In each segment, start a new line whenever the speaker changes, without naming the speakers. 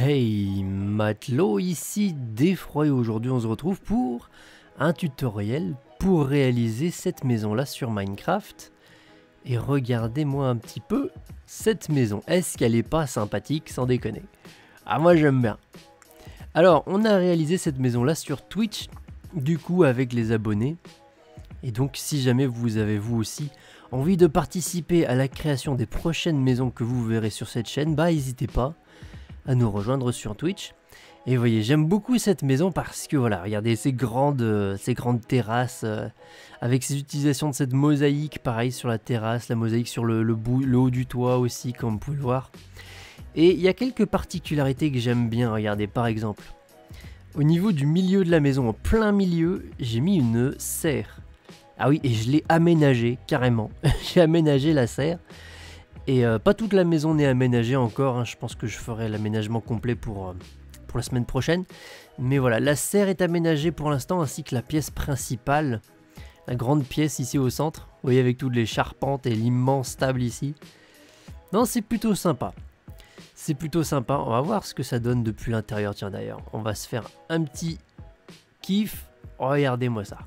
Hey, Matelot ici d'Effroy. Aujourd'hui on se retrouve pour un tutoriel pour réaliser cette maison là sur Minecraft. Et regardez-moi un petit peu cette maison, est-ce qu'elle est pas sympathique sans déconner? Ah, moi j'aime bien. Alors on a réalisé cette maison là sur Twitch, du coup avec les abonnés. Et donc si jamais vous avez vous aussi envie de participer à la création des prochaines maisons que vous verrez sur cette chaîne, bah n'hésitez pas à nous rejoindre sur Twitch. Et vous voyez, j'aime beaucoup cette maison parce que voilà, regardez ces grandes terrasses avec ces utilisations de cette mosaïque, pareil sur la terrasse, la mosaïque sur le haut du toit aussi, comme vous pouvez le voir. Et il y a quelques particularités que j'aime bien, regardez par exemple. Au niveau du milieu de la maison, en plein milieu, j'ai mis une serre. Ah oui, et je l'ai aménagée carrément. J'ai aménagé la serre. Et pas toute la maison n'est aménagée encore, hein. Je pense que je ferai l'aménagement complet pour la semaine prochaine. Mais voilà, la serre est aménagée pour l'instant, ainsi que la pièce principale. La grande pièce ici au centre. Vous voyez, avec toutes les charpentes et l'immense table ici. Non, c'est plutôt sympa. C'est plutôt sympa. On va voir ce que ça donne depuis l'intérieur. Tiens, d'ailleurs, on va se faire un petit kiff. Regardez-moi ça.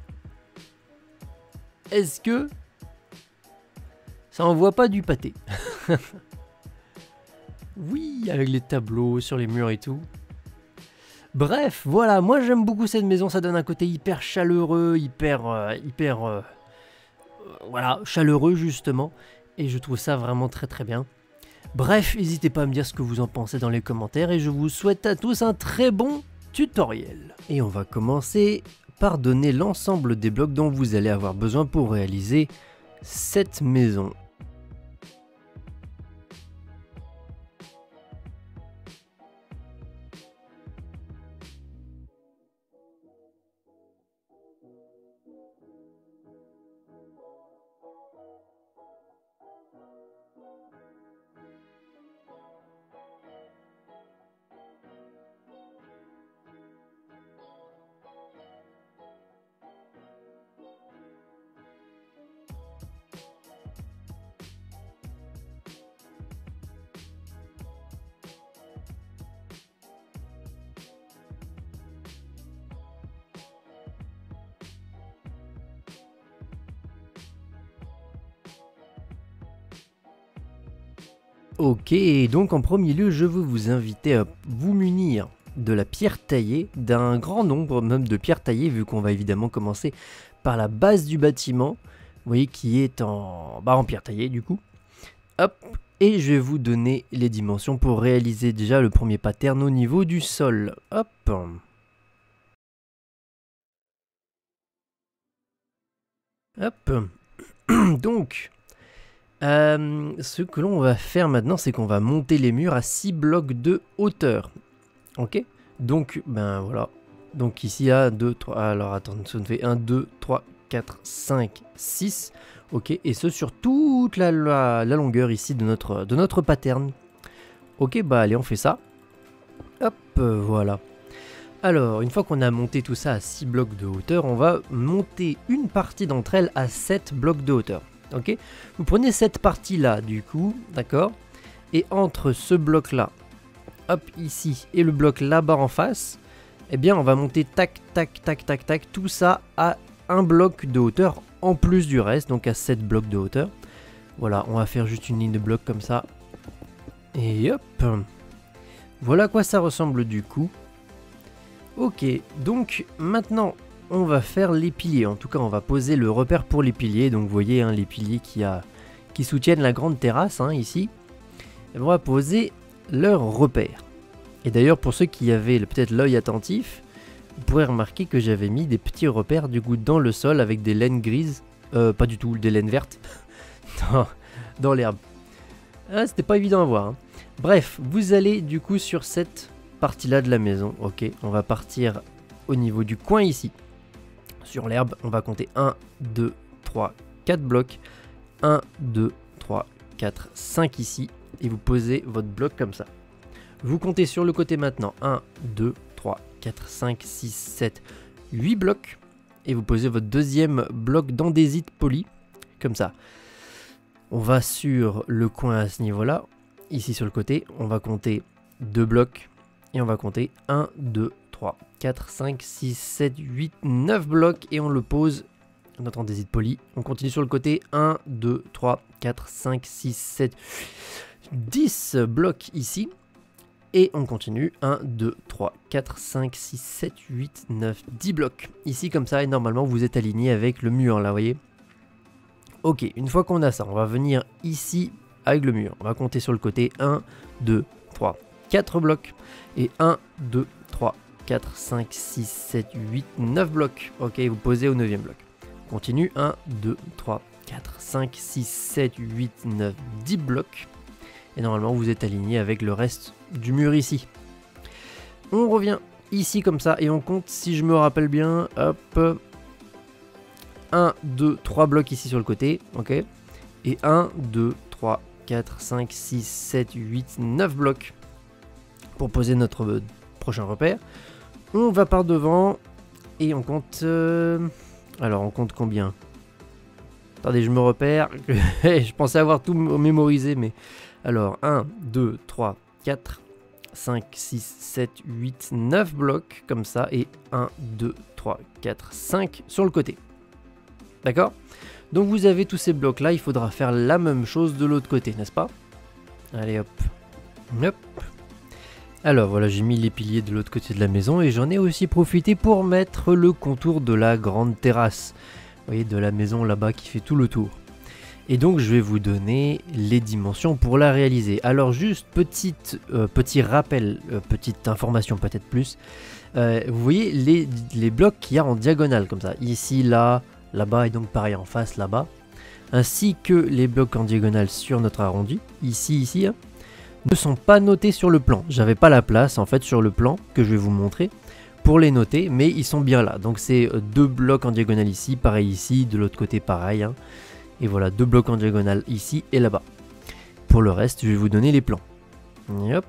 Est-ce que ça envoie pas du pâté? Oui, avec les tableaux sur les murs et tout. Bref, voilà, moi j'aime beaucoup cette maison, ça donne un côté hyper chaleureux, voilà, chaleureux justement. Et je trouve ça vraiment très très bien. Bref, n'hésitez pas à me dire ce que vous en pensez dans les commentaires et je vous souhaite à tous un très bon tutoriel. Et on va commencer par donner l'ensemble des blocs dont vous allez avoir besoin pour réaliser cette maison. Ok, donc en premier lieu, je veux vous inviter à vous munir de la pierre taillée, d'un grand nombre même de pierres taillées, vu qu'on va évidemment commencer par la base du bâtiment, vous voyez, qui est en pierre taillée du coup. Hop, et je vais vous donner les dimensions pour réaliser déjà le premier pattern au niveau du sol. Hop. Hop. Donc, ce que l'on va faire maintenant, c'est qu'on va monter les murs à 6 blocs de hauteur. Ok, donc, ben voilà. Donc ici, là, 2, 3, alors attends, ça nous fait 1, 2, 3, 4, 5, 6. Ok, et ce sur toute la longueur ici de notre pattern. Ok, bah allez, on fait ça. Hop, voilà. Alors, une fois qu'on a monté tout ça à 6 blocs de hauteur, on va monter une partie d'entre elles à 7 blocs de hauteur. Ok, vous prenez cette partie là du coup, d'accord, et entre ce bloc là, hop, ici, et le bloc là-bas en face, eh bien on va monter tac tac tac tac tac tout ça à un bloc de hauteur en plus du reste, donc à 7 blocs de hauteur. Voilà, on va faire juste une ligne de blocs comme ça, et hop, voilà à quoi ça ressemble du coup. Ok, donc maintenant on va faire les piliers, en tout cas on va poser le repère pour les piliers, donc vous voyez hein, les piliers qui soutiennent la grande terrasse hein, ici, et on va poser leur repère. Et d'ailleurs pour ceux qui avaient peut-être l'œil attentif, vous pourrez remarquer que j'avais mis des petits repères du coup dans le sol avec des laines grises, pas du tout, des laines vertes, dans l'herbe. Ah, c'était pas évident à voir. Hein. Bref, vous allez du coup sur cette partie là de la maison, ok, on va partir au niveau du coin ici. Sur l'herbe, on va compter 1, 2, 3, 4 blocs. 1, 2, 3, 4, 5 ici. Et vous posez votre bloc comme ça. Vous comptez sur le côté maintenant. 1, 2, 3, 4, 5, 6, 7, 8 blocs. Et vous posez votre deuxième bloc d'andésite poli. Comme ça. On va sur le coin à ce niveau-là. Ici sur le côté, on va compter 2 blocs. Et on va compter 1, 2, 3, 4, 5, 6, 7, 8, 9 blocs. Et on le pose, notre andésite poli. On continue sur le côté. 1, 2, 3, 4, 5, 6, 7, 10 blocs ici. Et on continue. 1, 2, 3, 4, 5, 6, 7, 8, 9, 10 blocs. Ici comme ça. Et normalement vous êtes aligné avec le mur là, vous voyez. Ok, une fois qu'on a ça, on va venir ici avec le mur. On va compter sur le côté. 1, 2, 3, 4 blocs. Et 1, 2, 3, 4, 5, 6, 7, 8, 9 blocs. Ok, vous posez au 9e bloc. Continue. 1, 2, 3, 4, 5, 6, 7, 8, 9, 10 blocs. Et normalement, vous êtes aligné avec le reste du mur ici. On revient ici comme ça et on compte, si je me rappelle bien, hop, 1, 2, 3 blocs ici sur le côté. Ok. Et 1, 2, 3, 4, 5, 6, 7, 8, 9 blocs. Pour poser notre prochain repère. On va par devant et on compte... Alors on compte combien? Attendez, je me repère. Je pensais avoir tout mémorisé, mais... Alors 1, 2, 3, 4, 5, 6, 7, 8, 9 blocs comme ça. Et 1, 2, 3, 4, 5 sur le côté. D'accord? Donc vous avez tous ces blocs là. Il faudra faire la même chose de l'autre côté, n'est-ce pas? Allez hop. Hop. Alors voilà, j'ai mis les piliers de l'autre côté de la maison et j'en ai aussi profité pour mettre le contour de la grande terrasse. Vous voyez, de la maison là-bas qui fait tout le tour. Et donc je vais vous donner les dimensions pour la réaliser. Alors juste petit rappel, petite information peut-être plus. Vous voyez les blocs qu'il y a en diagonale comme ça. Ici, là, là-bas et donc pareil en face là-bas. Ainsi que les blocs en diagonale sur notre arrondi. Ici, hein, ne sont pas notés sur le plan. J'avais pas la place en fait sur le plan que je vais vous montrer pour les noter, mais ils sont bien là. Donc c'est 2 blocs en diagonale ici, pareil ici, de l'autre côté pareil. Hein. Et voilà, 2 blocs en diagonale ici et là-bas. Pour le reste, je vais vous donner les plans. Hop.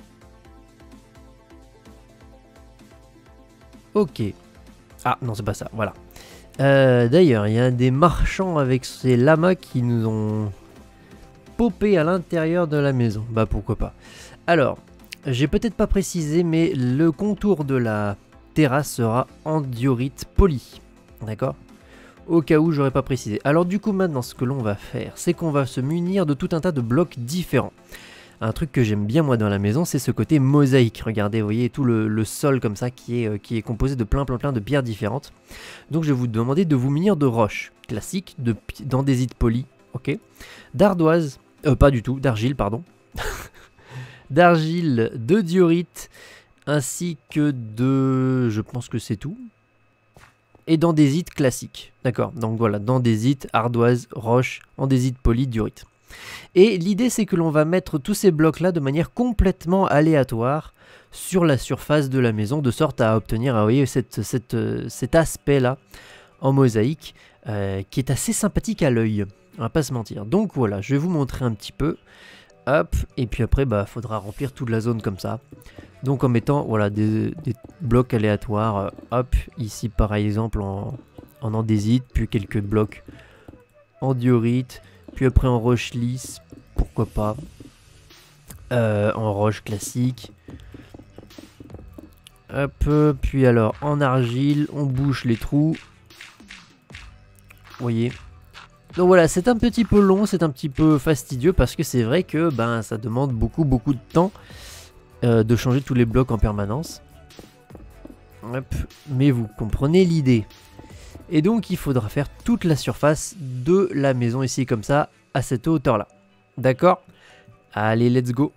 Ok. Ah non, c'est pas ça, voilà. D'ailleurs, il y a des marchands avec ces lamas qui nous ont popé à l'intérieur de la maison. Bah pourquoi pas. Alors, j'ai peut-être pas précisé, mais le contour de la terrasse sera en diorite poli. D'accord? Au cas où j'aurais pas précisé. Alors du coup maintenant ce que l'on va faire, c'est qu'on va se munir de tout un tas de blocs différents. Un truc que j'aime bien moi dans la maison, c'est ce côté mosaïque. Regardez, vous voyez tout le sol comme ça qui est composé de plein de pierres différentes. Donc je vais vous demander de vous munir de roches classiques, d'andésite poli, ok, d'ardoise, pas du tout, d'argile pardon, d'argile, de diorite, ainsi que de, je pense que c'est tout. Et d'andésite classique, d'accord, donc voilà, d'andésite, ardoise, roche, andésite poli, diorite. Et l'idée c'est que l'on va mettre tous ces blocs là de manière complètement aléatoire sur la surface de la maison, de sorte à obtenir, vous voyez, cet aspect là en mosaïque qui est assez sympathique à l'œil, on va pas se mentir. Donc voilà, je vais vous montrer un petit peu, hop, et puis après bah faudra remplir toute la zone comme ça. Donc en mettant voilà, des blocs aléatoires, hop, ici par exemple en andésite, puis quelques blocs en diorite, puis après en roche lisse, pourquoi pas, en roche classique, hop, puis alors en argile, on bouche les trous, vous voyez. Donc voilà, c'est un petit peu long, c'est un petit peu fastidieux parce que c'est vrai que ben, ça demande beaucoup de temps. De changer tous les blocs en permanence. Hop. Mais vous comprenez l'idée. Et donc il faudra faire toute la surface de la maison ici comme ça, à cette hauteur là. D'accord? Allez, let's go.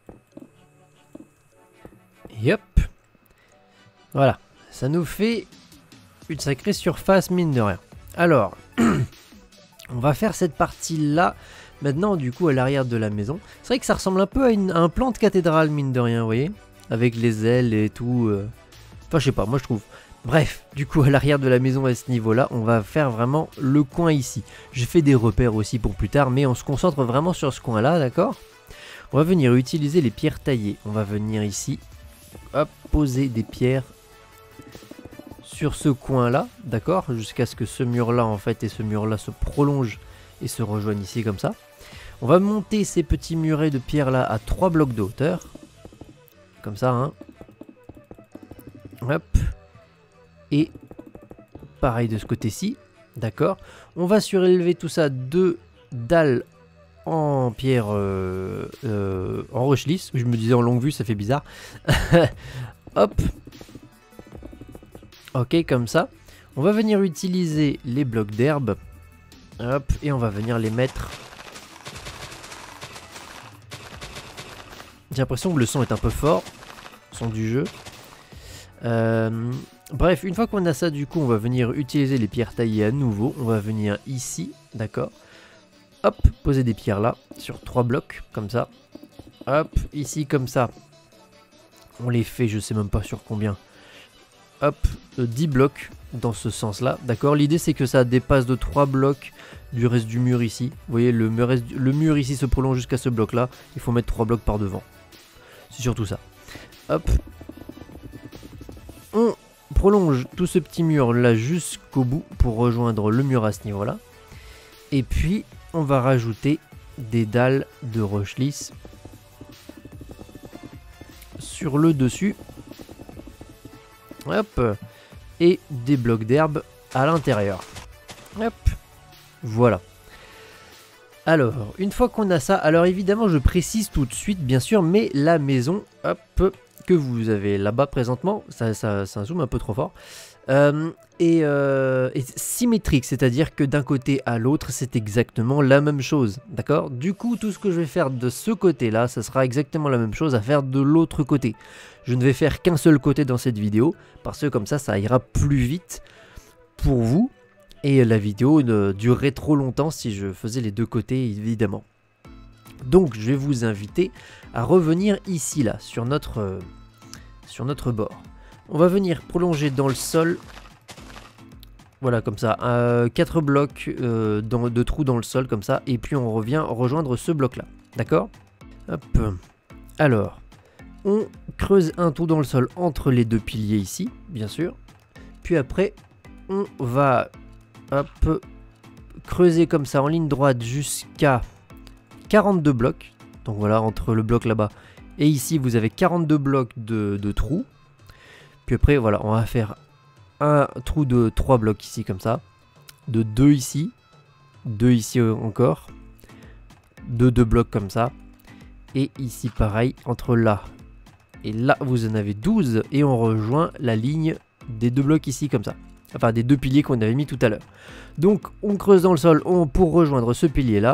Et hop. Voilà, ça nous fait une sacrée surface mine de rien. Alors, on va faire cette partie là. Maintenant, du coup, à l'arrière de la maison, c'est vrai que ça ressemble un peu à un plan de cathédrale, mine de rien, vous voyez, avec les ailes et tout. Enfin, je sais pas, moi je trouve. Bref, du coup, à l'arrière de la maison, à ce niveau-là, on va faire vraiment le coin ici. J'ai fait des repères aussi pour plus tard, mais on se concentre vraiment sur ce coin-là, d'accord? On va venir utiliser les pierres taillées. On va venir ici, hop, poser des pierres sur ce coin-là, d'accord? Jusqu'à ce que ce mur-là, en fait, et ce mur-là se prolongent et se rejoignent ici comme ça. On va monter ces petits murets de pierre là à 3 blocs de hauteur. Comme ça, hein. Hop. Et pareil de ce côté-ci. D'accord. On va surélever tout ça de dalles en pierre en roche lisse. Je me disais en longue vue, ça fait bizarre. Hop. Ok, comme ça. On va venir utiliser les blocs d'herbe. Hop. Et on va venir les mettre. J'ai l'impression que le son est un peu fort. Le son du jeu. Bref, une fois qu'on a ça, du coup, on va venir utiliser les pierres taillées à nouveau. On va venir ici, d'accord. Hop, poser des pierres là, sur 3 blocs, comme ça. Hop, ici, comme ça. On les fait, je sais même pas sur combien. Hop, 10 blocs dans ce sens-là, d'accord. L'idée, c'est que ça dépasse de 3 blocs du reste du mur ici. Vous voyez, le mur ici se prolonge jusqu'à ce bloc-là. Il faut mettre 3 blocs par devant. C'est surtout ça. Hop. On prolonge tout ce petit mur là jusqu'au bout pour rejoindre le mur à ce niveau là. Et puis on va rajouter des dalles de roche lisse sur le dessus. Hop. Et des blocs d'herbe à l'intérieur. Hop. Voilà. Alors, une fois qu'on a ça, alors évidemment je précise tout de suite bien sûr, mais la maison, hop, que vous avez là-bas présentement, ça zoome un peu trop fort, est symétrique, c'est-à-dire que d'un côté à l'autre c'est exactement la même chose, d'accord? Du coup tout ce que je vais faire de ce côté-là, ça sera exactement la même chose à faire de l'autre côté. Je ne vais faire qu'un seul côté dans cette vidéo, parce que comme ça ira plus vite pour vous. Et la vidéo ne durerait trop longtemps si je faisais les deux côtés, évidemment. Donc, je vais vous inviter à revenir ici, là, sur notre bord. On va venir prolonger dans le sol. Voilà, comme ça. 4 blocs de trous dans le sol, comme ça. Et puis, on revient rejoindre ce bloc-là. D'accord? Hop. Alors, on creuse un trou dans le sol entre les deux piliers ici, bien sûr. Puis après, on va... Hop, creuser comme ça en ligne droite jusqu'à 42 blocs. Donc voilà, entre le bloc là-bas et ici, vous avez 42 blocs de trous. Puis après, voilà, on va faire un trou de 3 blocs ici, comme ça. De 2 ici. 2 ici encore. De 2 blocs comme ça. Et ici, pareil, entre là et là, vous en avez 12. Et on rejoint la ligne des 2 blocs ici, comme ça. Enfin, des 2 piliers qu'on avait mis tout à l'heure. Donc, on creuse dans le sol pour rejoindre ce pilier-là.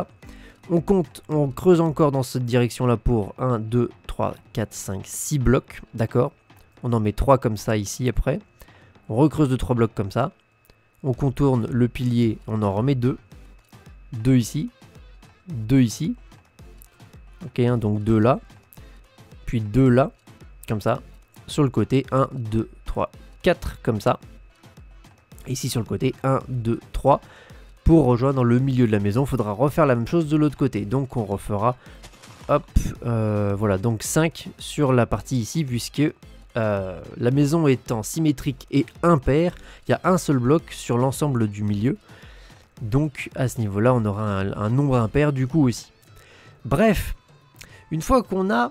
On creuse encore dans cette direction-là pour 1, 2, 3, 4, 5, 6 blocs. D'accord? On en met 3 comme ça ici après. On recreuse de 3 blocs comme ça. On contourne le pilier, on en remet 2. 2 ici. 2 ici. Ok, hein, donc 2 là. Puis 2 là. Comme ça. Sur le côté, 1, 2, 3, 4 comme ça. Ici sur le côté, 1, 2, 3. Pour rejoindre le milieu de la maison, il faudra refaire la même chose de l'autre côté. Donc on refera, hop, voilà, donc 5 sur la partie ici, puisque la maison étant symétrique et impaire, il y a un seul bloc sur l'ensemble du milieu. Donc à ce niveau-là, on aura un nombre impair du coup aussi. Bref, une fois qu'on a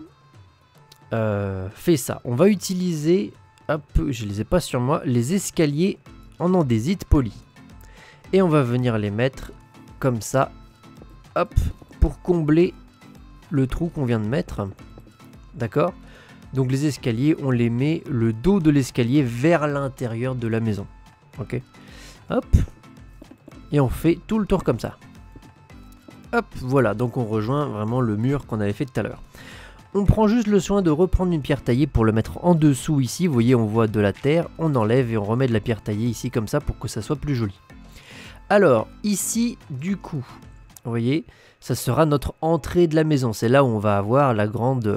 fait ça, on va utiliser, hop, je ne les ai pas sur moi, les escaliers en andésite poli. Et on va venir les mettre comme ça, hop, pour combler le trou qu'on vient de mettre. D'accord? Donc les escaliers, on les met le dos de l'escalier vers l'intérieur de la maison. Ok? Hop. Et on fait tout le tour comme ça. Hop, voilà, donc on rejoint vraiment le mur qu'on avait fait tout à l'heure. On prend juste le soin de reprendre une pierre taillée pour le mettre en dessous ici. Vous voyez, on voit de la terre, on enlève et on remet de la pierre taillée ici comme ça pour que ça soit plus joli. Alors, ici, du coup, vous voyez, ça sera notre entrée de la maison. C'est là où on va avoir la grande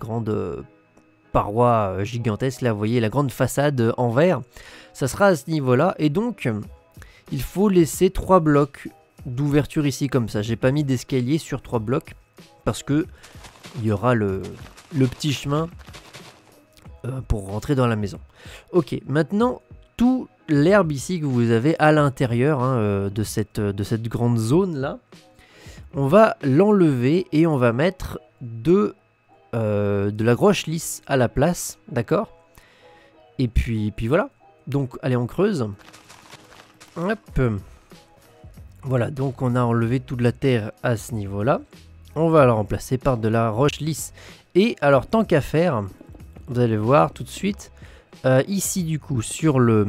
paroi gigantesque. Là, vous voyez, la grande façade en verre. Ça sera à ce niveau-là. Et donc, il faut laisser 3 blocs d'ouverture ici comme ça. J'ai pas mis d'escalier sur 3 blocs parce que il y aura le petit chemin pour rentrer dans la maison. Ok, maintenant, tout l'herbe ici que vous avez à l'intérieur de cette grande zone là, on va l'enlever et on va mettre de la roche lisse à la place, d'accord? Et puis voilà. Donc allez, on creuse. Hop. Voilà, donc on a enlevé toute la terre à ce niveau-là. On va la remplacer par de la roche lisse. Et alors, tant qu'à faire, vous allez voir tout de suite, ici du coup, sur le...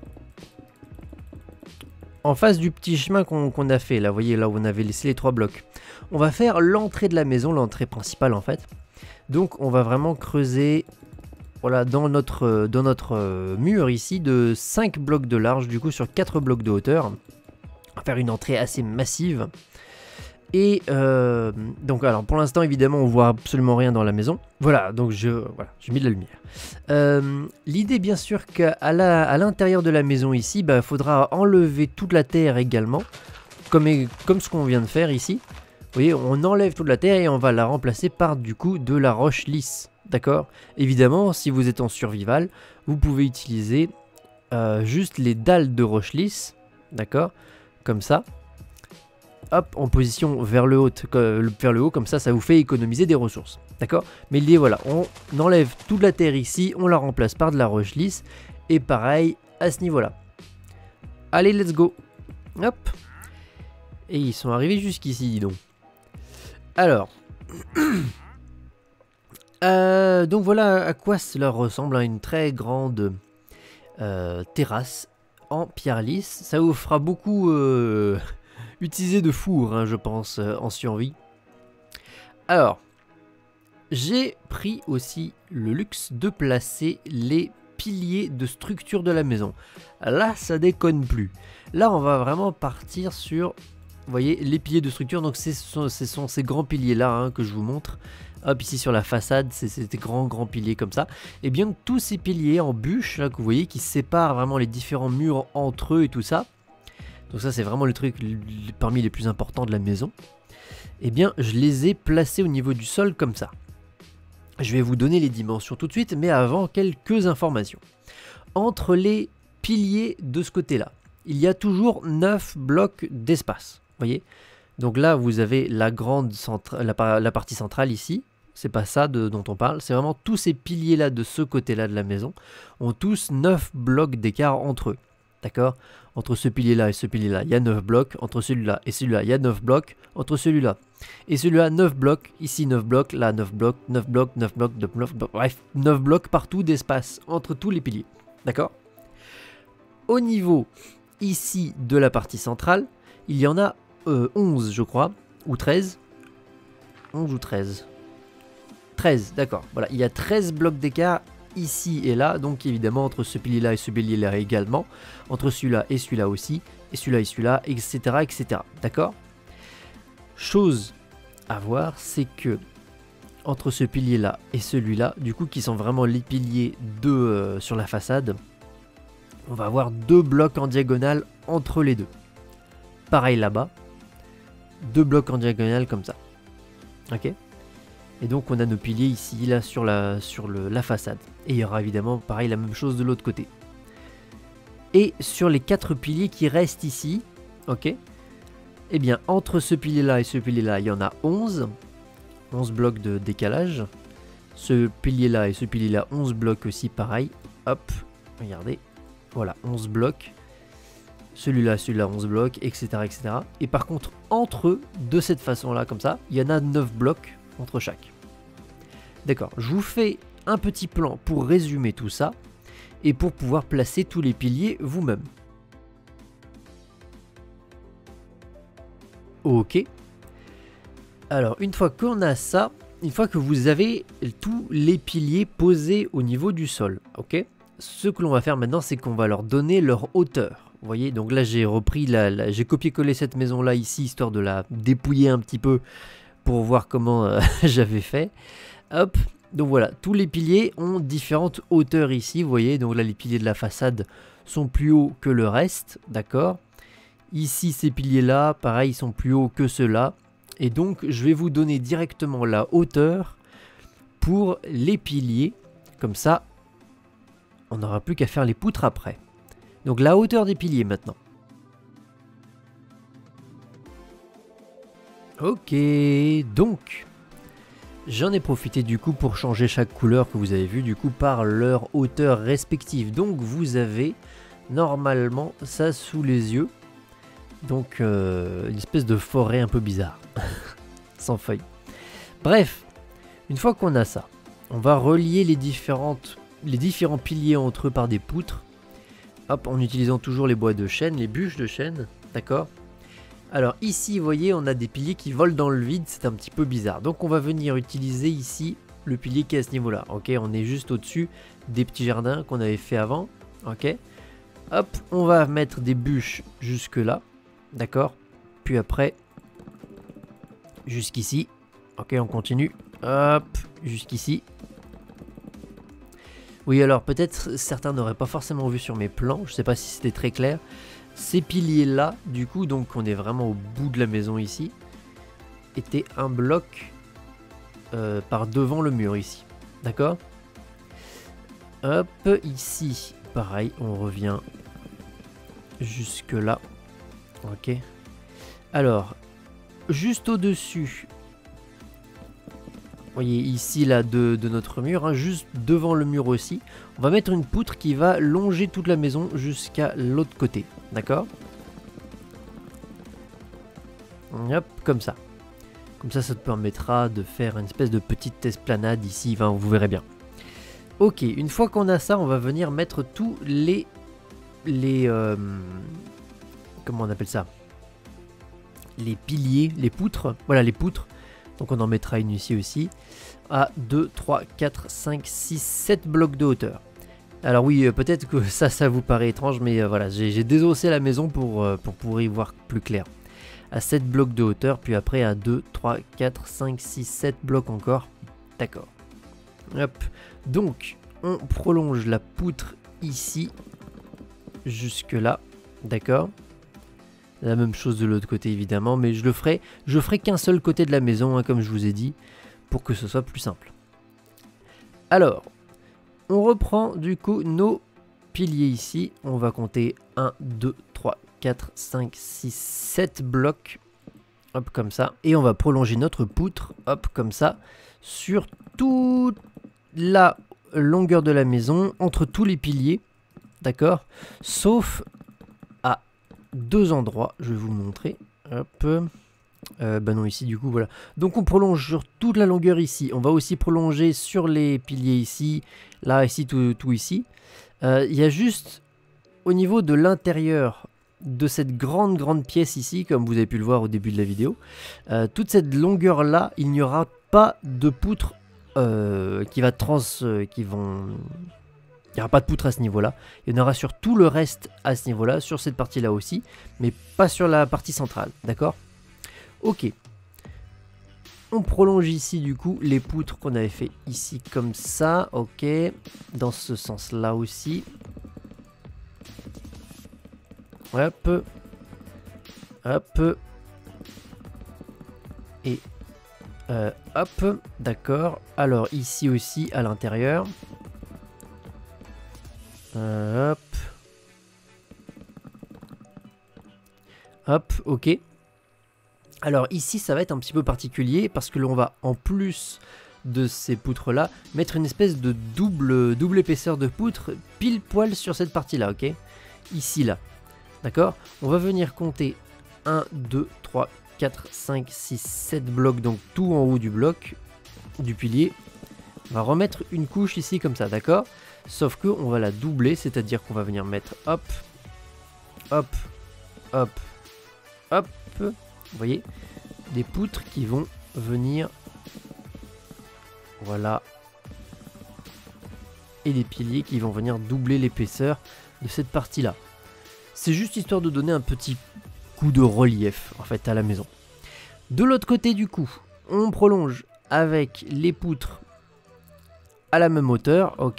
En face du petit chemin qu'on a fait, là, vous voyez, là où on avait laissé les 3 blocs. On va faire l'entrée de la maison, l'entrée principale en fait. Donc on va vraiment creuser, voilà, dans notre mur ici, de 5 blocs de large, du coup sur 4 blocs de hauteur. On va faire une entrée assez massive. Et donc alors pour l'instant évidemment on voit absolument rien dans la maison. Voilà, donc j'ai mis de la lumière. L'idée bien sûr qu'à l'intérieur de la maison ici, il faudra enlever toute la terre également. Comme ce qu'on vient de faire ici. Vous voyez, on enlève toute la terre et on va la remplacer par du coup de la roche lisse. D'accord? Évidemment, si vous êtes en survival, vous pouvez utiliser juste les dalles de roche lisse. D'accord? Comme ça. Hop, en position vers le haut, comme ça vous fait économiser des ressources. D'accord? Mais l'idée, voilà, on enlève toute la terre ici, on la remplace par de la roche lisse. Et pareil, à ce niveau-là. Allez, let's go. Hop. Et ils sont arrivés jusqu'ici, dis donc. Alors. Donc voilà à quoi cela ressemble, hein, une très grande terrasse en pierre lisse. Ça vous fera beaucoup... utiliser de four, hein, je pense, en survie. Alors, j'ai pris aussi le luxe de placer les piliers de structure de la maison. Là, ça déconne plus. Là, on va vraiment partir sur, vous voyez, les piliers de structure. Donc, ce sont ces grands piliers-là, hein, que je vous montre. Hop, ici sur la façade, c'est ces grands piliers comme ça. Et bien, tous ces piliers en bûche, là, que vous voyez, qui séparent vraiment les différents murs entre eux et tout ça. Donc ça, c'est vraiment le truc parmi les plus importants de la maison. Eh bien, je les ai placés au niveau du sol comme ça. Je vais vous donner les dimensions tout de suite, mais avant, quelques informations. Entre les piliers de ce côté-là, il y a toujours 9 blocs d'espace. Vous voyez? Donc là, vous avez la partie centrale ici. C'est pas ça dont on parle. C'est vraiment tous ces piliers-là de ce côté-là de la maison ont tous 9 blocs d'écart entre eux. D'accord? Entre ce pilier-là et ce pilier-là, il y a 9 blocs. Entre celui-là et celui-là, il y a 9 blocs. Entre celui-là et celui-là, 9 blocs. Ici, 9 blocs. Là, 9 blocs. 9 blocs, 9 blocs, 9 blocs. Bref, 9 blocs partout d'espace entre tous les piliers. D'accord? Au niveau, ici, de la partie centrale, il y en a 11, je crois. Ou 13. 11 ou 13. 13, d'accord. Voilà, il y a 13 blocs d'écart ici et là, donc évidemment entre ce pilier-là et ce pilier-là également, entre celui-là et celui-là aussi, et celui-là et celui-là, etc., etc. D'accord? Chose à voir, c'est que entre ce pilier-là et celui-là, du coup, qui sont vraiment les piliers sur la façade, on va avoir 2 blocs en diagonale entre les deux. Pareil là-bas, 2 blocs en diagonale comme ça. Ok? Et donc on a nos piliers ici, là, sur la façade. Et il y aura évidemment, pareil, la même chose de l'autre côté. Et sur les 4 piliers qui restent ici, ok, eh bien, entre ce pilier-là et ce pilier-là, il y en a 11. 11 blocs de décalage. Ce pilier-là et ce pilier-là, 11 blocs aussi, pareil. Hop, regardez. Voilà, 11 blocs. Celui-là, 11 blocs, etc., etc. Et par contre, entre eux, de cette façon-là, comme ça, il y en a 9 blocs entre chaque. D'accord, je vous fais un petit plan pour résumer tout ça et pour pouvoir placer tous les piliers vous-même. Ok. Alors, une fois qu'on a ça, une fois que vous avez tous les piliers posés au niveau du sol, ok, ce que l'on va faire maintenant, c'est qu'on va leur donner leur hauteur. Vous voyez, donc là j'ai repris, j'ai copié-collé cette maison-là ici, histoire de la dépouiller un petit peu pour voir comment j'avais fait. Hop, donc voilà, tous les piliers ont différentes hauteurs ici, vous voyez, donc là les piliers de la façade sont plus hauts que le reste, d'accord. Ici ces piliers-là, pareil, sont plus hauts que ceux-là. Et donc je vais vous donner directement la hauteur pour les piliers, comme ça on n'aura plus qu'à faire les poutres après. Donc la hauteur des piliers maintenant. Ok, donc J'en ai profité du coup pour changer chaque couleur que vous avez vu du coup par leur hauteur respective. Donc vous avez normalement ça sous les yeux. Donc une espèce de forêt un peu bizarre. Sans feuilles. Bref, une fois qu'on a ça, on va relier les différents piliers entre eux par des poutres. Hop, en utilisant toujours les bois de chêne, les bûches de chêne, d'accord. Alors ici, vous voyez, on a des piliers qui volent dans le vide, c'est un petit peu bizarre. Donc on va venir utiliser ici le pilier qui est à ce niveau-là, ok. On est juste au-dessus des petits jardins qu'on avait fait avant, ok. Hop, on va mettre des bûches jusque là, d'accord. Puis après, jusqu'ici, ok, on continue, hop, jusqu'ici. Oui, alors peut-être certains n'auraient pas forcément vu sur mes plans, je sais pas si c'était très clair. Ces piliers là, du coup, donc on est vraiment au bout de la maison ici, étaient un bloc par devant le mur ici, d'accord. Hop, ici, pareil, on revient jusque là, ok. Alors, juste au-dessus, vous voyez ici là de notre mur, hein, juste devant le mur aussi, on va mettre une poutre qui va longer toute la maison jusqu'à l'autre côté, d'accord. Hop, comme ça. Comme ça, ça te permettra de faire une espèce de petite esplanade ici, enfin, vous verrez bien. Ok, une fois qu'on a ça, on va venir mettre tous les comment on appelle ça? Les piliers, les poutres, voilà les poutres. Donc on en mettra une ici aussi, à 2, 3, 4, 5, 6, 7 blocs de hauteur. Alors oui, peut-être que ça vous paraît étrange, mais voilà, j'ai désossé la maison pour pouvoir y voir plus clair. À 7 blocs de hauteur, puis après à 2, 3, 4, 5, 6, 7 blocs encore. D'accord. Hop. Donc, on prolonge la poutre ici, jusque là. D'accord. La même chose de l'autre côté évidemment, mais je ferai qu'un seul côté de la maison, hein, comme je vous ai dit, pour que ce soit plus simple. Alors, on reprend du coup nos piliers ici. On va compter 1, 2, 3, 4, 5, 6, 7 blocs. Hop, comme ça. Et on va prolonger notre poutre, hop, comme ça, sur toute la longueur de la maison, entre tous les piliers. D'accord? Sauf à deux endroits, je vais vous le montrer. Hop. Bah non, ici du coup, voilà. Donc on prolonge sur toute la longueur ici. On va aussi prolonger sur les piliers ici, là, ici, tout ici. Il y a juste au niveau de l'intérieur de cette grande pièce ici, comme vous avez pu le voir au début de la vidéo, toute cette longueur là, il n'y aura pas de poutre il n'y aura pas de poutre à ce niveau-là. Il y en aura sur tout le reste à ce niveau-là, sur cette partie-là aussi, mais pas sur la partie centrale, d'accord? Ok. On prolonge ici du coup les poutres qu'on avait fait ici comme ça, ok. Dans ce sens-là aussi. Hop. Hop. Et hop, d'accord. Alors ici aussi à l'intérieur. Hop. Hop, ok. Alors ici ça va être un petit peu particulier parce que l'on va en plus de ces poutres là mettre une espèce de double épaisseur de poutre pile poil sur cette partie là, ok. Ici là, d'accord. On va venir compter 1, 2, 3, 4, 5, 6, 7 blocs, donc tout en haut du bloc, du pilier. On va remettre une couche ici comme ça, d'accord. Sauf que on va la doubler, c'est-à-dire qu'on va venir mettre hop, hop, hop, hop. Vous voyez, des poutres qui vont venir, voilà, et des piliers qui vont venir doubler l'épaisseur de cette partie-là. C'est juste histoire de donner un petit coup de relief, en fait, à la maison. De l'autre côté, du coup, on prolonge avec les poutres à la même hauteur, ok.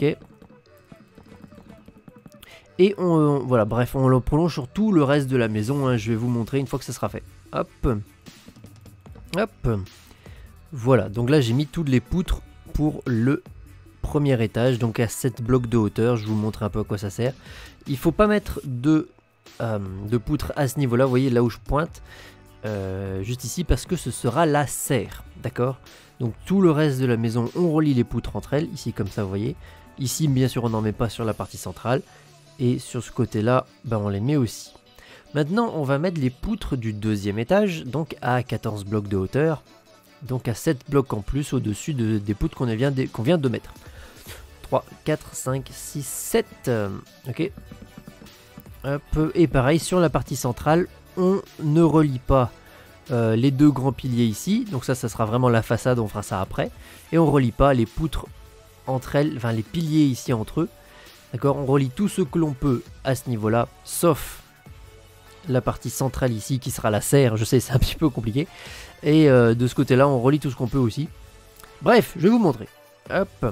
Et voilà, bref, on le prolonge sur tout le reste de la maison, hein, je vais vous montrer une fois que ça sera fait. Hop, hop, voilà, donc là j'ai mis toutes les poutres pour le premier étage, donc à 7 blocs de hauteur, je vous montre un peu à quoi ça sert. Il ne faut pas mettre de poutres à ce niveau là, vous voyez là où je pointe, juste ici, parce que ce sera la serre, d'accord. Donc tout le reste de la maison, on relie les poutres entre elles, ici comme ça vous voyez. Ici bien sûr on n'en met pas sur la partie centrale. Et sur ce côté là, ben, on les met aussi. Maintenant on va mettre les poutres du deuxième étage, donc à 14 blocs de hauteur. Donc à 7 blocs en plus au-dessus des poutres qu'on vient de mettre. 3, 4, 5, 6, 7. Ok. Hop, et pareil sur la partie centrale, on ne relie pas les deux grands piliers ici. Donc ça sera vraiment la façade, on fera ça après. Et on relie pas les poutres entre elles, enfin les piliers ici entre eux. D'accord, on relie tout ce que l'on peut à ce niveau-là, sauf la partie centrale ici qui sera la serre. Je sais, c'est un petit peu compliqué. Et de ce côté-là, on relie tout ce qu'on peut aussi. Bref, je vais vous montrer. Hop.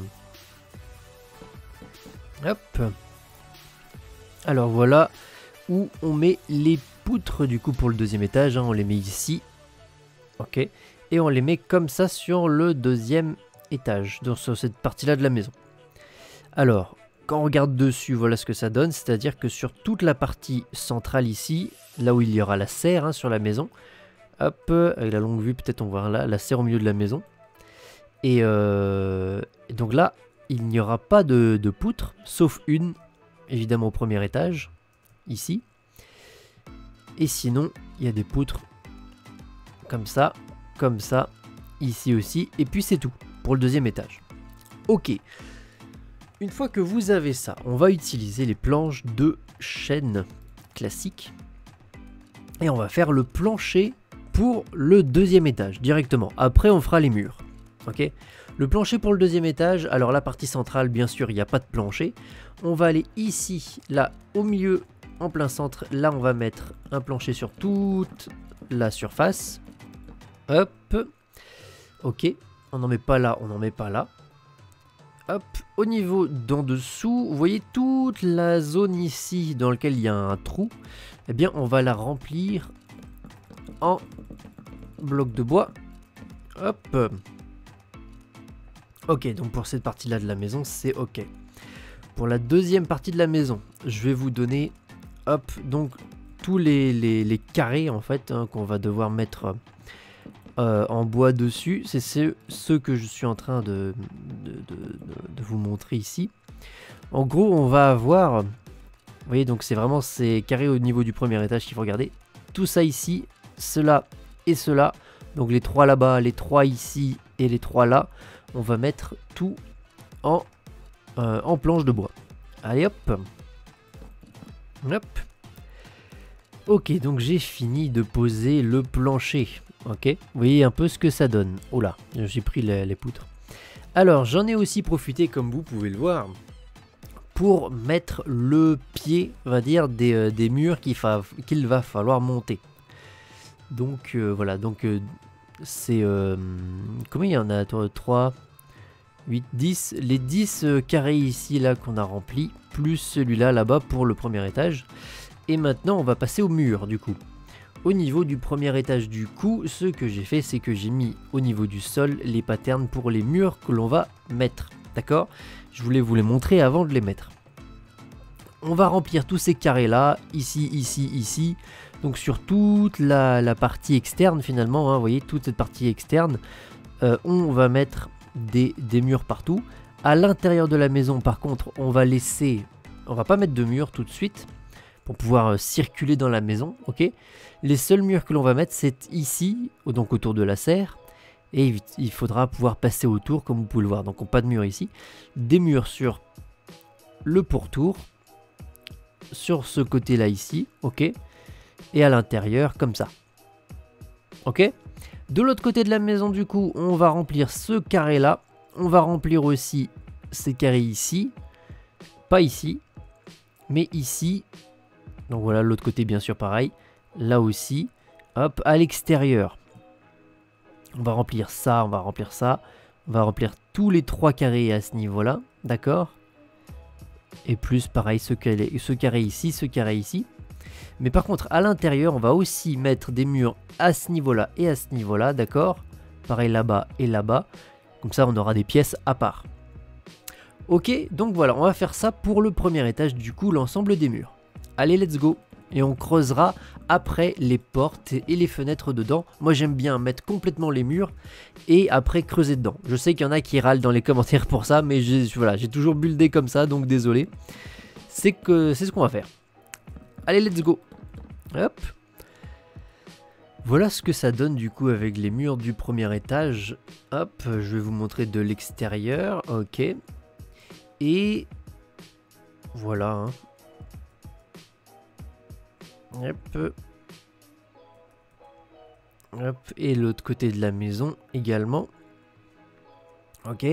Hop. Alors voilà où on met les poutres du coup pour le deuxième étage. Hein, on les met ici. Ok. Et on les met comme ça sur le deuxième étage. Donc sur cette partie-là de la maison. Alors, quand on regarde dessus, voilà ce que ça donne. C'est-à-dire que sur toute la partie centrale ici, là où il y aura la serre hein, sur la maison. Hop, avec la longue vue, peut-être on voit là la serre au milieu de la maison. Et donc là, il n'y aura pas de poutres, sauf une, évidemment au premier étage, ici. Et sinon, il y a des poutres comme ça, ici aussi. Et puis c'est tout pour le deuxième étage. Ok. Une fois que vous avez ça, on va utiliser les planches de chêne classiques. Et on va faire le plancher pour le deuxième étage directement. Après, on fera les murs. Ok. Le plancher pour le deuxième étage, alors la partie centrale, bien sûr, il n'y a pas de plancher. On va aller ici, là, au milieu, en plein centre. Là, on va mettre un plancher sur toute la surface. Hop. Ok. On n'en met pas là, on n'en met pas là. Hop. Au niveau d'en dessous, vous voyez toute la zone ici dans laquelle il y a un trou. Eh bien, on va la remplir en bloc de bois. Hop. Ok, donc pour cette partie-là de la maison, c'est ok. Pour la deuxième partie de la maison, je vais vous donner, hop, donc tous les carrés en fait hein, qu'on va devoir mettre en bois dessus. C'est ceux que je suis en train de vous montrer ici. En gros, on va avoir, vous voyez, donc c'est vraiment ces carrés au niveau du premier étage qu'il faut regarder. Tout ça ici, cela et cela. Donc les trois là-bas, les trois ici et les trois là. On va mettre tout en planche de bois. Allez hop. Hop. Ok, donc j'ai fini de poser le plancher. Ok, vous voyez un peu ce que ça donne. Oh là, j'ai pris les poutres. Alors j'en ai aussi profité, comme vous pouvez le voir, pour mettre le pied, on va dire, des murs qu'il va falloir monter. Donc voilà, donc c'est... combien il y en a 3, 8, 10. Les 10 carrés ici, là, qu'on a remplis, plus celui-là, là-bas, pour le premier étage. Et maintenant, on va passer au mur, du coup. Au niveau du premier étage, du coup, ce que j'ai fait, c'est que j'ai mis au niveau du sol les patterns pour les murs que l'on va mettre. D'accord? Je voulais vous les montrer avant de les mettre. On va remplir tous ces carrés-là, ici, ici, ici. Donc sur toute la partie externe finalement, hein, vous voyez, toute cette partie externe, on va mettre des murs partout. À l'intérieur de la maison, par contre, on va pas mettre de murs tout de suite pour pouvoir circuler dans la maison, ok. Les seuls murs que l'on va mettre, c'est ici, donc autour de la serre. Et il faudra pouvoir passer autour, comme vous pouvez le voir. Donc pas de murs ici. Des murs sur le pourtour, sur ce côté-là ici, ok. Et à l'intérieur, comme ça. Ok. De l'autre côté de la maison, du coup, on va remplir ce carré-là. On va remplir aussi ces carrés ici. Pas ici, mais ici. Donc voilà, l'autre côté, bien sûr, pareil. Là aussi. Hop, à l'extérieur. On va remplir ça, on va remplir ça. On va remplir tous les 3 carrés à ce niveau-là. D'accord. Et plus, pareil, ce carré ici, ce carré ici. Mais par contre, à l'intérieur, on va aussi mettre des murs à ce niveau-là et à ce niveau-là, d'accord? Pareil là-bas et là-bas. Comme ça, on aura des pièces à part. Ok, donc voilà, on va faire ça pour le premier étage, du coup, l'ensemble des murs. Allez, let's go! Et on creusera après les portes et les fenêtres dedans. Moi j'aime bien mettre complètement les murs et après creuser dedans. Je sais qu'il y en a qui râlent dans les commentaires pour ça, mais voilà, j'ai toujours buildé comme ça, donc désolé. C'est ce qu'on va faire. Allez, let's go. Hop. Voilà ce que ça donne du coup avec les murs du premier étage. Hop, je vais vous montrer de l'extérieur. Ok. Et voilà. Hein. Hop. Hop. Et l'autre côté de la maison également. Ok.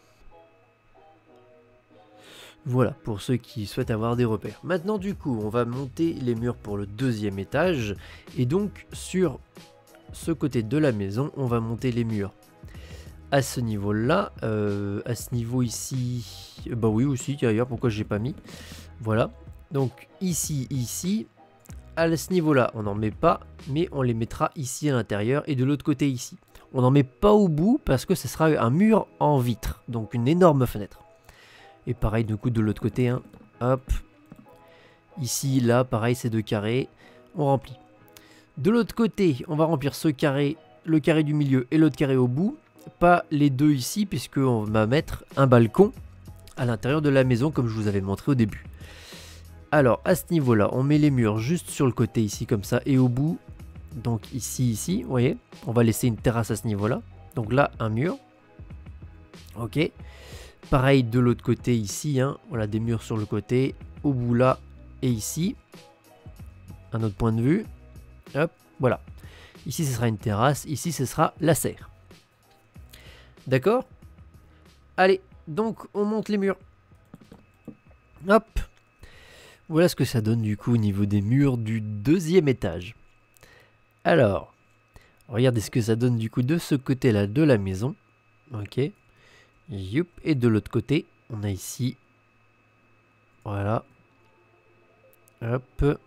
Voilà, pour ceux qui souhaitent avoir des repères. Maintenant, du coup, on va monter les murs pour le deuxième étage. Et donc, sur ce côté de la maison, on va monter les murs. À ce niveau-là, à ce niveau ici... Bah oui, aussi, d'ailleurs, pourquoi j'ai pas mis. Voilà. Donc, ici... À ce niveau-là, on n'en met pas, mais on les mettra ici à l'intérieur et de l'autre côté ici. On n'en met pas au bout parce que ce sera un mur en vitre, donc une énorme fenêtre. Et pareil, du coup, de l'autre côté, hein. Hop. Ici, là, pareil, c'est 2 carrés. On remplit. De l'autre côté, on va remplir ce carré, le carré du milieu et l'autre carré au bout. Pas les deux ici, puisqu'on va mettre un balcon à l'intérieur de la maison, comme je vous avais montré au début. Alors, à ce niveau-là, on met les murs juste sur le côté ici, comme ça, et au bout. Donc ici, vous voyez, on va laisser une terrasse à ce niveau-là. Donc là, un mur. Ok. Pareil de l'autre côté ici, hein. Voilà, des murs sur le côté, au bout là, et ici. Un autre point de vue. Hop, voilà. Ici, ce sera une terrasse, ici, ce sera la serre. D'accord? Allez, donc, on monte les murs. Hop. Voilà ce que ça donne du coup au niveau des murs du deuxième étage. Alors, regardez ce que ça donne du coup de ce côté-là de la maison. Ok. Youp. Et de l'autre côté, on a ici. Voilà. Hop.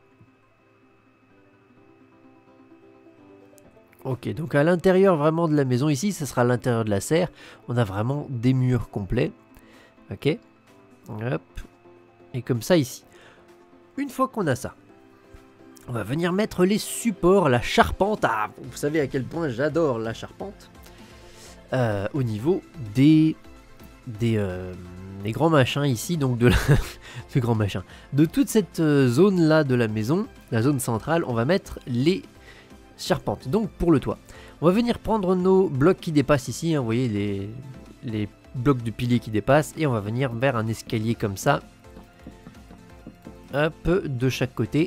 Ok, donc à l'intérieur vraiment de la maison, ici, ce sera à l'intérieur de la serre. On a vraiment des murs complets. Ok. Hop. Et comme ça ici. Une fois qu'on a ça, on va venir mettre les supports, la charpente. Ah, vous savez à quel point j'adore la charpente. Au niveau des grands machins ici, donc de des grands machins. De toute cette zone là de la maison, la zone centrale, on va mettre les charpentes. Donc pour le toit, on va venir prendre nos blocs qui dépassent ici. Hein, vous voyez les blocs de piliers qui dépassent, et on va venir vers un escalier comme ça. Hop, de chaque côté.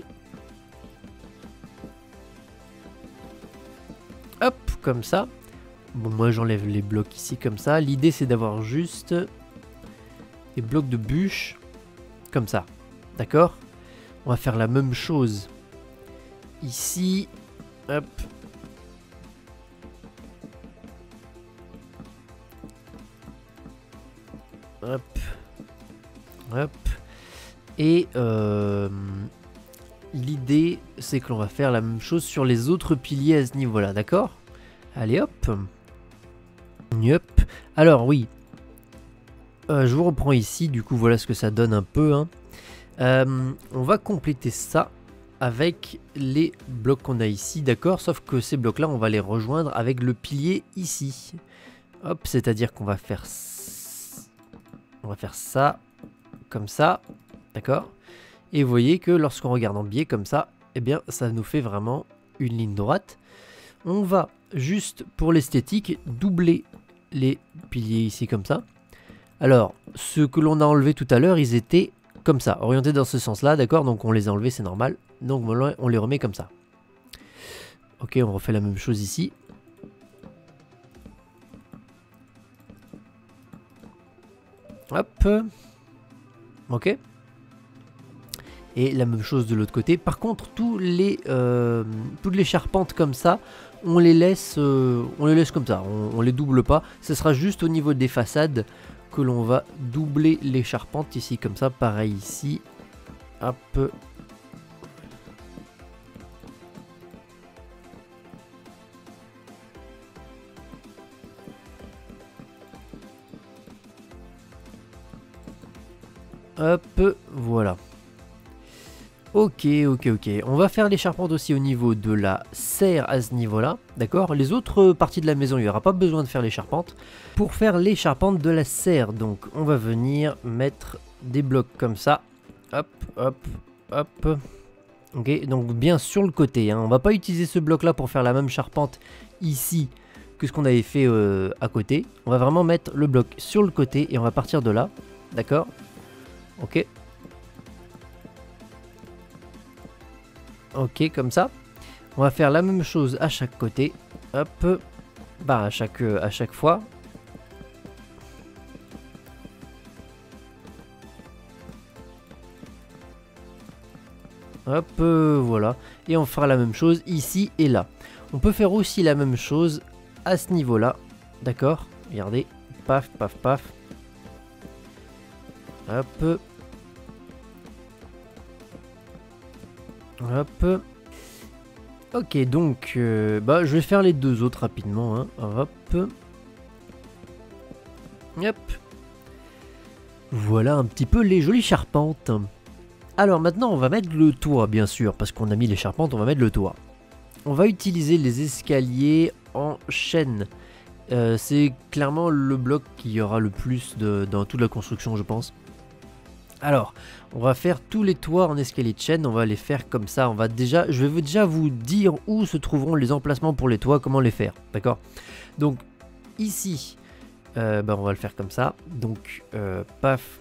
Hop, comme ça. Bon, moi j'enlève les blocs ici comme ça. L'idée c'est d'avoir juste des blocs de bûches comme ça. D'accord? On va faire la même chose ici. Hop. Hop. Hop. Et l'idée, c'est que l'on va faire la même chose sur les autres piliers à ce niveau-là, d'accord? Allez, hop. Yep. Alors, oui. Je vous reprends ici, du coup, voilà ce que ça donne un peu. Hein. On va compléter ça avec les blocs qu'on a ici, d'accord? Sauf que ces blocs-là, on va les rejoindre avec le pilier ici. Hop, c'est-à-dire qu'on va faire... On va faire ça, comme ça. D'accord? Et vous voyez que lorsqu'on regarde en biais comme ça, eh bien ça nous fait vraiment une ligne droite. On va juste pour l'esthétique doubler les piliers ici comme ça. Alors, ceux que l'on a enlevé tout à l'heure, ils étaient comme ça, orientés dans ce sens-là, d'accord? Donc on les a enlevés, c'est normal. Donc on les remet comme ça. Ok, on refait la même chose ici. Hop. Ok. Et la même chose de l'autre côté. Par contre, toutes les charpentes comme ça, on les laisse comme ça. On les double pas. Ce sera juste au niveau des façades que l'on va doubler les charpentes ici comme ça. Pareil ici. Hop. Hop, voilà. Ok, ok, ok. On va faire les charpentes aussi au niveau de la serre à ce niveau-là, d'accord? Les autres parties de la maison, il n'y aura pas besoin de faire les charpentes. Pour faire les charpentes de la serre, donc on va venir mettre des blocs comme ça. Hop, hop, hop. Ok, donc bien sur le côté, hein. On va pas utiliser ce bloc-là pour faire la même charpente ici que ce qu'on avait fait à côté. On va vraiment mettre le bloc sur le côté et on va partir de là, d'accord? Ok. Ok, comme ça. On va faire la même chose à chaque côté. Hop. Bah, à chaque fois. Hop, voilà. Et on fera la même chose ici et là. On peut faire aussi la même chose à ce niveau-là. D'accord? Regardez. Paf, paf, paf. Hop. Hop. Ok, donc, bah, je vais faire les deux autres rapidement. Hein. Hop. Hop. Voilà un petit peu les jolies charpentes. Alors maintenant, on va mettre le toit, bien sûr, parce qu'on a mis les charpentes, on va mettre le toit. On va utiliser les escaliers en chaîne. C'est clairement le bloc qui aura le plus dans toute la construction, je pense. Alors, on va faire tous les toits en escalier de chaîne, on va les faire comme ça. Je vais déjà vous dire où se trouveront les emplacements pour les toits, comment les faire, d'accord? Donc, ici, bah, on va le faire comme ça. Donc, paf.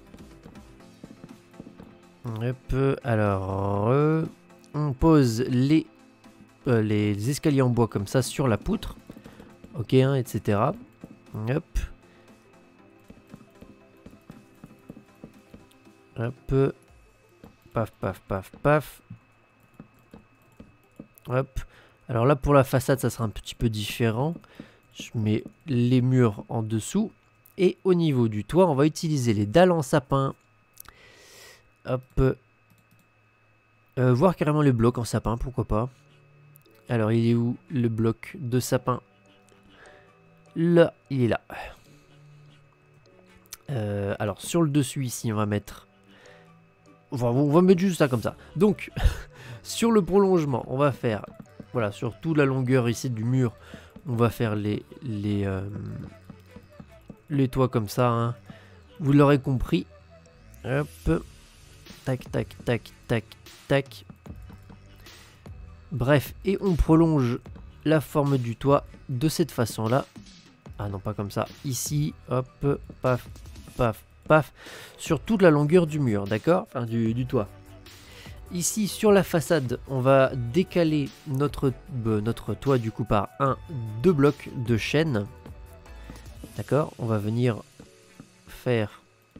Hop, alors, on pose les escaliers en bois comme ça sur la poutre. Ok, hein, etc. Hop. Hop. Paf, paf, paf, paf. Hop. Alors là, pour la façade, ça sera un petit peu différent. Je mets les murs en dessous. Et au niveau du toit, on va utiliser les dalles en sapin. Hop. Voir carrément les blocs en sapin, pourquoi pas. Alors, il est où le bloc de sapin? Là, il est là. Alors, sur le dessus, ici, on va mettre... Enfin, on va mettre juste ça comme ça. Donc, sur le prolongement, on va faire... Voilà, sur toute la longueur ici du mur, on va faire les toits comme ça. Hein. Vous l'aurez compris. Hop. Tac, tac, tac, tac, tac. Bref, et on prolonge la forme du toit de cette façon-là. Ah non, pas comme ça. Ici, hop, paf, paf, paf. Sur toute la longueur du mur, d'accord? Enfin, du toit. Ici, sur la façade, on va décaler notre toit du coup par 2 blocs de chaîne. D'accord? On va venir faire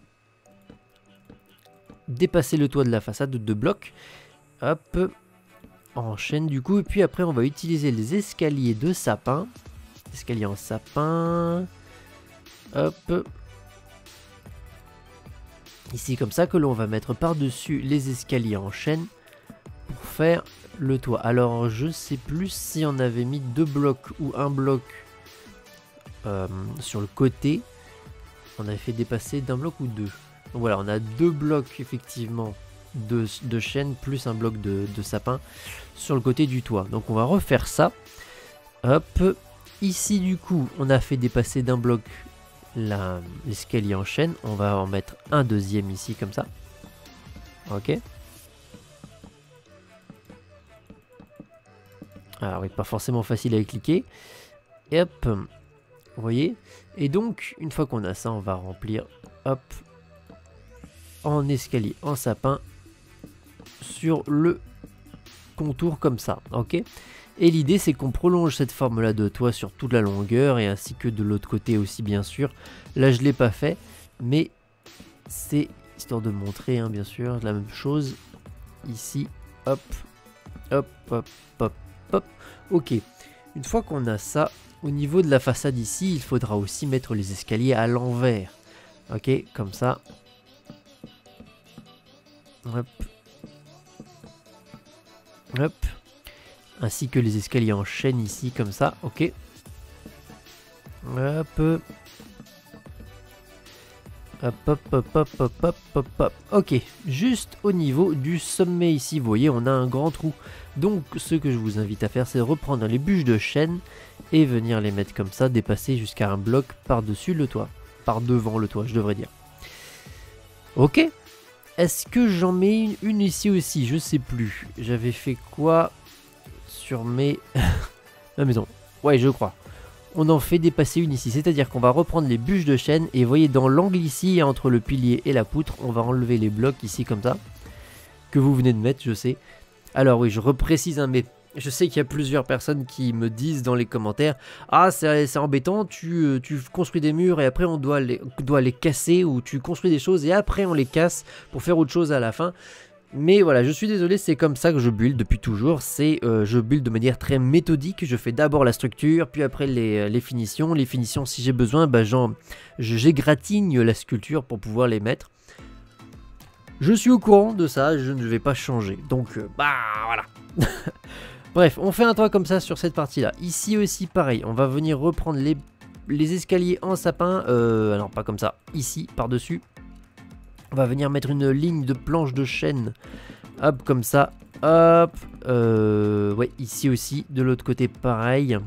dépasser le toit de la façade de 2 blocs. Hop. En chaîne du coup. Et puis après, on va utiliser les escaliers de sapin. Escalier en sapin. Hop. Ici comme ça que l'on va mettre par-dessus les escaliers en chaîne pour faire le toit. Alors je sais plus si on avait mis 2 blocs ou 1 bloc sur le côté. On avait fait dépasser d'un bloc ou 2. Donc voilà, on a 2 blocs effectivement de chaîne plus un bloc de sapin sur le côté du toit. Donc on va refaire ça. Hop. Ici du coup on a fait dépasser d'un bloc l'escalier en chaîne. On va en mettre un deuxième ici comme ça. Ok. Alors oui, pas forcément facile à cliquer. Et hop. Vous voyez. Et donc une fois qu'on a ça, on va remplir hop en escalier en sapin sur le contour comme ça. Ok. Et l'idée c'est qu'on prolonge cette forme là de toit sur toute la longueur et ainsi que de l'autre côté aussi bien sûr. Là je l'ai pas fait mais c'est histoire de montrer hein, bien sûr la même chose ici. Hop, hop, hop, hop, hop. Ok, une fois qu'on a ça, au niveau de la façade ici, il faudra aussi mettre les escaliers à l'envers. Ok, comme ça. Hop. Hop. Ainsi que les escaliers en chaîne ici, comme ça, ok. Hop. Hop, hop, hop, hop, hop, hop, hop, hop. Ok, juste au niveau du sommet ici, vous voyez, on a un grand trou. Donc, ce que je vous invite à faire, c'est de reprendre les bûches de chêne et venir les mettre comme ça, dépasser jusqu'à un bloc par-dessus le toit. Par devant le toit, je devrais dire. Ok. Est-ce que j'en mets une ici aussi? Je sais plus. J'avais fait quoi sur mes... la maison. Ouais, je crois. On en fait dépasser une ici. C'est-à-dire qu'on va reprendre les bûches de chêne. Et vous voyez, dans l'angle ici, entre le pilier et la poutre, on va enlever les blocs ici comme ça. Que vous venez de mettre, je sais. Alors oui, je reprécise, hein, mais je sais qu'il y a plusieurs personnes qui me disent dans les commentaires « Ah, c'est embêtant, tu construis des murs et après on doit les casser, ou tu construis des choses et après on les casse pour faire autre chose à la fin. » Mais voilà, je suis désolé, c'est comme ça que je build depuis toujours. Je build de manière très méthodique. Je fais d'abord la structure, puis après les finitions. Les finitions, si j'ai besoin, bah, j'égratigne la sculpture pour pouvoir les mettre. Je suis au courant de ça, je ne vais pas changer. Donc, bah voilà. Bref, on fait un toit comme ça sur cette partie-là. Ici aussi, pareil, on va venir reprendre les escaliers en sapin. Alors, pas comme ça, ici, par-dessus. On va venir mettre une ligne de planches de chêne. Hop, comme ça. Hop. Ouais, ici aussi. De l'autre côté, pareil.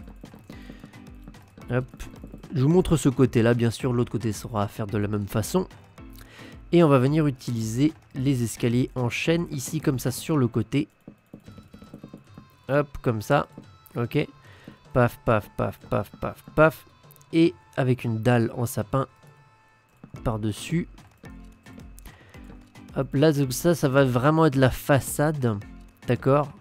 Hop. Je vous montre ce côté-là. Bien sûr, l'autre côté sera à faire de la même façon. Et on va venir utiliser les escaliers en chêne. Ici, comme ça, sur le côté. Hop, comme ça. Ok. Paf, paf, paf, paf, paf, paf. Et avec une dalle en sapin par-dessus. Hop, là, ça va vraiment être la façade. D'accord.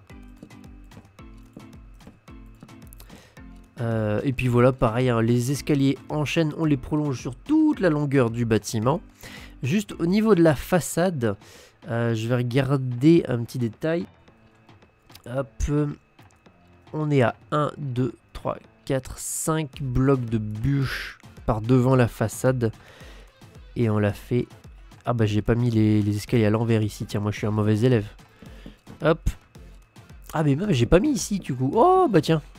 Et puis voilà, pareil, hein, les escaliers en chaîne, on les prolonge sur toute la longueur du bâtiment. Juste au niveau de la façade, je vais regarder un petit détail. Hop, on est à 1, 2, 3, 4, 5 blocs de bûches par devant la façade. Et on l'a fait... Ah bah j'ai pas mis les escaliers à l'envers ici, tiens, moi je suis un mauvais élève. Hop. Ah mais j'ai pas mis ici du coup. Oh bah tiens.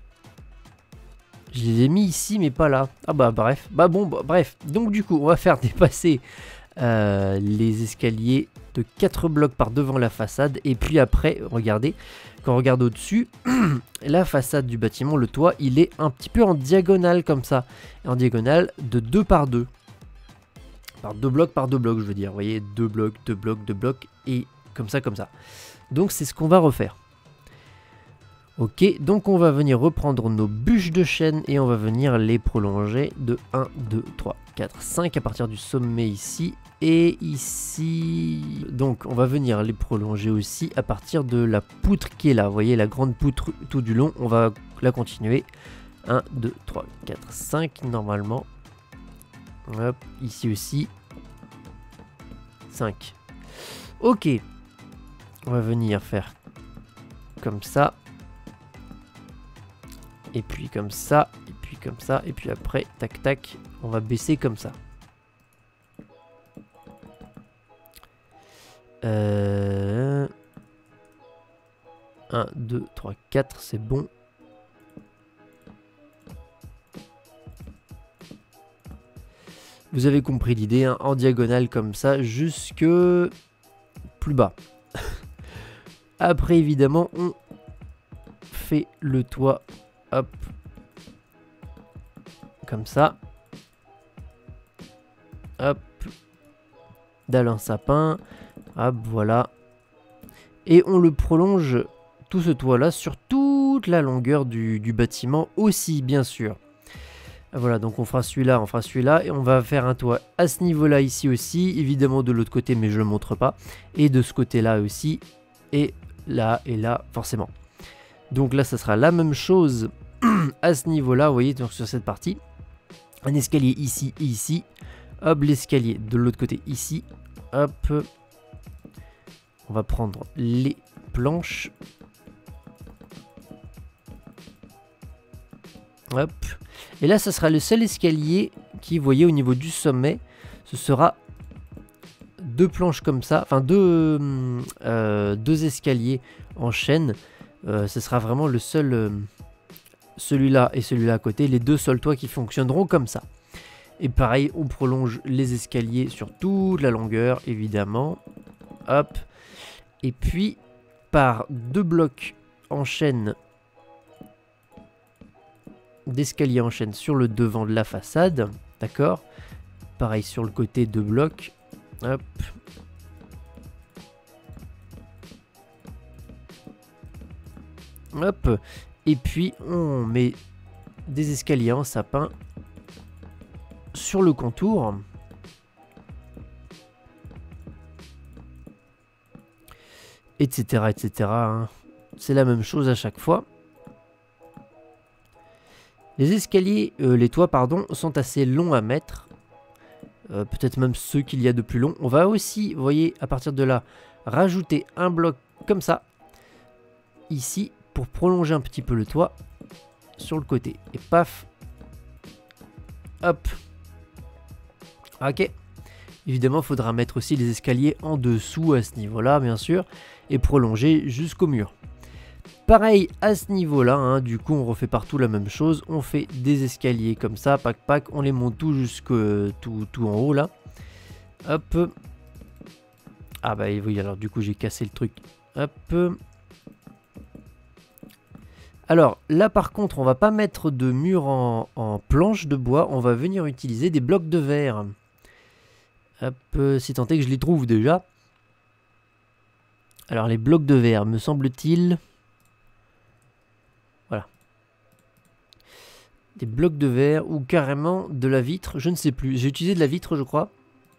Je les ai mis ici mais pas là. Ah bah bref. Bah bon, bah, bref. Donc du coup on va faire dépasser les escaliers de 4 blocs par devant la façade. Et puis après, regardez, quand on regarde au-dessus, la façade du bâtiment, le toit, il est un petit peu en diagonale comme ça. En diagonale de 2 par 2. Par 2 blocs, je veux dire. Vous voyez, 2 blocs, 2 blocs, 2 blocs. Et comme ça, comme ça. Donc, c'est ce qu'on va refaire. Ok, donc on va venir reprendre nos bûches de chêne et on va venir les prolonger de 1, 2, 3, 4, 5 à partir du sommet ici. Et ici... Donc, on va venir les prolonger aussi à partir de la poutre qui est là. Vous voyez, la grande poutre tout du long. On va la continuer. 1, 2, 3, 4, 5 normalement. Hop, ici aussi. 5. Ok. On va venir faire comme ça. Et puis comme ça. Et puis comme ça. Et puis après, tac tac, on va baisser comme ça. 1, 2, 3, 4, c'est bon. Vous avez compris l'idée, hein, en diagonale comme ça, jusque plus bas. Après, évidemment, on fait le toit, hop, comme ça. Hop, dalle en sapin, hop, voilà. Et on le prolonge, tout ce toit-là, sur toute la longueur du bâtiment aussi, bien sûr. Voilà, donc on fera celui-là, et on va faire un toit à ce niveau-là ici aussi, évidemment de l'autre côté, mais je ne le montre pas, et de ce côté-là aussi, et là, forcément. Donc là, ça sera la même chose à ce niveau-là, vous voyez, donc sur cette partie. Un escalier ici et ici, hop, l'escalier de l'autre côté ici, hop. On va prendre les planches. Hop. Et là, ça sera le seul escalier qui, vous voyez, au niveau du sommet, ce sera 2 planches comme ça, enfin 2 escaliers en chaîne. Ce sera vraiment le seul, celui-là et celui-là à côté, les 2 seuls toits qui fonctionneront comme ça. Et pareil, on prolonge les escaliers sur toute la longueur, évidemment. Hop. Et puis, par 2 blocs en chaîne, d'escalier en chaîne sur le devant de la façade. D'accord. Pareil sur le côté, 2 blocs. Hop. Hop. Et puis, on met des escaliers en sapin sur le contour. Etc. etc. Hein. C'est la même chose à chaque fois. Les escaliers, les toits, pardon, sont assez longs à mettre. Peut-être même ceux qu'il y a de plus longs. On va aussi, vous voyez, à partir de là, rajouter un bloc comme ça. Ici, pour prolonger un petit peu le toit sur le côté. Et paf. Hop. Ok. Évidemment, il faudra mettre aussi les escaliers en dessous à ce niveau-là, bien sûr. Et prolonger jusqu'au mur. Pareil à ce niveau-là, hein, du coup, on refait partout la même chose. On fait des escaliers comme ça, pac pac. On les monte tout jusque tout en haut, là. Hop. Ah bah oui, alors du coup, j'ai cassé le truc. Hop. Alors là par contre on va pas mettre de mur en planche de bois, on va venir utiliser des blocs de verre. Hop, si tant est que je les trouve déjà. Alors les blocs de verre, me semble-t-il. Voilà. Des blocs de verre ou carrément de la vitre, je ne sais plus. J'ai utilisé de la vitre je crois.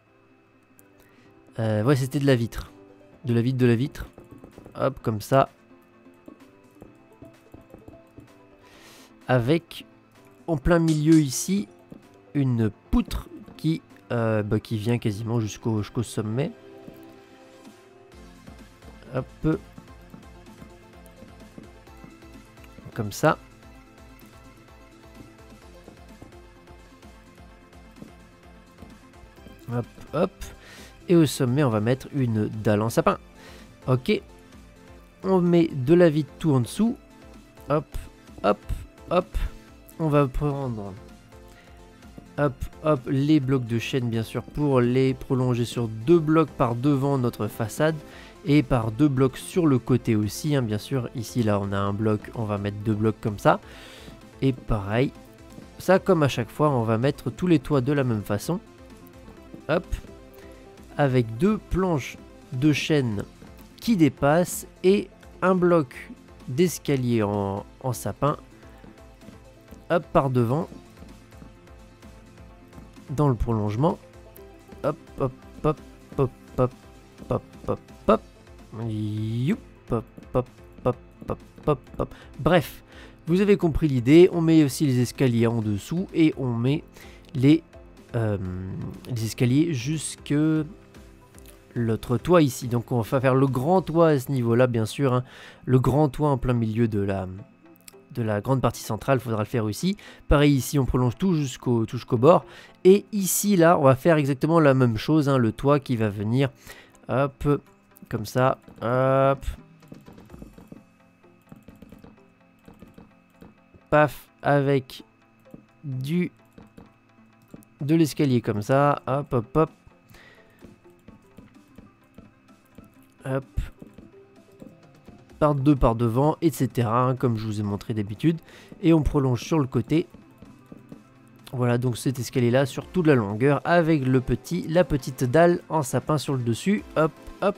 Ouais c'était de la vitre. De la vitre. Hop, comme ça. Avec en plein milieu ici une poutre qui vient quasiment jusqu'au sommet. Hop. Comme ça. Hop, hop. Et au sommet, on va mettre une dalle en sapin. Ok. On met de la vitre tout en dessous. Hop, hop. Hop, on va prendre hop, hop, les blocs de chaîne bien sûr pour les prolonger sur 2 blocs par devant notre façade et par 2 blocs sur le côté aussi, hein, bien sûr. Ici là on a un bloc, on va mettre 2 blocs comme ça. Et pareil, ça comme à chaque fois, on va mettre tous les toits de la même façon. Hop, avec 2 planches de chaîne qui dépassent et un bloc d'escalier en sapin. Hop, par devant, dans le prolongement, hop, hop, hop, hop, hop, hop, hop, hop, youp, hop, hop, hop, hop, hop, hop. Bref, vous avez compris l'idée, on met aussi les escaliers en dessous et on met les escaliers jusque l'autre toit ici. Donc on va faire le grand toit à ce niveau-là, bien sûr, hein. Le grand toit en plein milieu de la grande partie centrale, il faudra le faire aussi. Pareil ici, on prolonge tout jusqu'au bord. Et ici, là, on va faire exactement la même chose, hein, le toit qui va venir, hop, comme ça, hop. Paf, avec de l'escalier comme ça, hop, hop, hop. Hop. Par 2 par devant, etc. hein, comme je vous ai montré d'habitude. Et on prolonge sur le côté. Voilà, donc cet escalier-là sur toute la longueur avec la petite dalle en sapin sur le dessus. Hop, hop.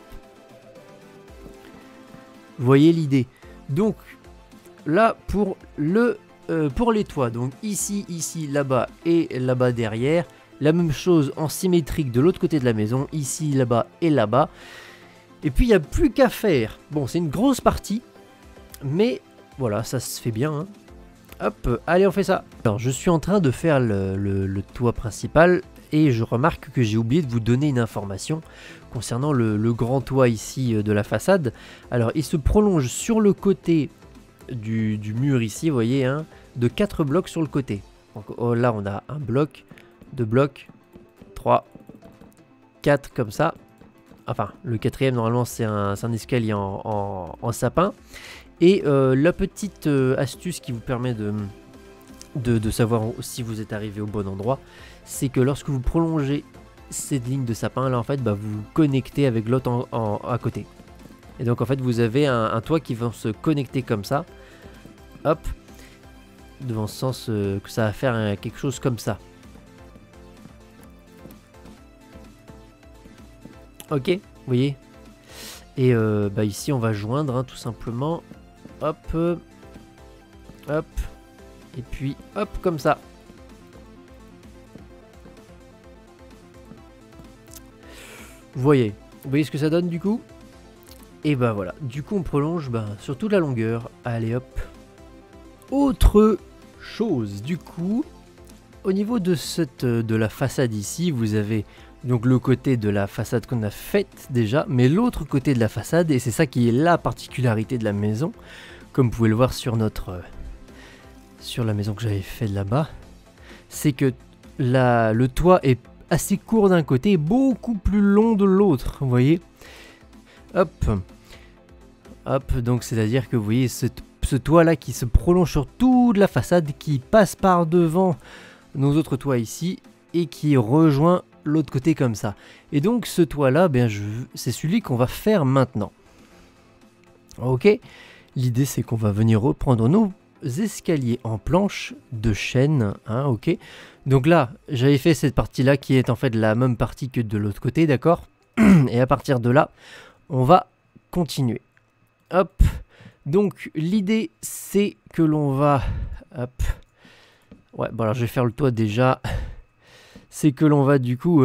Vous voyez l'idée. Donc, là, pour les toits. Donc ici, là-bas et là-bas derrière. La même chose en symétrique de l'autre côté de la maison. Ici, là-bas et là-bas. Et puis il n'y a plus qu'à faire. Bon, c'est une grosse partie, mais voilà, ça se fait bien. Hein. Hop, allez, on fait ça. Alors, je suis en train de faire le toit principal et je remarque que j'ai oublié de vous donner une information concernant le grand toit ici de la façade. Alors, il se prolonge sur le côté du mur ici, vous voyez, hein, de 4 blocs sur le côté. Donc oh, là, on a un bloc, 2 blocs, 3, 4 comme ça. Enfin, le 4e, normalement, c'est un escalier en sapin. Et la petite astuce qui vous permet de savoir si vous êtes arrivé au bon endroit, c'est que lorsque vous prolongez cette ligne de sapin là en fait bah, vous vous connectez avec l'autre à côté. Et donc en fait vous avez un toit qui va se connecter comme ça. Hop. Dans le sens que ça va faire quelque chose comme ça. Ok, vous voyez. Et bah ici on va joindre hein, tout simplement. Hop. Hop. Et puis hop comme ça. Vous voyez ce que ça donne du coup. Et bah voilà, du coup on prolonge bah, sur toute la longueur. Allez hop. Autre chose, du coup, au niveau de la façade ici, vous avez donc le côté de la façade qu'on a faite déjà, mais l'autre côté de la façade, et c'est ça qui est la particularité de la maison, comme vous pouvez le voir sur sur la maison que j'avais fait là-bas, c'est que le toit est assez court d'un côté et beaucoup plus long de l'autre, vous voyez. Hop, hop, donc c'est-à-dire que vous voyez ce toit là qui se prolonge sur toute la façade, qui passe par devant nos autres toits ici et qui rejoint l'autre côté comme ça. Et donc ce toit là, ben, c'est celui qu'on va faire maintenant. Ok, l'idée c'est qu'on va venir reprendre nos escaliers en planche de chêne, hein, ok. Donc là, j'avais fait cette partie là qui est en fait la même partie que de l'autre côté, d'accord. Et à partir de là, on va continuer. Hop. Donc l'idée c'est que l'on va... Hop. Ouais, bon alors je vais faire le toit déjà. C'est que l'on va du coup...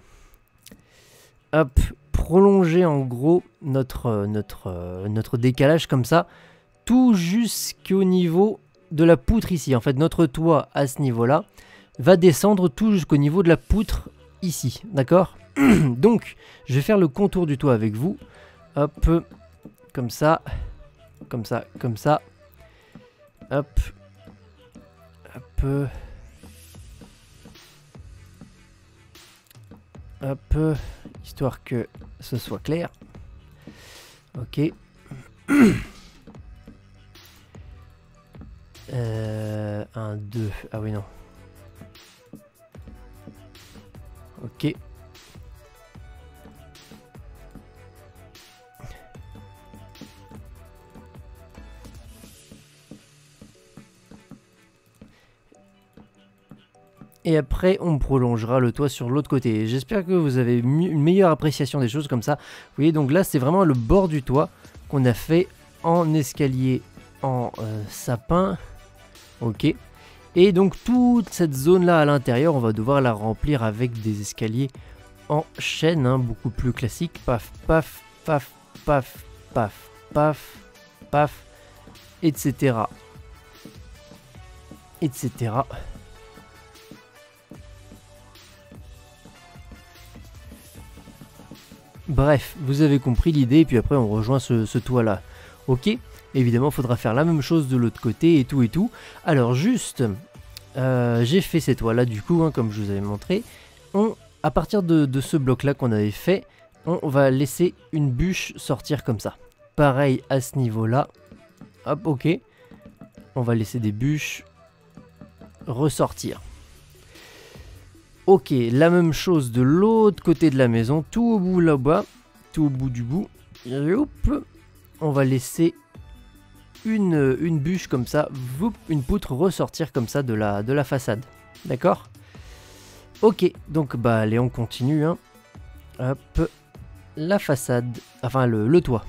hop. Prolonger en gros notre décalage comme ça. Tout jusqu'au niveau de la poutre ici. En fait notre toit à ce niveau là va descendre tout jusqu'au niveau de la poutre ici. D'accord. Donc je vais faire le contour du toit avec vous. Hop. Comme ça. Comme ça, comme ça. Hop. Hop. Hop. Histoire que ce soit clair. Ok. 1, 2. Ah oui, non. Ok. Et après, on prolongera le toit sur l'autre côté. J'espère que vous avez une meilleure appréciation des choses comme ça. Vous voyez, donc là, c'est vraiment le bord du toit qu'on a fait en escalier en sapin. Ok. Et donc, toute cette zone-là à l'intérieur, on va devoir la remplir avec des escaliers en chaîne, hein, beaucoup plus classique. Paf, paf, paf, paf, paf, paf, paf, etc. Etc. Bref, vous avez compris l'idée, et puis après on rejoint ce toit-là. Ok, évidemment, il faudra faire la même chose de l'autre côté, et tout, et tout. Alors juste, j'ai fait ces toits-là, du coup, hein, comme je vous avais montré. À partir de ce bloc-là qu'on avait fait, on va laisser une bûche sortir comme ça. Pareil à ce niveau-là. Hop, ok. On va laisser des bûches ressortir. Ok, la même chose de l'autre côté de la maison, tout au bout là-bas, tout au bout du bout. Et hop, on va laisser une bûche comme ça, une poutre ressortir comme ça de la façade. D'accord? Ok, donc bah allez, on continue. Hein. Hop, la façade, enfin le toit.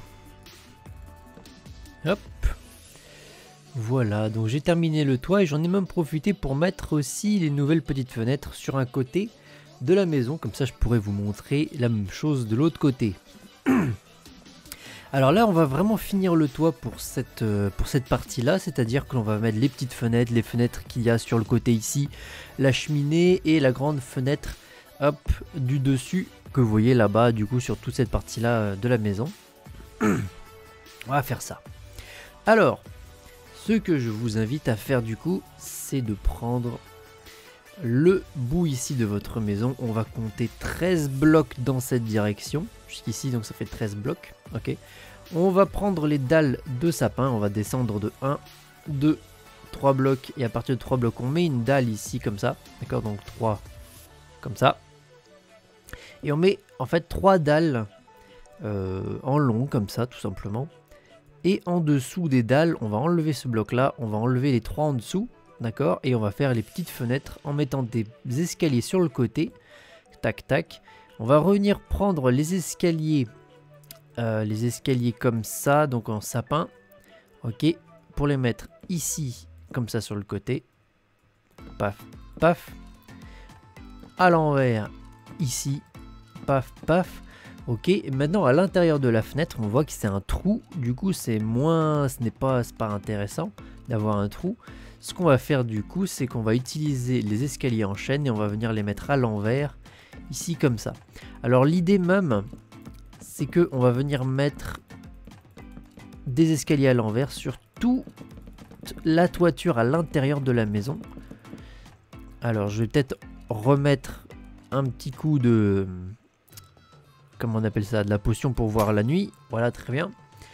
Hop. Voilà, donc j'ai terminé le toit et j'en ai même profité pour mettre aussi les nouvelles petites fenêtres sur un côté de la maison. Comme ça, je pourrais vous montrer la même chose de l'autre côté. Alors là, on va vraiment finir le toit pour cette partie-là. C'est-à-dire que l'on va mettre les petites fenêtres, les fenêtres qu'il y a sur le côté ici, la cheminée et la grande fenêtre hop, du dessus que vous voyez là-bas, du coup, sur toute cette partie-là de la maison. On va faire ça. Alors... ce que je vous invite à faire du coup, c'est de prendre le bout ici de votre maison. On va compter 13 blocs dans cette direction, jusqu'ici, donc ça fait 13 blocs. Ok. On va prendre les dalles de sapin, on va descendre de 1, 2, 3 blocs, et à partir de 3 blocs, on met une dalle ici comme ça. D'accord, donc 3, comme ça. Et on met en fait 3 dalles en long, comme ça, tout simplement. Et en dessous des dalles, on va enlever ce bloc-là, on va enlever les 3 en dessous, d'accord? Et on va faire les petites fenêtres en mettant des escaliers sur le côté. Tac, tac. On va revenir prendre les escaliers comme ça, donc en sapin. Ok, pour les mettre ici, comme ça sur le côté. Paf, paf. À l'envers, ici. Paf, paf. Ok, et maintenant à l'intérieur de la fenêtre, on voit que c'est un trou. Du coup, c'est moins, ce n'est pas intéressant d'avoir un trou. Ce qu'on va faire du coup, c'est qu'on va utiliser les escaliers en chaîne et on va venir les mettre à l'envers, ici comme ça. Alors l'idée même, c'est que on va venir mettre des escaliers à l'envers sur toute la toiture à l'intérieur de la maison. Alors je vais peut-être remettre un petit coup de... comment on appelle ça, de la potion pour voir la nuit. Voilà, très bien.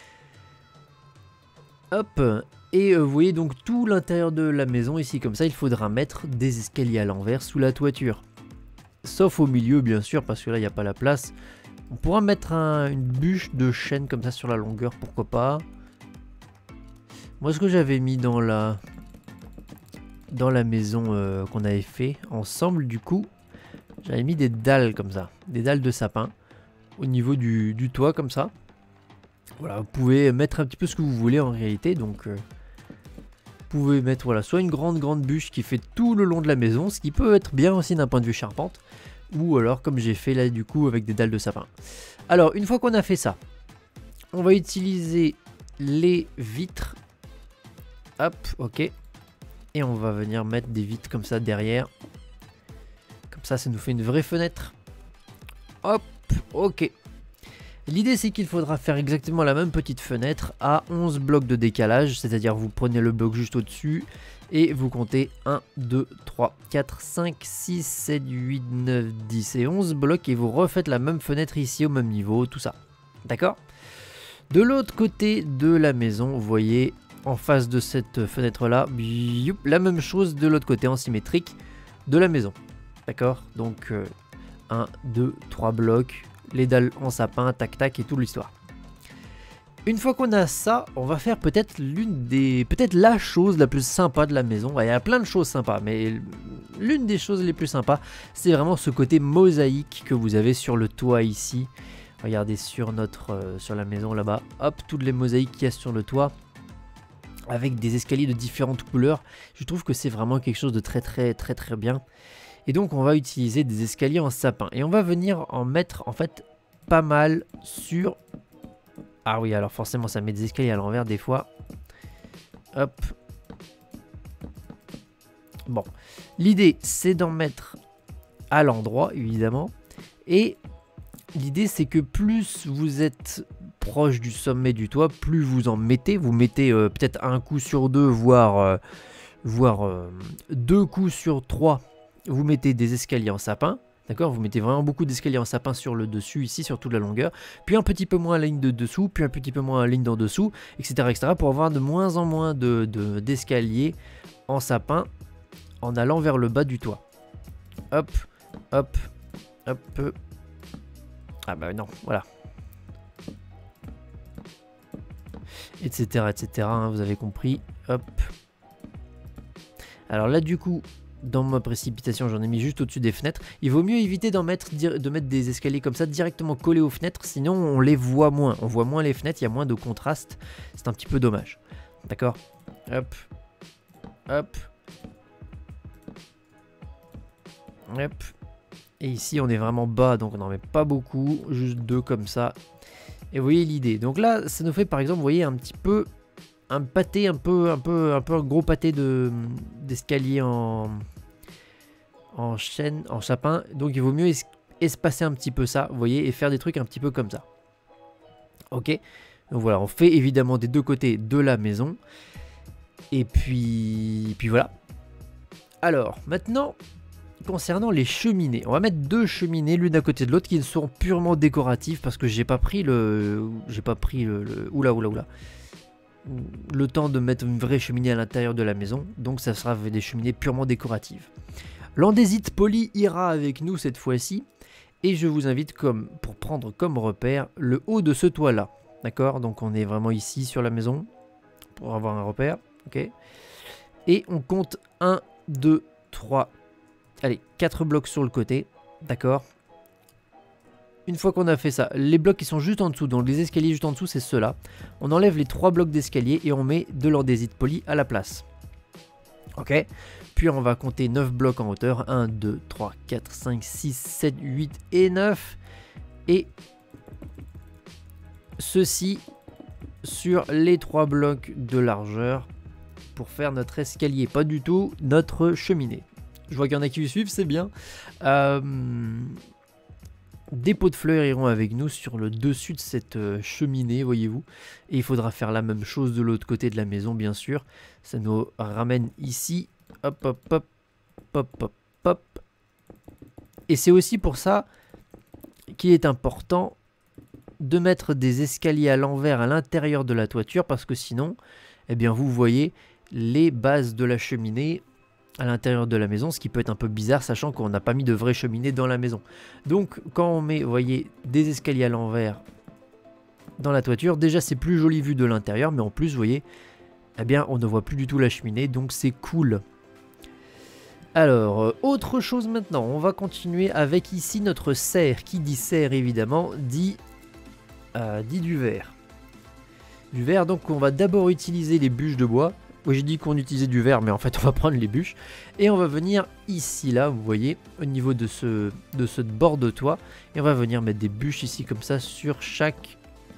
Hop. Et vous voyez donc tout l'intérieur de la maison ici comme ça. Il faudra mettre des escaliers à l'envers sous la toiture. Sauf au milieu bien sûr, parce que là il n'y a pas la place. On pourra mettre une bûche de chêne comme ça sur la longueur, pourquoi pas. Moi ce que j'avais mis dans la maison qu'on avait fait ensemble du coup, j'avais mis des dalles comme ça, des dalles de sapin au niveau du toit comme ça. Voilà, vous pouvez mettre un petit peu ce que vous voulez en réalité, donc vous pouvez mettre voilà, soit une grande bûche qui fait tout le long de la maison, ce qui peut être bien aussi d'un point de vue charpente, ou alors comme j'ai fait là du coup avec des dalles de sapin. Alors une fois qu'on a fait ça, on va utiliser les vitres. Hop, ok. Et on va venir mettre des vitres comme ça derrière. Comme ça nous fait une vraie fenêtre. Hop, ok. L'idée c'est qu'il faudra faire exactement la même petite fenêtre à 11 blocs de décalage. C'est-à-dire vous prenez le bloc juste au-dessus et vous comptez 1, 2, 3, 4, 5, 6, 7, 8, 9, 10 et 11 blocs. Et vous refaites la même fenêtre ici au même niveau, tout ça. D'accord? De l'autre côté de la maison, vous voyez... en face de cette fenêtre là, la même chose de l'autre côté en symétrique de la maison. D'accord? Donc 1, 2, 3 blocs, les dalles en sapin, tac tac et toute l'histoire. Une fois qu'on a ça, on va faire peut-être peut-être la chose la plus sympa de la maison. Il y a plein de choses sympas, mais l'une des choses les plus sympas, c'est vraiment ce côté mosaïque que vous avez sur le toit ici. Regardez sur la maison là-bas, hop, toutes les mosaïques qu'il y a sur le toit. Avec des escaliers de différentes couleurs, je trouve que c'est vraiment quelque chose de très bien. Et donc on va utiliser des escaliers en sapin. Et on va venir en mettre en fait pas mal sur... ah oui, alors forcément ça met des escaliers à l'envers des fois. Hop. Bon, l'idée c'est d'en mettre à l'endroit évidemment. Et l'idée c'est que plus vous êtes... proche du sommet du toit, plus vous en mettez. Vous mettez peut-être un coup sur deux, voire 2 coups sur 3. Vous mettez des escaliers en sapin. D'accord? Vous mettez vraiment beaucoup d'escaliers en sapin sur le dessus, ici, sur toute la longueur. Puis un petit peu moins la ligne de dessous, puis un petit peu moins la ligne d'en dessous, etc., etc. Pour avoir de moins en moins d'escaliers en sapin en allant vers le bas du toit. Hop, hop, hop. Ah bah non, voilà. Etc, etc, hein, vous avez compris. Hop. Alors là du coup, dans ma précipitation, j'en ai mis juste au-dessus des fenêtres. Il vaut mieux éviter de mettre des escaliers comme ça directement collés aux fenêtres, sinon on les voit moins. On voit moins les fenêtres, il y a moins de contraste. C'est un petit peu dommage. D'accord? Hop. Hop. Hop. Et ici on est vraiment bas, donc on n'en met pas beaucoup, juste 2 comme ça. Et vous voyez l'idée. Donc là, ça nous fait par exemple, vous voyez un petit peu un pâté, un peu un gros pâté d'escalier en chaîne, en sapin. Donc il vaut mieux espacer un petit peu ça, vous voyez, et faire des trucs un petit peu comme ça. Ok. Donc voilà, on fait évidemment des deux côtés de la maison. Et puis voilà. Alors maintenant, concernant les cheminées, on va mettre 2 cheminées l'une à côté de l'autre qui sont purement décoratives parce que j'ai pas pris le temps de mettre une vraie cheminée à l'intérieur de la maison, donc ça sera des cheminées purement décoratives. L'andésite poli ira avec nous cette fois-ci. Et je vous invite pour prendre comme repère le haut de ce toit-là. D'accord? Donc on est vraiment ici sur la maison pour avoir un repère. Ok. Et on compte 1, 2, 3, allez, 4 blocs sur le côté. D'accord? Une fois qu'on a fait ça, les blocs qui sont juste en dessous, donc les escaliers juste en dessous, c'est ceux-là. On enlève les 3 blocs d'escalier et on met de l'andésite poli à la place. Ok? Puis on va compter 9 blocs en hauteur. 1, 2, 3, 4, 5, 6, 7, 8 et 9. Et ceci sur les 3 blocs de largeur pour faire notre escalier. Pas du tout notre cheminée. Je vois qu'il y en a qui me suivent, c'est bien. Des pots de fleurs iront avec nous sur le dessus de cette cheminée, voyez-vous. Et il faudra faire la même chose de l'autre côté de la maison, bien sûr. Ça nous ramène ici. Hop, hop, hop, hop, hop, hop. Et c'est aussi pour ça qu'il est important de mettre des escaliers à l'envers à l'intérieur de la toiture. Parce que sinon, eh bien, vous voyez les bases de la cheminée à l'intérieur de la maison, ce qui peut être un peu bizarre sachant qu'on n'a pas mis de vraie cheminée dans la maison. Donc quand on met, vous voyez, des escaliers à l'envers dans la toiture, déjà c'est plus joli vu de l'intérieur, mais en plus, vous voyez, eh bien on ne voit plus du tout la cheminée, donc c'est cool. Alors, autre chose maintenant, on va continuer avec ici notre serre. Qui dit serre évidemment, dit du verre. Du verre, donc on va d'abord utiliser les bûches de bois. Oui, j'ai dit qu'on utilisait du verre, mais en fait on va prendre les bûches. Et on va venir ici, là, vous voyez, au niveau de ce bord de toit. Et on va venir mettre des bûches ici, comme ça, sur chaque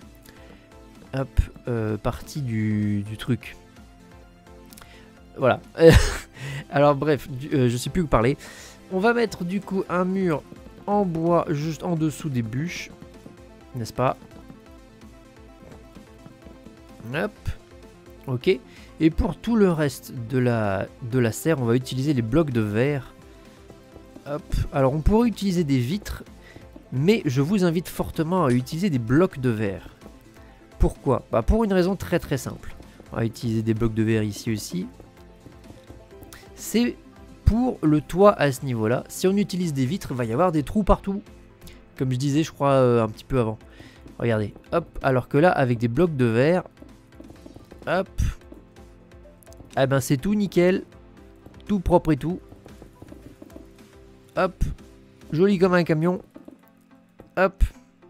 partie du truc. Voilà. Alors bref, je sais plus où parler. On va mettre du coup un mur en bois juste en dessous des bûches. N'est-ce pas? Hop. Ok. Et pour tout le reste de la serre, on va utiliser les blocs de verre. Hop. Alors on pourrait utiliser des vitres, mais je vous invite fortement à utiliser des blocs de verre. Pourquoi? Bah pour une raison très très simple. On va utiliser des blocs de verre ici aussi. C'est pour le toit à ce niveau-là. Si on utilise des vitres, il va y avoir des trous partout. Comme je disais, je crois, un petit peu avant. Regardez. Hop. Alors que là, avec des blocs de verre, hop. Ah ben c'est tout nickel, tout propre et tout. Hop, joli comme un camion. Hop.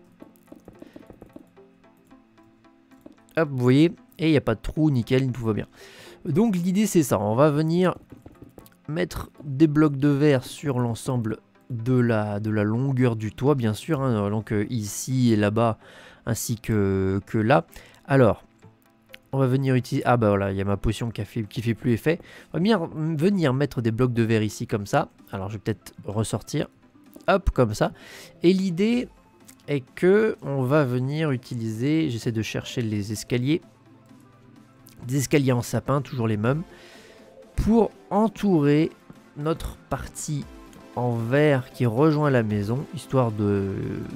Hop, vous voyez, et il n'y a pas de trou, nickel, tout va bien. Donc l'idée c'est ça, on va venir mettre des blocs de verre sur l'ensemble de la longueur du toit, bien sûr. Hein, donc ici et là-bas, ainsi que là. Alors... on va venir utiliser... ah bah voilà, il y a ma potion qui fait plus effet. On va venir mettre des blocs de verre ici comme ça. Alors je vais peut-être ressortir. Hop, comme ça. Et l'idée est que on va venir utiliser... j'essaie de chercher les escaliers. Des escaliers en sapin, toujours les mêmes. Pour entourer notre partie en verre qui rejoint la maison. Histoire de...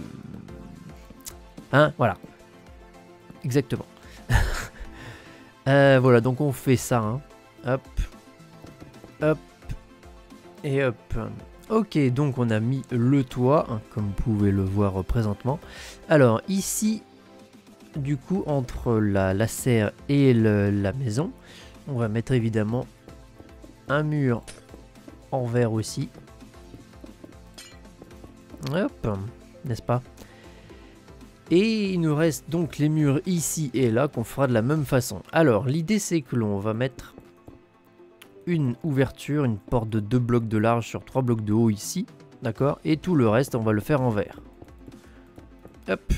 hein, voilà. Exactement. Voilà, donc on fait ça. Hein. Hop. Hop. Et hop. Ok, donc on a mis le toit, hein, comme vous pouvez le voir présentement. Alors ici, du coup, entre la serre et la maison, on va mettre évidemment un mur en verre aussi. Hop, n'est-ce pas? Et il nous reste donc les murs ici et là qu'on fera de la même façon. Alors l'idée c'est que l'on va mettre une ouverture, une porte de 2 blocs de large sur 3 blocs de haut ici. D'accord? Et tout le reste on va le faire en verre. Hop.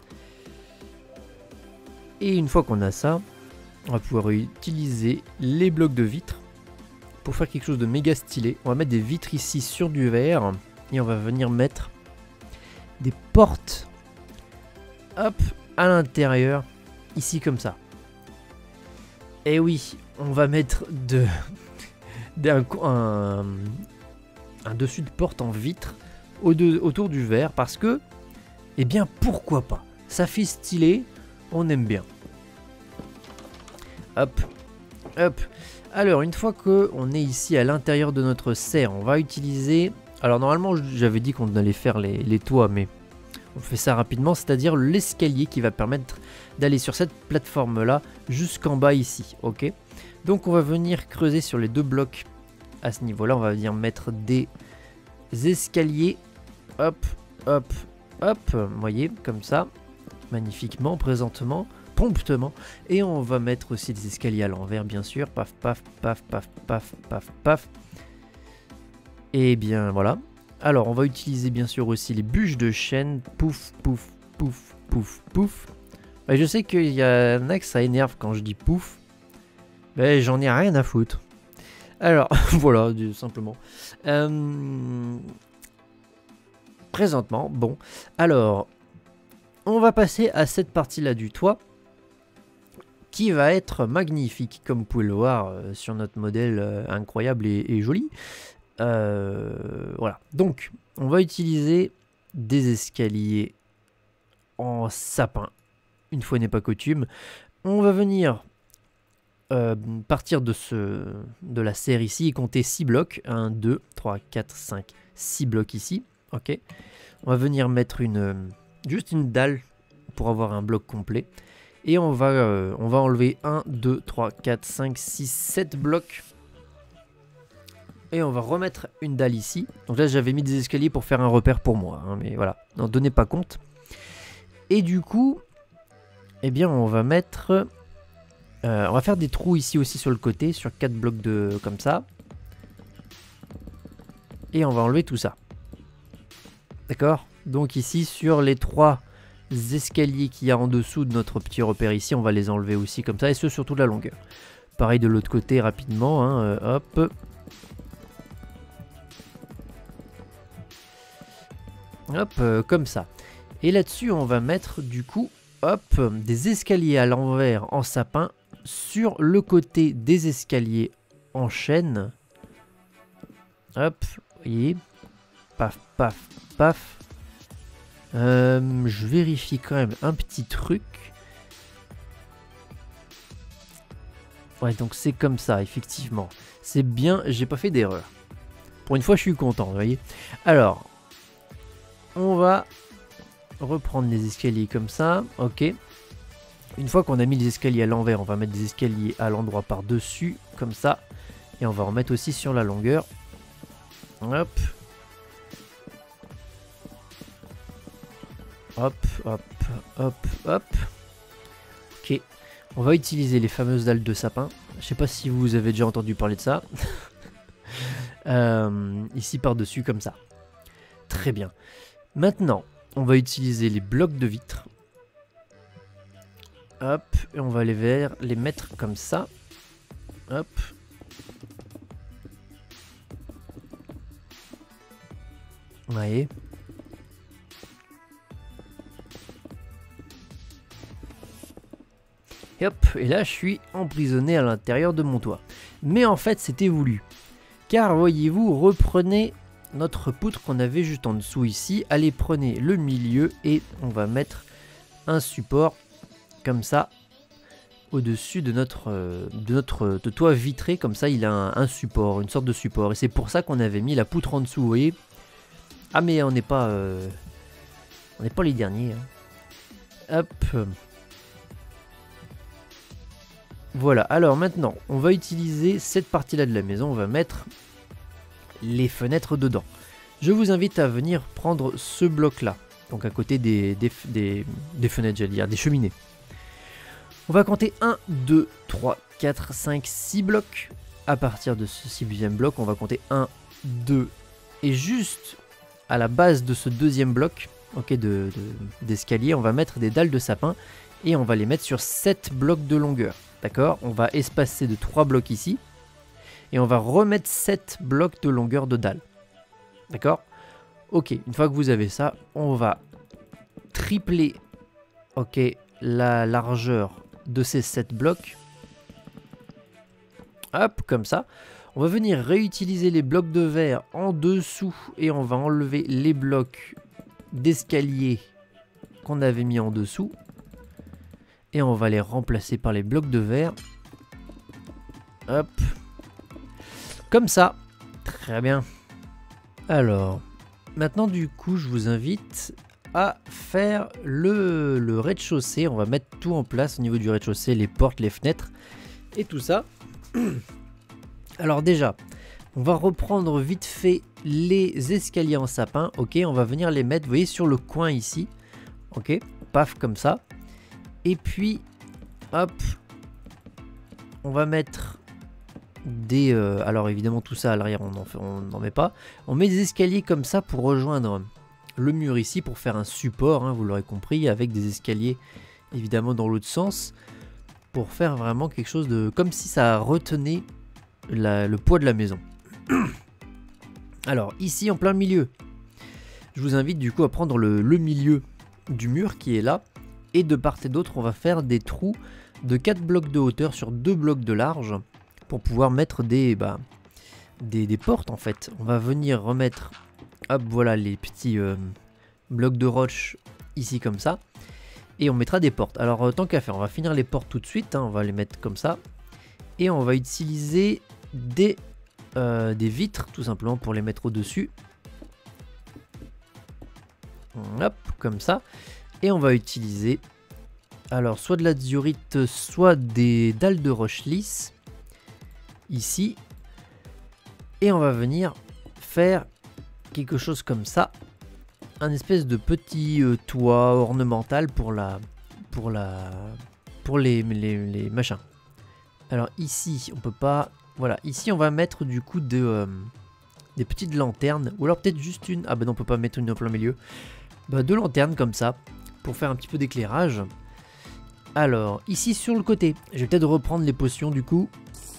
Et une fois qu'on a ça, on va pouvoir utiliser les blocs de vitres pour faire quelque chose de méga stylé. On va mettre des vitres ici sur du verre et on va venir mettre des portes. Hop, à l'intérieur, ici comme ça. Et oui, on va mettre un dessus de porte en vitre autour du verre parce que, eh bien, pourquoi pas? Ça fait stylé, on aime bien. Hop, Hop. Alors, une fois qu'on est ici à l'intérieur de notre serre, on va utiliser... Alors, normalement, j'avais dit qu'on allait faire les toits, mais on fait ça rapidement, c'est-à-dire l'escalier qui va permettre d'aller sur cette plateforme-là jusqu'en bas ici, ok? Donc, on va venir creuser sur les 2 blocs à ce niveau-là. On va venir mettre des escaliers. Hop, hop, hop. Vous voyez, comme ça. Magnifiquement, présentement. Promptement. Et on va mettre aussi des escaliers à l'envers, bien sûr. Paf, paf, paf, paf, paf, paf, paf. Et bien, voilà. Alors, on va utiliser, bien sûr, aussi les bûches de chêne. Pouf, pouf, pouf, pouf, pouf. Et je sais qu'il y en a que ça énerve quand je dis pouf. Mais j'en ai rien à foutre. Alors, voilà, simplement. Présentement, bon. Alors, on va passer à cette partie-là du toit, qui va être magnifique, comme vous pouvez le voir sur notre modèle incroyable et joli. Voilà, donc on va utiliser des escaliers en sapin, une fois n'est pas coutume. On va venir partir de la serre ici et compter 6 blocs, 1, 2, 3, 4, 5, 6 blocs ici, ok. On va venir mettre juste une dalle pour avoir un bloc complet. Et on va enlever 1, 2, 3, 4, 5, 6, 7 blocs. Et on va remettre une dalle ici. Donc là, j'avais mis des escaliers pour faire un repère pour moi. Hein, mais voilà, n'en donnez pas compte. Et du coup, eh bien, on va mettre... on va faire des trous ici aussi sur le côté, sur 4 blocs comme ça. Et on va enlever tout ça. D'accord? Donc ici, sur les 3... escaliers qu'il y a en dessous de notre petit repère ici, on va les enlever aussi comme ça, et ce sur toute la longueur. Pareil de l'autre côté rapidement, hein, hop. Hop, comme ça. Et là-dessus, on va mettre du coup, hop, des escaliers à l'envers en sapin sur le côté des escaliers en chêne. Hop, vous voyez, paf, paf, paf. Je vérifie quand même un petit truc. Ouais, donc c'est comme ça, effectivement. C'est bien, j'ai pas fait d'erreur. Pour une fois, je suis content, vous voyez. Alors, on va reprendre les escaliers comme ça, ok. Une fois qu'on a mis les escaliers à l'envers, on va mettre des escaliers à l'endroit par-dessus, comme ça. Et on va en mettre aussi sur la longueur. Hop. Hop, hop, hop, hop. Ok. On va utiliser les fameuses dalles de sapin. Je sais pas si vous avez déjà entendu parler de ça. Ici par-dessus, comme ça. Très bien. Maintenant, on va utiliser les blocs de vitre. Hop. Et on va les mettre comme ça. Hop. Vous voyez ? Et hop, et là je suis emprisonné à l'intérieur de mon toit. Mais en fait c'était voulu. Car voyez-vous, reprenez notre poutre qu'on avait juste en dessous ici. Allez, prenez le milieu et on va mettre un support comme ça au-dessus de notre toit vitré. Comme ça il a un support, une sorte de support. Et c'est pour ça qu'on avait mis la poutre en dessous, vous voyez. Ah mais on n'est pas les derniers. Hein. Hop. Voilà, alors maintenant, on va utiliser cette partie-là de la maison, on va mettre les fenêtres dedans. Je vous invite à venir prendre ce bloc-là, donc à côté des fenêtres, j'allais dire, des cheminées. On va compter 1, 2, 3, 4, 5, 6 blocs. À partir de ce 6e bloc, on va compter 1, 2, et juste à la base de ce 2e bloc, ok, d'escalier, on va mettre des dalles de sapin, et on va les mettre sur 7 blocs de longueur. D'accord, on va espacer de 3 blocs ici. Et on va remettre 7 blocs de longueur de dalle. D'accord. Ok, une fois que vous avez ça, on va tripler, ok, la largeur de ces 7 blocs. Hop, comme ça. On va venir réutiliser les blocs de verre en dessous. Et on va enlever les blocs d'escalier qu'on avait mis en dessous. Et on va les remplacer par les blocs de verre. Hop. Comme ça. Très bien. Alors, maintenant du coup, je vous invite à faire le rez-de-chaussée. On va mettre tout en place au niveau du rez-de-chaussée, les portes, les fenêtres et tout ça. Alors déjà, on va reprendre vite fait les escaliers en sapin. Ok, on va venir les mettre, vous voyez, sur le coin ici. Ok, paf, comme ça. Et puis, hop, on va mettre des... alors évidemment, tout ça à l'arrière, on n'en met pas. On met des escaliers comme ça pour rejoindre le mur ici, pour faire un support, hein, vous l'aurez compris, avec des escaliers évidemment dans l'autre sens, pour faire vraiment quelque chose de... comme si ça retenait le poids de la maison. Alors, ici, en plein milieu, je vous invite du coup à prendre le milieu du mur qui est là. Et de part et d'autre, on va faire des trous de 4 blocs de hauteur sur 2 blocs de large pour pouvoir mettre des portes en fait. On va venir remettre, hop, voilà les petits blocs de roche ici comme ça. Et on mettra des portes. Alors, tant qu'à faire, on va finir les portes tout de suite. Hein, on va les mettre comme ça. Et on va utiliser des vitres tout simplement pour les mettre au-dessus. Hop, comme ça. Et on va utiliser alors soit de la diorite, soit des dalles de roche lisse ici. Et on va venir faire quelque chose comme ça, un espèce de petit toit ornemental pour les machins. Alors ici on peut pas, voilà, ici on va mettre du coup des petites lanternes, ou alors peut-être juste une, ah bah non on peut pas mettre une en plein milieu, bah, 2 lanternes comme ça pour faire un petit peu d'éclairage. Alors ici sur le côté, je vais peut-être reprendre les potions du coup.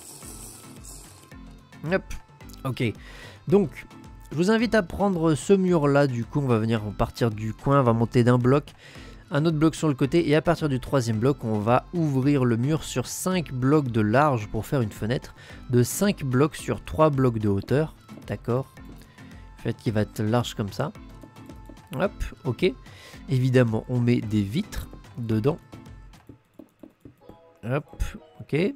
Hop, ok, donc je vous invite à prendre ce mur là, du coup on va venir partir du coin, on va monter d'un bloc, un autre bloc sur le côté, et à partir du 3e bloc on va ouvrir le mur sur 5 blocs de large pour faire une fenêtre de 5 blocs sur 3 blocs de hauteur, d'accord, fait qu'il va être large comme ça. Hop, ok, évidemment on met des vitres dedans, hop, ok.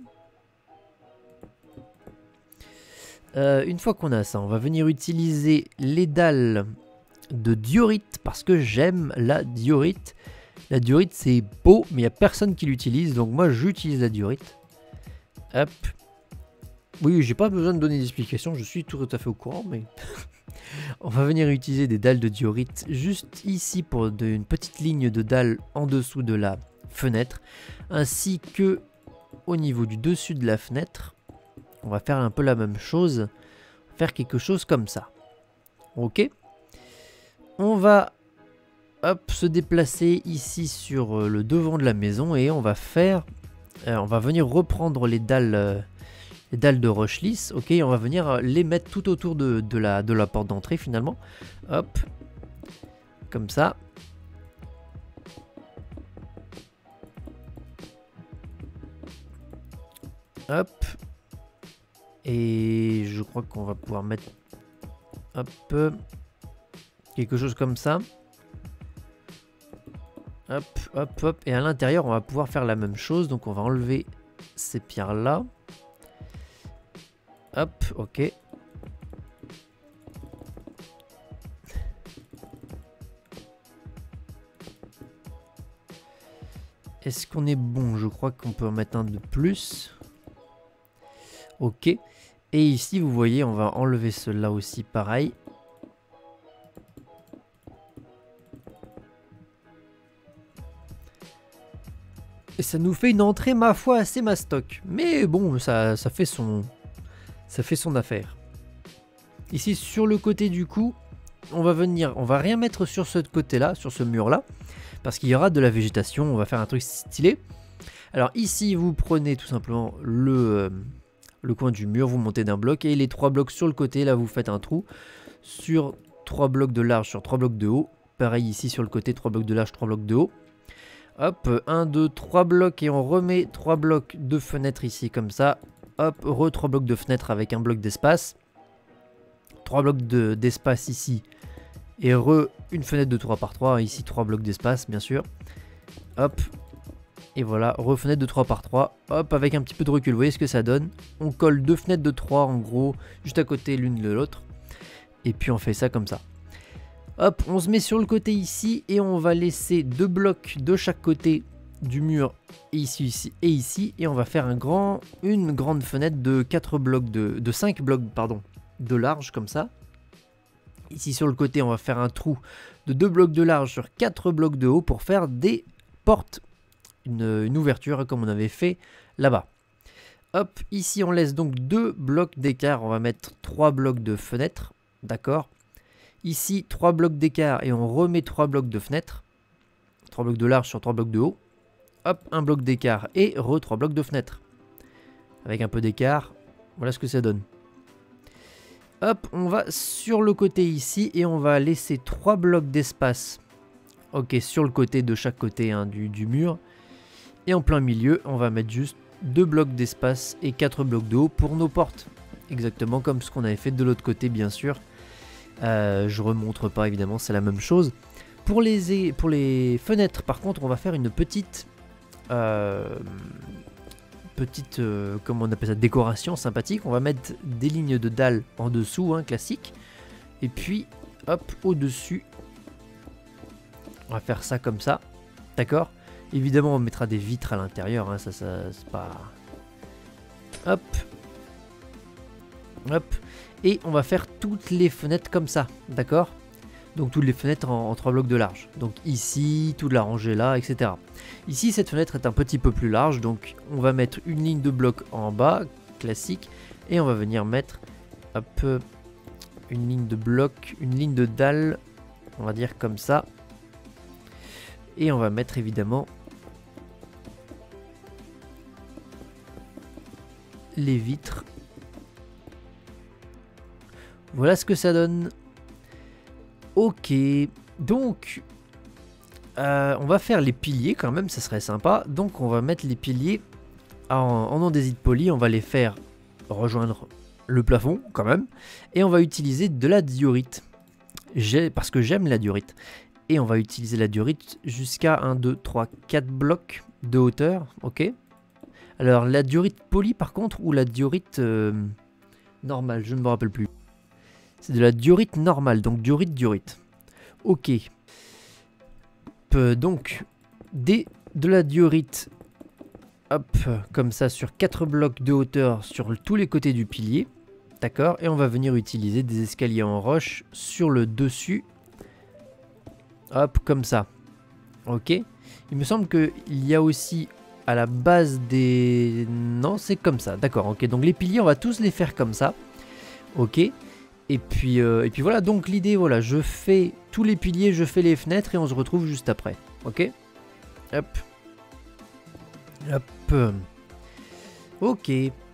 Une fois qu'on a ça, on va venir utiliser les dalles de diorite parce que j'aime la diorite. La diorite c'est beau mais il n'y a personne qui l'utilise, donc moi j'utilise la diorite. Hop. Oui, j'ai pas besoin de donner d'explication, je suis tout à fait au courant, mais on va venir utiliser des dalles de diorite juste ici pour une petite ligne de dalles en dessous de la fenêtre, ainsi que au niveau du dessus de la fenêtre. On va faire un peu la même chose, faire quelque chose comme ça. Ok. On va hop, se déplacer ici sur le devant de la maison et on va faire, on va venir reprendre les dalles de roche lisse. Ok, on va venir les mettre tout autour de la porte d'entrée finalement. Hop, comme ça. Hop. Et je crois qu'on va pouvoir mettre hop, quelque chose comme ça. Hop, hop, hop. Et à l'intérieur, on va pouvoir faire la même chose. Donc on va enlever ces pierres-là. Hop, ok. Est-ce qu'on est bon? Je crois qu'on peut en mettre un de plus. Ok. Et ici, vous voyez, on va enlever cela aussi, pareil. Et ça nous fait une entrée, ma foi, assez mastoc. Mais bon, ça fait son affaire. Ici, sur le côté du coup, on va rien mettre sur ce côté-là, sur ce mur-là, parce qu'il y aura de la végétation, on va faire un truc stylé. Alors ici, vous prenez tout simplement le coin du mur, vous montez d'un bloc, et les 3 blocs sur le côté, là vous faites un trou sur 3 blocs de large sur 3 blocs de haut. Pareil ici sur le côté, 3 blocs de large, 3 blocs de haut. Hop, 1, 2, 3 blocs, et on remet 3 blocs de fenêtre ici comme ça. Hop, 3 blocs de fenêtre avec un bloc d'espace. 3 blocs d'espace ici. Et une fenêtre de 3 par 3, ici 3 blocs d'espace bien sûr. Hop. Et voilà, refenêtre de 3 par 3. Hop, avec un petit peu de recul, vous voyez ce que ça donne. On colle 2 fenêtres de 3 en gros, juste à côté l'une de l'autre. Et puis on fait ça comme ça. Hop, on se met sur le côté ici et on va laisser 2 blocs de chaque côté du mur, et ici et ici. Et on va faire une grande fenêtre de 4 blocs de 5 blocs pardon, de large comme ça. Ici sur le côté, on va faire un trou de 2 blocs de large sur 4 blocs de haut pour faire des portes, une ouverture comme on avait fait là-bas. Hop, ici on laisse donc 2 blocs d'écart, on va mettre 3 blocs de fenêtres, d'accord. Ici 3 blocs d'écart et on remet 3 blocs de fenêtres, 3 blocs de large sur 3 blocs de haut. Hop, un bloc d'écart et 3 blocs de fenêtres. Avec un peu d'écart, voilà ce que ça donne. Hop, on va sur le côté ici et on va laisser 3 blocs d'espace. Ok, sur le côté de chaque côté hein, du mur. Et en plein milieu, on va mettre juste 2 blocs d'espace et 4 blocs de haut pour nos portes. Exactement comme ce qu'on avait fait de l'autre côté, bien sûr. Je remontre pas, évidemment, c'est la même chose. Pour les fenêtres, par contre, on va faire une petite comment on appelle ça, décoration sympathique. On va mettre des lignes de dalles en dessous, hein, classique. Et puis, hop, au-dessus, on va faire ça comme ça. D'accord ? Évidemment, on mettra des vitres à l'intérieur, hein, ça c'est pas... Hop. Hop. Et on va faire toutes les fenêtres comme ça, d'accord? Donc toutes les fenêtres en 3 blocs de large. Donc ici, toute la rangée là, etc. Ici, cette fenêtre est un petit peu plus large, donc on va mettre une ligne de bloc en bas, classique. Et on va venir mettre, hop, une ligne de bloc, une ligne de dalle, on va dire comme ça. Et on va mettre évidemment les vitres. Voilà ce que ça donne. Ok, donc on va faire les piliers quand même, ça serait sympa. Donc on va mettre les piliers en andésite poli, on va les faire rejoindre le plafond quand même. Et on va utiliser de la diorite, parce que j'aime la diorite. Et on va utiliser la diorite jusqu'à 1, 2, 3, 4 blocs de hauteur, ok. Alors la diorite polie par contre, ou la diorite normale, je ne me rappelle plus. C'est de la diorite normale, donc diorite. Ok. Donc, de la diorite, hop, comme ça, sur 4 blocs de hauteur sur tous les côtés du pilier. D'accord. Et on va venir utiliser des escaliers en roche sur le dessus. Hop, comme ça. Ok. Il me semble qu'il y a aussi à la base des... Non, c'est comme ça. D'accord, ok. Donc les piliers, on va tous les faire comme ça. Ok. Et puis voilà, donc l'idée, voilà, je fais tous les piliers, je fais les fenêtres et on se retrouve juste après. Ok. Hop. Hop. Ok.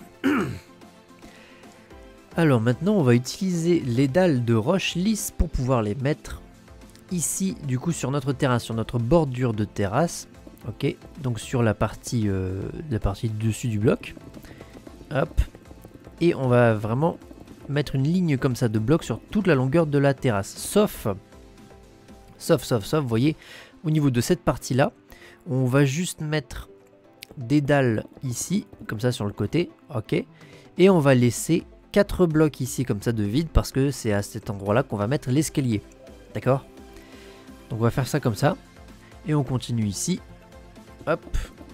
Alors maintenant, on va utiliser les dalles de roche lisse pour pouvoir les mettre ici, du coup, sur notre terrasse, sur notre bordure de terrasse. Ok. Donc sur la partie dessus du bloc. Hop. Et on va vraiment mettre une ligne comme ça de blocs sur toute la longueur de la terrasse. Sauf, vous voyez, au niveau de cette partie-là, on va juste mettre des dalles ici, comme ça sur le côté. Ok. Et on va laisser 4 blocs ici comme ça de vide parce que c'est à cet endroit-là qu'on va mettre l'escalier. D'accord? Donc on va faire ça comme ça. Et on continue ici. Hop.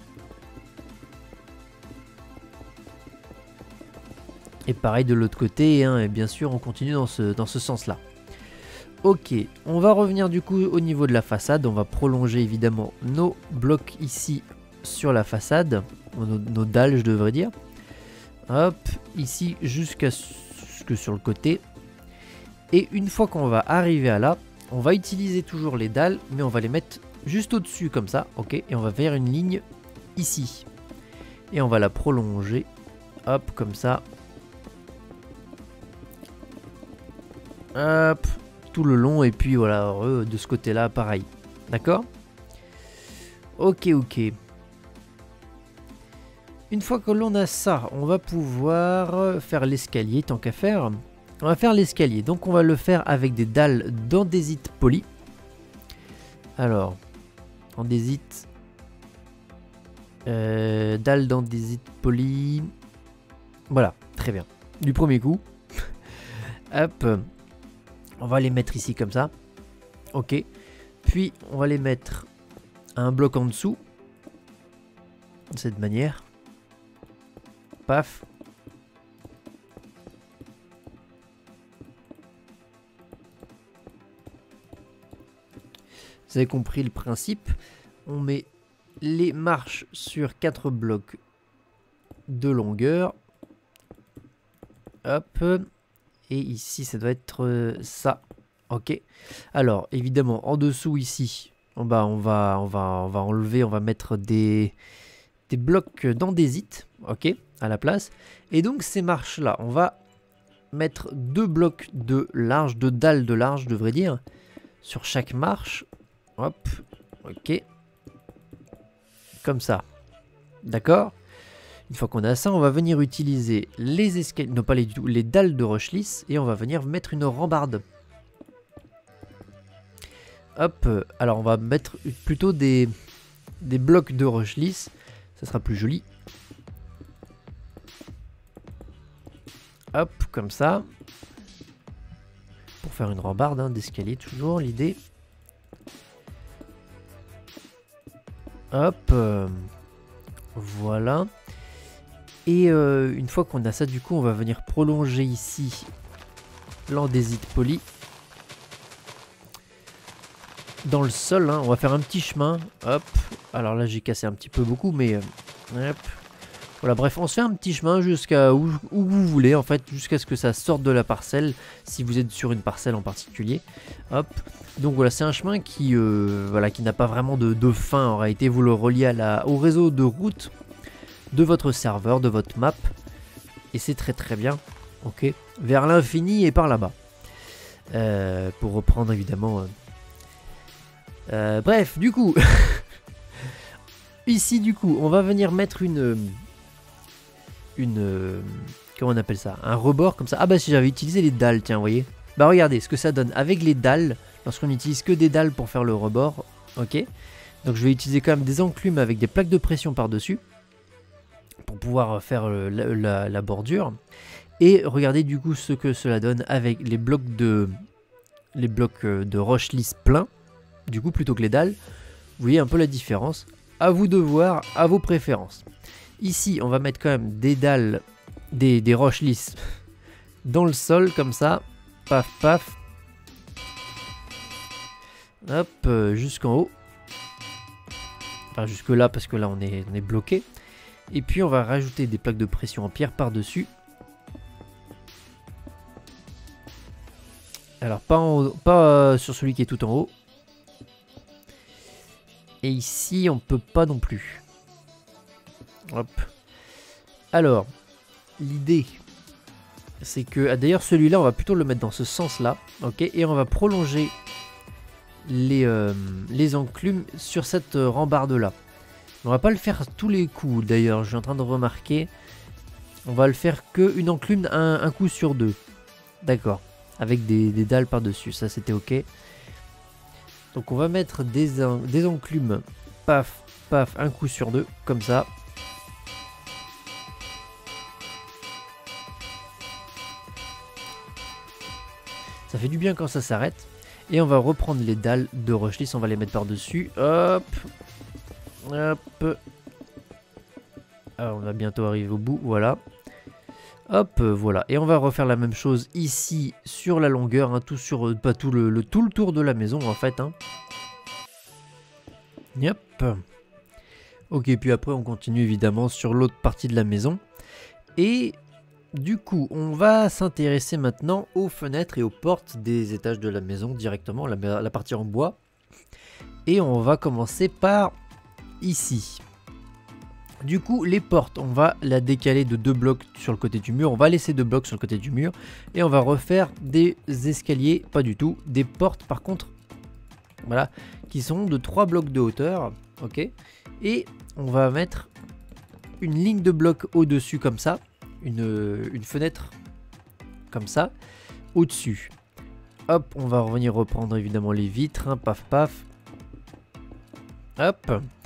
Et pareil de l'autre côté, hein, et bien sûr on continue dans ce sens-là. Ok, on va revenir du coup au niveau de la façade. On va prolonger évidemment nos blocs ici sur la façade. Nos dalles, je devrais dire. Hop, ici jusque sur le côté. Et une fois qu'on va arriver à là, on va utiliser toujours les dalles, mais on va les mettre juste au-dessus comme ça, ok. Et on va faire une ligne ici. Et on va la prolonger, hop, comme ça. Hop, tout le long, et puis voilà, de ce côté-là, pareil. D'accord? Ok, ok. Une fois que l'on a ça, on va pouvoir faire l'escalier, tant qu'à faire. On va faire l'escalier, donc on va le faire avec des dalles d'andésite poli. Alors, andésite Dalle d'andésite polie. Voilà, très bien. Du premier coup. Hop. On va les mettre ici comme ça. Ok. Puis on va les mettre à un bloc en dessous. De cette manière. Paf. Vous avez compris le principe. On met les marches sur 4 blocs de longueur. Hop. Et ici, ça doit être ça. Ok. Alors, évidemment, en dessous ici, on va enlever, on va mettre des blocs d'andésite. Ok. À la place. Et donc, ces marches-là, on va mettre 2 blocs de large, de dalles de large, je devrais dire, sur chaque marche. Hop. Ok. Comme ça. D'accord. Une fois qu'on a ça, on va venir utiliser les escaliers, non pas les dalles de roche lisse, et on va venir mettre une rambarde. Hop, alors on va mettre plutôt des blocs de roche lisse, ça sera plus joli. Hop, comme ça. Pour faire une rambarde hein, d'escalier, toujours l'idée. Hop, voilà. Et une fois qu'on a ça, du coup, on va venir prolonger ici l'andésite poli. Dans le sol, hein, on va faire un petit chemin. Hop. Alors là, j'ai cassé un petit peu beaucoup, mais... hop. Voilà, bref, on se fait un petit chemin jusqu'à où vous voulez, en fait, jusqu'à ce que ça sorte de la parcelle, si vous êtes sur une parcelle en particulier. Hop. Donc voilà, c'est un chemin qui voilà, qui n'a pas vraiment de fin, en réalité. Vous le reliez au réseau de route de votre serveur, de votre map. Et c'est très très bien. Ok. Vers l'infini et par là-bas. Pour reprendre évidemment... bref, du coup... ici, du coup, on va venir mettre comment on appelle ça? Un rebord comme ça. Ah bah si j'avais utilisé les dalles, tiens, vous voyez. Bah regardez ce que ça donne avec les dalles. Lorsqu'on n'utilise que des dalles pour faire le rebord. Ok. Donc je vais utiliser quand même des enclumes avec des plaques de pression par-dessus. Pour pouvoir faire la bordure. Et regardez du coup ce que cela donne avec les blocs de roche lisse pleins. Du coup plutôt que les dalles. Vous voyez un peu la différence. À vous de voir, à vos préférences. Ici on va mettre quand même des dalles, des roches lisses dans le sol comme ça. Paf paf. Hop, jusqu'en haut. Enfin jusque là parce que là on est bloqué. Et puis on va rajouter des plaques de pression en pierre par-dessus. Alors pas sur celui qui est tout en haut. Et ici on peut pas non plus. Hop. Alors, l'idée c'est que... d'ailleurs celui-là on va plutôt le mettre dans ce sens-là. Ok. Et on va prolonger les enclumes sur cette rambarde-là. On va pas le faire tous les coups d'ailleurs, je suis en train de remarquer. On va le faire que une enclume un coup sur deux. D'accord. Avec des dalles par-dessus, ça c'était ok. Donc on va mettre des enclumes, paf, paf, un coup sur deux, comme ça. Ça fait du bien quand ça s'arrête. Et on va reprendre les dalles de roche lisse, on va les mettre par-dessus. Hop. Hop. Alors on va bientôt arriver au bout, voilà. Hop, voilà. Et on va refaire la même chose ici sur la longueur, hein, tout sur pas tout le tour de la maison en fait. Hein. Yep. Ok, puis après on continue évidemment sur l'autre partie de la maison. Et du coup, on va s'intéresser maintenant aux fenêtres et aux portes des étages de la maison directement, la partie en bois. Et on va commencer par ici. Du coup, les portes, on va la décaler de 2 blocs sur le côté du mur. On va laisser 2 blocs sur le côté du mur. Et on va refaire des escaliers, pas du tout. Des portes, par contre, voilà, qui sont de 3 blocs de hauteur. Ok. Et on va mettre une ligne de blocs au-dessus, comme ça. Une fenêtre, comme ça, au-dessus. Hop, on va revenir reprendre évidemment les vitres. Hein, paf, paf. Hop.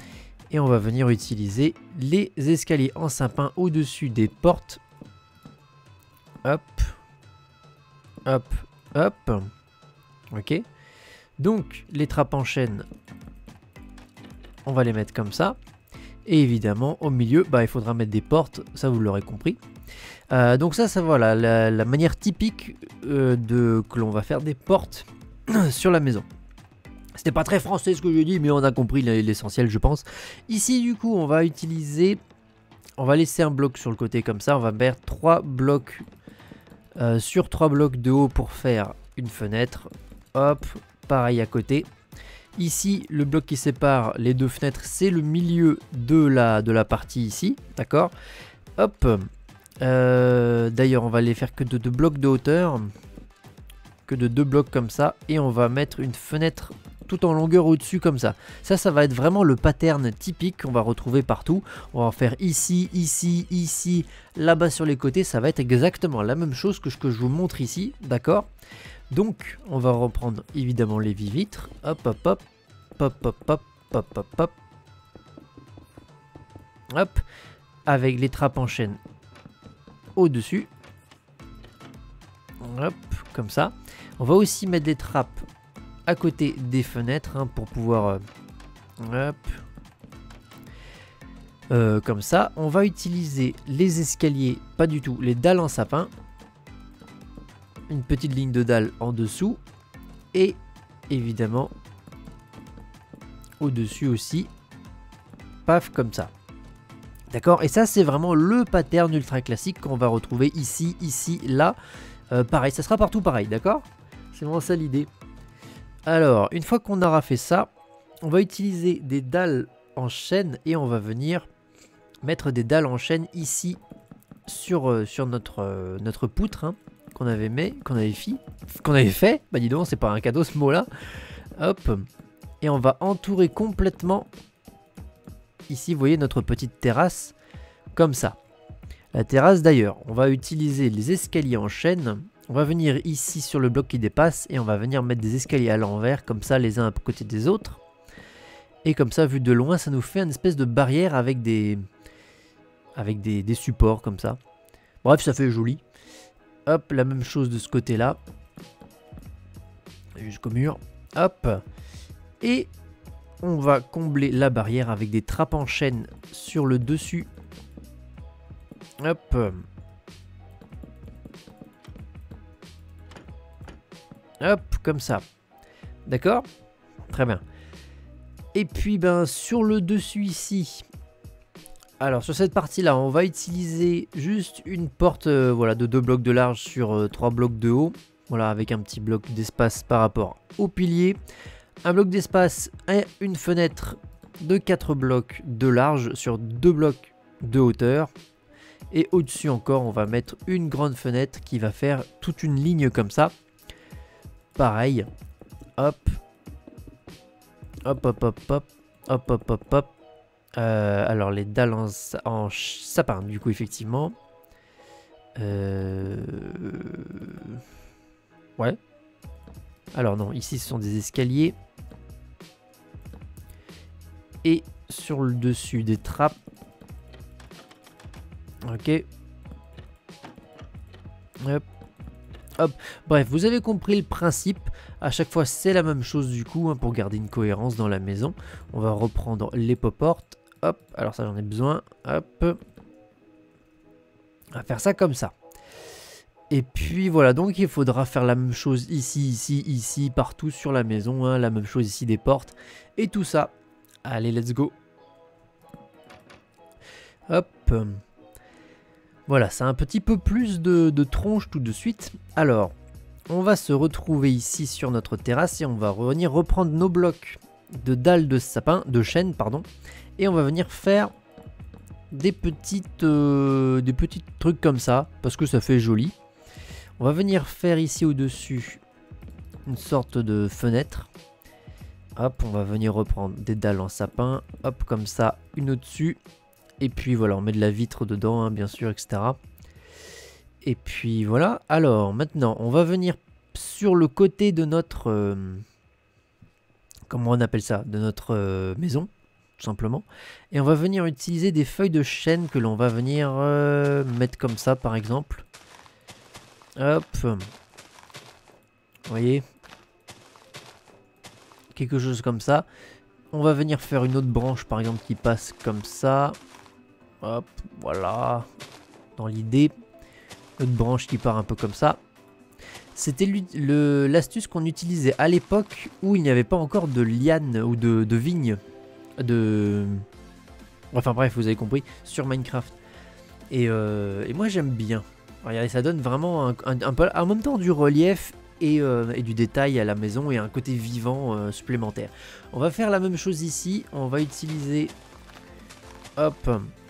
Et on va venir utiliser les escaliers en sapin au-dessus des portes. Hop. Hop. Hop. Ok. Donc, les trappes en chaîne, on va les mettre comme ça. Et évidemment, au milieu, bah, il faudra mettre des portes. Ça, vous l'aurez compris. Donc ça voilà, la manière typique que l'on va faire des portes sur la maison. C'était pas très français ce que j'ai dit, mais on a compris l'essentiel, je pense. Ici, du coup, on va utiliser... On va laisser un bloc sur le côté comme ça. On va mettre 3 blocs sur 3 blocs de haut pour faire une fenêtre. Hop, pareil à côté. Ici, le bloc qui sépare les deux fenêtres, c'est le milieu de la partie ici. D'accord. Hop. D'ailleurs, on va les faire que de 2 blocs de hauteur. Que de 2 blocs comme ça. Et on va mettre une fenêtre tout en longueur au-dessus comme ça. Ça va être vraiment le pattern typique qu'on va retrouver partout. On va en faire ici, ici, ici, là-bas sur les côtés. Ça va être exactement la même chose que ce que je vous montre ici. D'accord. Donc, on va reprendre évidemment les vitres. Hop, hop, hop. Hop, hop, hop, hop, hop, hop. Hop. Avec les trappes en chaîne au-dessus. Hop, comme ça. On va aussi mettre des trappes à côté des fenêtres hein, pour pouvoir... hop. Comme ça. On va utiliser les escaliers, pas du tout, les dalles en sapin. Une petite ligne de dalles en dessous. Et évidemment, au-dessus aussi. Paf, comme ça. D'accord. Et ça, c'est vraiment le pattern ultra classique qu'on va retrouver ici, ici, là. Pareil, ça sera partout pareil, d'accord? C'est vraiment ça l'idée. Alors, une fois qu'on aura fait ça, on va utiliser des dalles en chaîne et on va venir mettre des dalles en chaîne ici sur notre poutre hein, qu'on avait fait. Bah dis donc, c'est pas un cadeau ce mot-là. Hop. Et on va entourer complètement ici, vous voyez notre petite terrasse comme ça. La terrasse d'ailleurs, on va utiliser les escaliers en chaîne. On va venir ici sur le bloc qui dépasse et on va venir mettre des escaliers à l'envers comme ça les uns à côté des autres. Et comme ça, vu de loin, ça nous fait une espèce de barrière avec des supports comme ça. Bref, ça fait joli. Hop, la même chose de ce côté-là. Jusqu'au mur. Hop. Et on va combler la barrière avec des trappes en chaîne sur le dessus. Hop. Hop, comme ça. D'accord? Très bien. Et puis, ben, sur le dessus ici. Alors, sur cette partie-là, on va utiliser juste une porte voilà, de 2 blocs de large sur 3 blocs de haut. Voilà, avec un petit bloc d'espace par rapport au pilier. Un bloc d'espace et une fenêtre de 4 blocs de large sur 2 blocs de hauteur. Et au-dessus encore, on va mettre une grande fenêtre qui va faire toute une ligne comme ça. Pareil. Hop. Hop, hop, hop, hop. Hop, hop, hop, hop. Alors, les dalles en sapin, du coup, effectivement. Ouais. Alors, non, ici, ce sont des escaliers. Et sur le dessus, des trappes. Ok. Hop. Hop. Bref, vous avez compris le principe. À chaque fois, c'est la même chose du coup, hein, pour garder une cohérence dans la maison. On va reprendre les pop-portes. Hop. Alors ça, j'en ai besoin. Hop. On va faire ça comme ça. Et puis voilà, donc il faudra faire la même chose ici, ici, ici, partout sur la maison. Hein, la même chose ici des portes. Et tout ça. Allez, let's go. Hop. Voilà, c'est un petit peu plus de tronche tout de suite. Alors, on va se retrouver ici sur notre terrasse et on va venir reprendre nos blocs de dalles de sapin, de chêne, pardon. Et on va venir faire des petits trucs comme ça, parce que ça fait joli. On va venir faire ici au-dessus une sorte de fenêtre. Hop, on va venir reprendre des dalles en sapin. Hop, comme ça, une au-dessus. Et puis voilà, on met de la vitre dedans, hein, bien sûr, etc. Et puis voilà. Alors, maintenant, on va venir sur le côté de notre... comment on appelle ça? De notre maison, tout simplement. Et on va venir utiliser des feuilles de chêne que l'on va venir mettre comme ça, par exemple. Hop. Vous voyez? Quelque chose comme ça. On va venir faire une autre branche, par exemple, qui passe comme ça. Hop, voilà. Dans l'idée. Une branche qui part un peu comme ça. C'était l'astuce qu'on utilisait à l'époque où il n'y avait pas encore de liane ou de vigne. Enfin bref, vous avez compris, sur Minecraft. Et moi j'aime bien. Regardez, ça donne vraiment un peu, en même temps du relief et du détail à la maison et un côté vivant supplémentaire. On va faire la même chose ici. On va utiliser... Hop.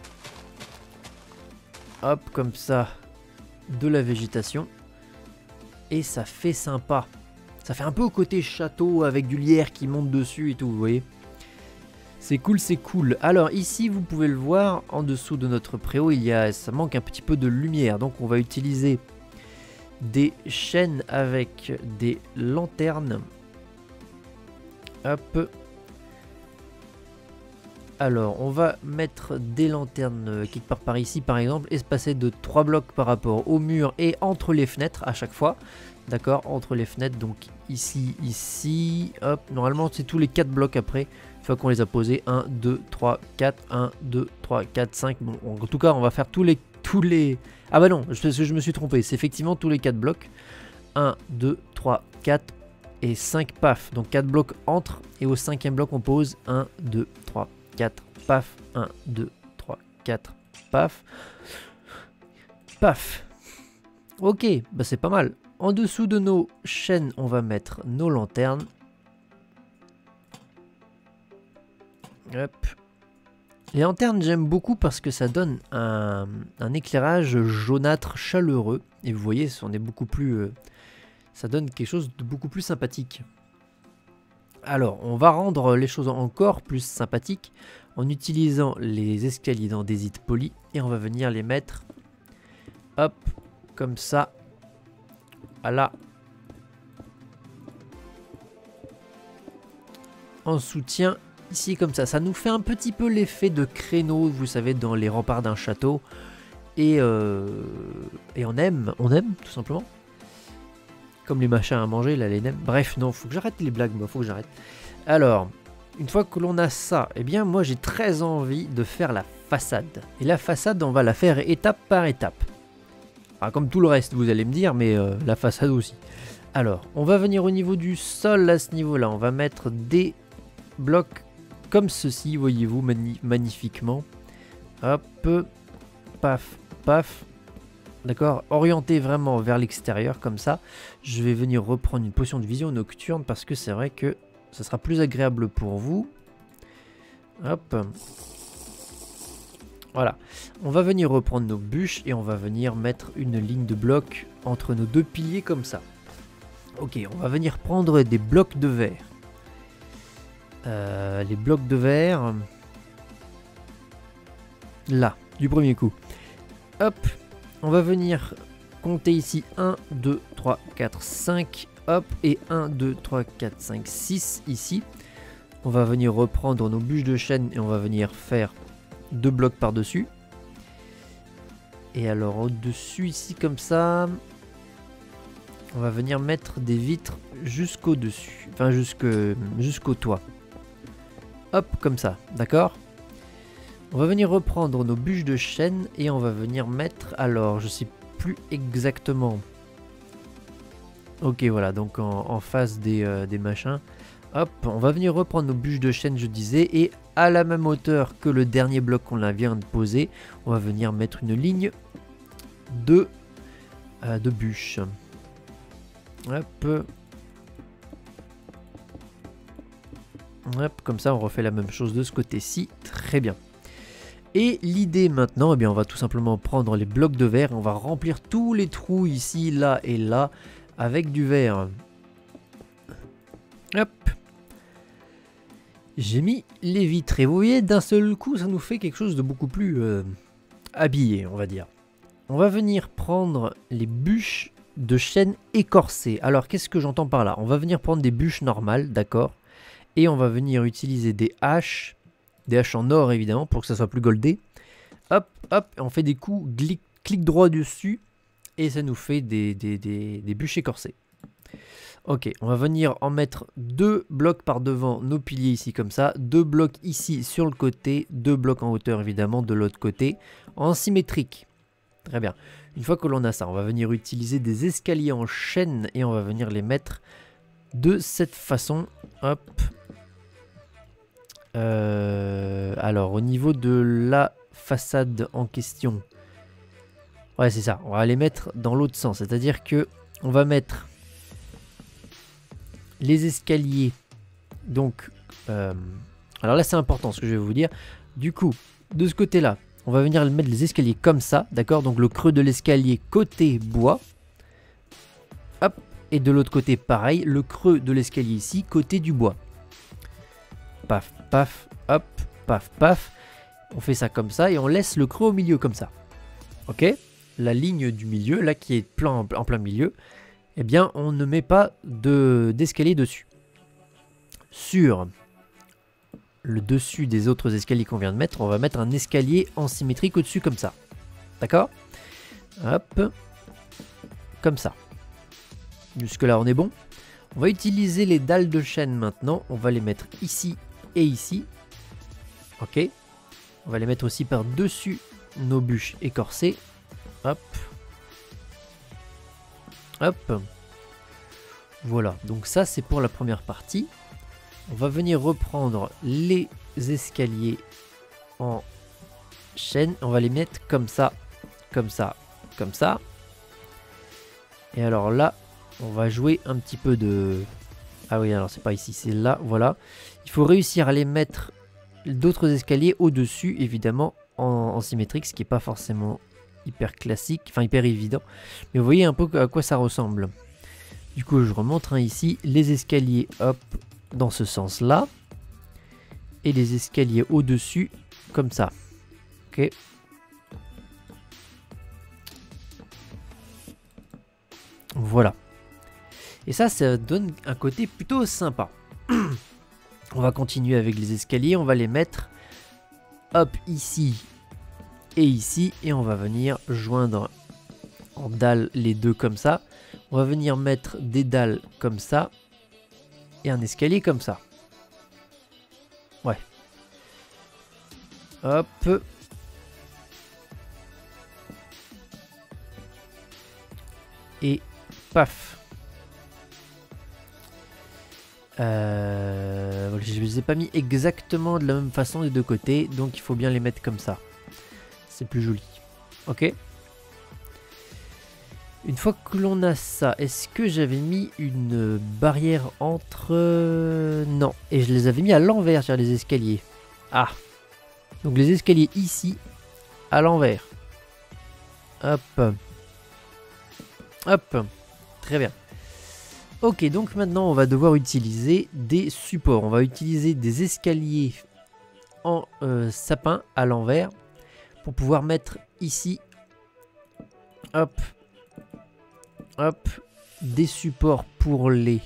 Hop, comme ça. De la végétation. Et ça fait sympa. Ça fait un peu au côté château avec du lierre qui monte dessus et tout, vous voyez. C'est cool, c'est cool. Alors ici, vous pouvez le voir, en dessous de notre préau, ça manque un petit peu de lumière. Donc on va utiliser des chaînes avec des lanternes. Hop. Alors, on va mettre des lanternes quelque part par ici, par exemple, espacées de 3 blocs par rapport au mur et entre les fenêtres à chaque fois. D'accord, entre les fenêtres, donc ici, ici, hop. Normalement, c'est tous les 4 blocs après, une fois qu'on les a posés. 1, 2, 3, 4, 1, 2, 3, 4, 5. Bon, en tout cas, on va faire tous les... Ah bah non, je me suis trompé, c'est effectivement tous les 4 blocs. 1, 2, 3, 4 et 5, paf. Donc 4 blocs entre, et au 5e bloc, on pose 1, 2, 3, 4, paf, 1, 2, 3, 4, paf, paf. Ok, bah c'est pas mal. En dessous de nos chaînes, on va mettre nos lanternes. Hop. Les lanternes, j'aime beaucoup parce que ça donne un éclairage jaunâtre chaleureux. Et vous voyez, on est beaucoup plus, ça donne quelque chose de beaucoup plus sympathique. Alors, on va rendre les choses encore plus sympathiques en utilisant les escaliers d'andésite poli et on va venir les mettre, hop, comme ça, voilà, en soutien, ici comme ça. Ça nous fait un petit peu l'effet de créneau, vous savez, dans les remparts d'un château. Et on aime tout simplement. Comme les machins à manger, là, les nems. Bref, non, faut que j'arrête les blagues, moi, faut que j'arrête. Alors, une fois que l'on a ça, eh bien, moi, j'ai très envie de faire la façade. Et la façade, on va la faire étape par étape. Enfin, comme tout le reste, vous allez me dire, mais la façade aussi. Alors, on va venir au niveau du sol, à ce niveau-là. On va mettre des blocs comme ceci, voyez-vous, magnifiquement. Hop, paf, paf. D'accord, orienté vraiment vers l'extérieur comme ça. Je vais venir reprendre une potion de vision nocturne parce que c'est vrai que ça sera plus agréable pour vous. Hop. Voilà. On va venir reprendre nos bûches et on va venir mettre une ligne de blocs entre nos deux piliers comme ça. Ok, on va venir prendre des blocs de verre. Les blocs de verre. Là, du premier coup. Hop. On va venir compter ici 1, 2, 3, 4, 5, hop, et 1, 2, 3, 4, 5, 6 ici. On va venir reprendre nos bûches de chêne et on va venir faire 2 blocs par-dessus. Et alors au-dessus ici comme ça, on va venir mettre des vitres jusqu'au-dessus, enfin jusqu'au toit. Hop, comme ça, d'accord ? On va venir reprendre nos bûches de chêne et on va venir mettre, alors je sais plus exactement. Ok, voilà, donc en face des machins. Hop, on va venir reprendre nos bûches de chêne, je disais, et à la même hauteur que le dernier bloc qu'on vient de poser, on va venir mettre une ligne de bûches. Hop. Hop, comme ça on refait la même chose de ce côté-ci, très bien. Et l'idée maintenant, eh bien, on va tout simplement prendre les blocs de verre et on va remplir tous les trous ici, là et là avec du verre. Hop. J'ai mis les vitres et vous voyez, d'un seul coup, ça nous fait quelque chose de beaucoup plus habillé, on va dire. On va venir prendre les bûches de chêne écorcées. Alors, qu'est-ce que j'entends par là? On va venir prendre des bûches normales, d'accord? Et on va venir utiliser des haches, Des haches en or évidemment pour que ça soit plus goldé. Hop, hop, on fait des coups, clic droit dessus et ça nous fait des bûches écorcées. Ok, on va venir en mettre 2 blocs par devant nos piliers ici comme ça, 2 blocs ici sur le côté, 2 blocs en hauteur évidemment de l'autre côté, en symétrique. Très bien. Une fois que l'on a ça, on va venir utiliser des escaliers en chaîne et on va venir les mettre de cette façon. Hop. Alors au niveau de la façade en question, ouais c'est ça, on va les mettre dans l'autre sens, c'est-à-dire que on va mettre les escaliers, donc alors là c'est important ce que je vais vous dire, du coup de ce côté là on va venir mettre les escaliers comme ça, d'accord, donc le creux de l'escalier côté bois, hop, et de l'autre côté pareil, le creux de l'escalier ici côté du bois, paf paf, hop, paf paf, on fait ça comme ça et on laisse le creux au milieu comme ça, ok, la ligne du milieu là qui est en plein milieu, eh bien on ne met pas d'escalier dessus. Sur le dessus des autres escaliers qu'on vient de mettre, on va mettre un escalier en symétrique au-dessus comme ça. D'accord? Hop. Comme ça. Jusque là on est bon. On va utiliser les dalles de chaîne maintenant. On va les mettre ici et ici. Ok. On va les mettre aussi par-dessus nos bûches écorcées. Hop. Hop. Voilà, donc ça c'est pour la première partie. On va venir reprendre les escaliers en chaîne. On va les mettre comme ça, comme ça, comme ça. Et alors là, on va jouer un petit peu de... Ah oui, alors c'est pas ici, c'est là, voilà. Il faut réussir à les mettre d'autres escaliers au-dessus, évidemment, en symétrique, ce qui n'est pas forcément hyper classique, enfin hyper évident. Mais vous voyez un peu à quoi ça ressemble. Du coup, je remonte ici, les escaliers, hop, dans ce sens-là. Et les escaliers au-dessus, comme ça. Ok. Voilà. Et ça donne un côté plutôt sympa. On va continuer avec les escaliers, on va les mettre, hop, ici et ici. Et on va venir joindre en dalles les deux comme ça. On va venir mettre des dalles comme ça. Et un escalier comme ça. Ouais. Hop. Et paf. Je ne les ai pas mis exactement de la même façon des deux côtés. Donc il faut bien les mettre comme ça. C'est plus joli. Ok. Une fois que l'on a ça, est-ce que j'avais mis une barrière entre... Non, et je les avais mis à l'envers sur les escaliers. Ah. Donc les escaliers ici, à l'envers. Hop. Hop. Très bien. Ok, donc maintenant on va devoir utiliser des supports. On va utiliser des escaliers en sapin à l'envers pour pouvoir mettre ici. Hop. Hop, des supports pour les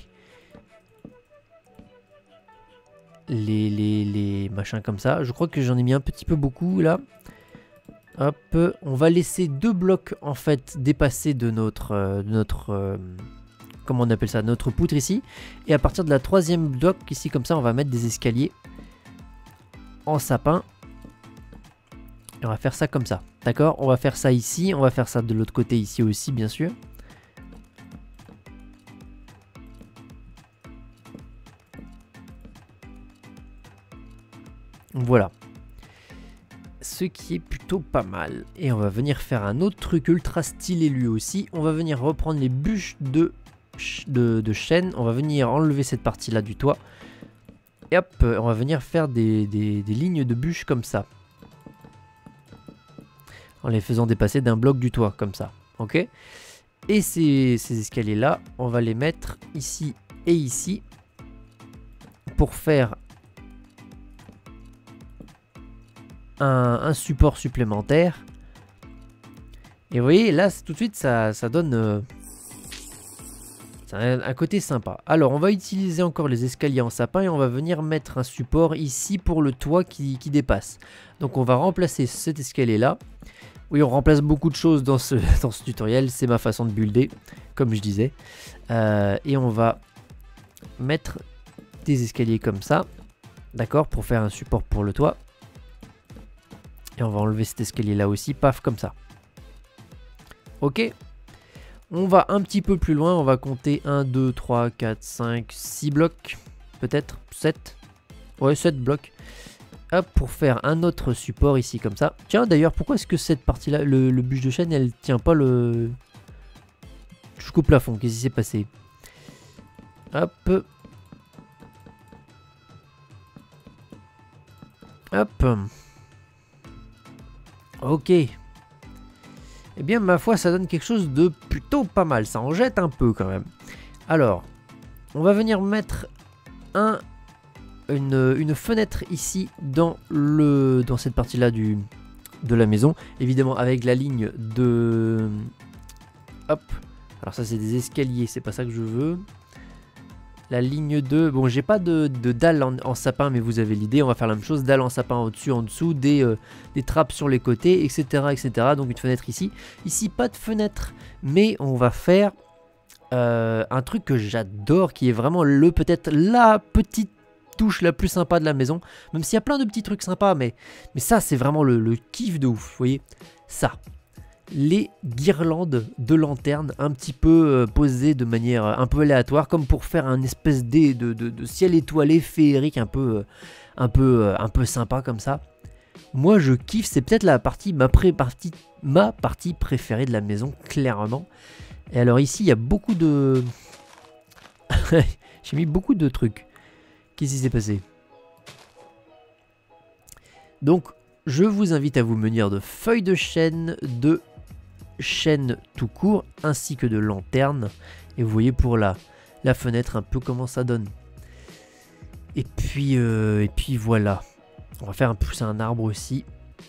machins comme ça. Je crois que j'en ai mis un petit peu beaucoup là. Hop, on va laisser 2 blocs en fait dépasser de notre comment on appelle ça, notre poutre ici. Et à partir de la 3e bloc ici comme ça, on va mettre des escaliers en sapin. Et on va faire ça comme ça. D'accord? On va faire ça ici, on va faire ça de l'autre côté ici aussi bien sûr. Voilà. Ce qui est plutôt pas mal. Et on va venir faire un autre truc ultra stylé lui aussi. On va venir reprendre les bûches de chêne. On va venir enlever cette partie là du toit. Et hop, on va venir faire des lignes de bûches comme ça. En les faisant dépasser d'un bloc du toit comme ça. Ok. Et ces escaliers là, on va les mettre ici et ici. Pour faire un support supplémentaire. Et vous voyez là tout de suite ça donne C'est un côté sympa. Alors, on va utiliser encore les escaliers en sapin et on va venir mettre un support ici pour le toit qui dépasse. Donc, on va remplacer cet escalier-là. Oui, on remplace beaucoup de choses dans ce tutoriel. C'est ma façon de builder, comme je disais. Et on va mettre des escaliers comme ça. D'accord, pour faire un support pour le toit. Et on va enlever cet escalier-là aussi. Paf, comme ça. Ok. On va un petit peu plus loin, on va compter 1, 2, 3, 4, 5, 6 blocs, peut-être 7. Ouais, 7 blocs. Hop, pour faire un autre support ici comme ça. Tiens, d'ailleurs, pourquoi est-ce que cette partie-là, le bûche de chêne, elle tient pas le... jusqu'au plafond? Qu'est-ce qui s'est passé? Hop. Hop. Ok. Eh bien, ma foi, ça donne quelque chose de plutôt pas mal. Ça en jette un peu quand même. Alors, on va venir mettre une fenêtre ici dans cette partie-là de la maison. Évidemment, avec la ligne de... Hop. Alors ça, c'est des escaliers. C'est pas ça que je veux. La ligne de... Bon, j'ai pas de dalle en sapin, mais vous avez l'idée. On va faire la même chose. Dalle en sapin au-dessus, en dessous. Des trappes sur les côtés, etc., etc. Donc une fenêtre ici. Ici, pas de fenêtre. Mais on va faire un truc que j'adore, qui est vraiment peut-être la petite touche la plus sympa de la maison. Même s'il y a plein de petits trucs sympas. Mais ça, c'est vraiment le kiff de ouf. Vous voyez ça. Les guirlandes de lanternes un petit peu posées de manière un peu aléatoire, comme pour faire un espèce de ciel étoilé féerique un peu sympa comme ça. Moi je kiffe, c'est peut-être ma partie préférée de la maison, clairement. Et alors ici il y a beaucoup de... J'ai mis beaucoup de trucs. Qu'est-ce qui s'est passé? Donc je vous invite à vous munir de feuilles de chêne, de chêne tout court, ainsi que de lanternes. Et vous voyez pour la fenêtre un peu comment ça donne. Et puis voilà. On va faire pousser un arbre aussi.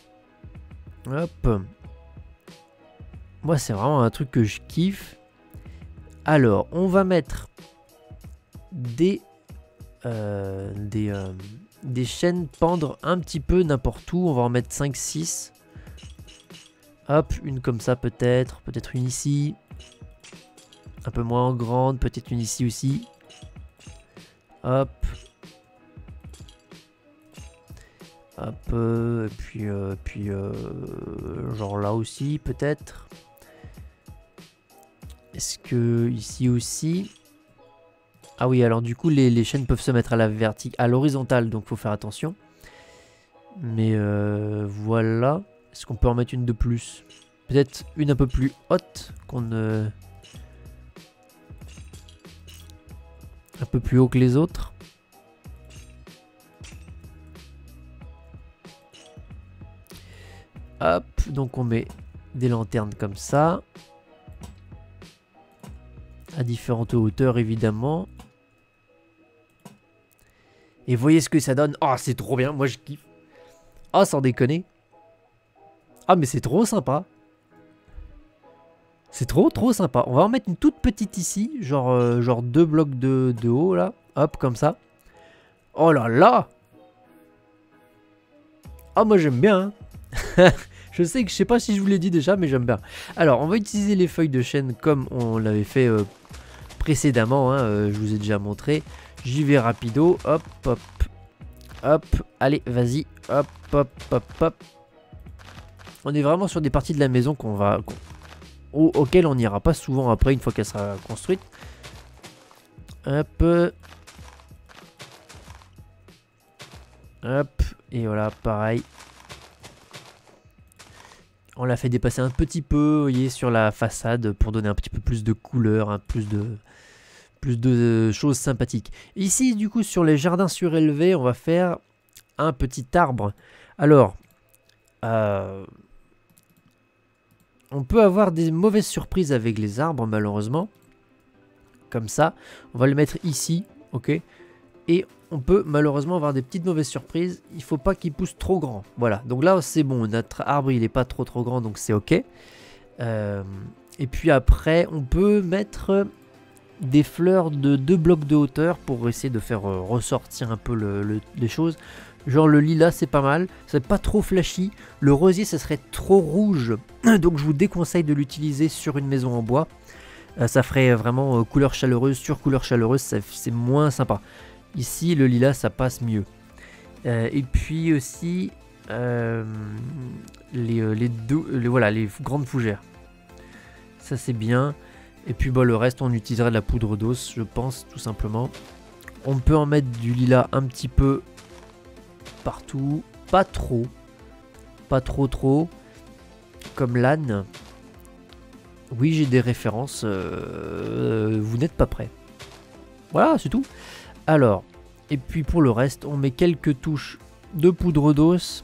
Hop. Moi c'est vraiment un truc que je kiffe. Alors on va mettre des chaînes pendre un petit peu n'importe où. On va en mettre 5-6. Hop, une comme ça peut-être une ici. Un peu moins grande, peut-être une ici aussi. Hop. Hop, et puis genre là aussi peut-être. Est-ce que ici aussi? Ah oui, alors du coup les chaînes peuvent se mettre à l'horizontale, donc faut faire attention. Mais voilà. Est-ce qu'on peut en mettre une de plus? Peut-être une un peu plus haute un peu plus haut que les autres. Hop, donc on met des lanternes comme ça. À différentes hauteurs évidemment. Et voyez ce que ça donne. Oh, c'est trop bien, moi je kiffe. Oh, sans déconner. Ah mais c'est trop sympa. C'est trop sympa. On va en mettre une toute petite ici. Genre 2 blocs de haut là. Hop comme ça. Oh là là. Ah moi j'aime bien hein. Je sais pas si je vous l'ai dit déjà, mais j'aime bien. Alors on va utiliser les feuilles de chêne comme on l'avait fait précédemment hein, je vous ai déjà montré. J'y vais rapido. Hop hop. Hop. Allez vas-y. Hop hop hop hop. On est vraiment sur des parties de la maison auxquelles on n'ira pas souvent après une fois qu'elle sera construite. Hop. Hop. Et voilà, pareil. On l'a fait dépasser un petit peu, vous voyez, sur la façade pour donner un petit peu plus de couleur, hein, plus de choses sympathiques. Ici, du coup, sur les jardins surélevés, on va faire un petit arbre. Alors, on peut avoir des mauvaises surprises avec les arbres, malheureusement. Comme ça. On va le mettre ici, ok. Et on peut malheureusement avoir des petites mauvaises surprises. Il ne faut pas qu'il pousse trop grand. Voilà, donc là, c'est bon. Notre arbre, il n'est pas trop grand, donc c'est ok. Et puis après, on peut mettre des fleurs de 2 blocs de hauteur pour essayer de faire ressortir un peu les choses. Genre le lilas c'est pas mal, c'est pas trop flashy. Le rosier ça serait trop rouge, donc je vous déconseille de l'utiliser sur une maison en bois. Ça ferait vraiment couleur chaleureuse sur couleur chaleureuse, c'est moins sympa. Ici le lilas ça passe mieux. Et puis aussi les grandes fougères. Ça c'est bien. Et puis bah, le reste on utiliserait de la poudre d'os je pense tout simplement. On peut en mettre du lilas un petit peu partout. Pas trop. Pas trop. Comme l'âne. Oui j'ai des références. Vous n'êtes pas prêts. Voilà c'est tout. Alors. Et puis pour le reste on met quelques touches de poudre d'os.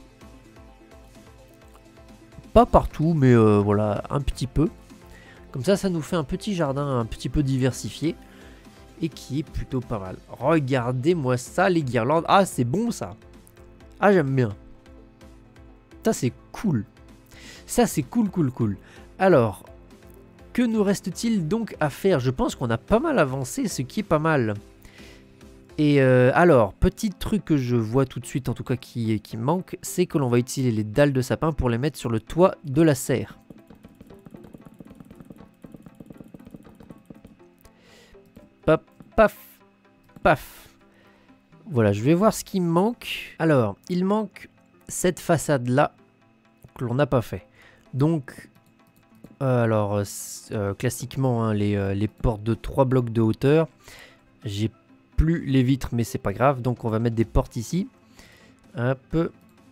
Pas partout mais voilà un petit peu. Comme ça nous fait un petit jardin un petit peu diversifié. Et qui est plutôt pas mal. Regardez-moi ça les guirlandes. Ah c'est bon ça. Ah j'aime bien. Ça c'est cool. Ça c'est cool. Alors, que nous reste-t-il donc à faire? Je pense qu'on a pas mal avancé, ce qui est pas mal. Et alors, petit truc que je vois tout de suite en tout cas qui manque, c'est que l'on va utiliser les dalles de sapin pour les mettre sur le toit de la serre. Paf, paf, paf. Voilà, je vais voir ce qui me manque. Alors, il manque cette façade-là que l'on n'a pas fait. Donc, classiquement, hein, les portes de 3 blocs de hauteur. J'ai plus les vitres, mais c'est pas grave. Donc, on va mettre des portes ici. Hop.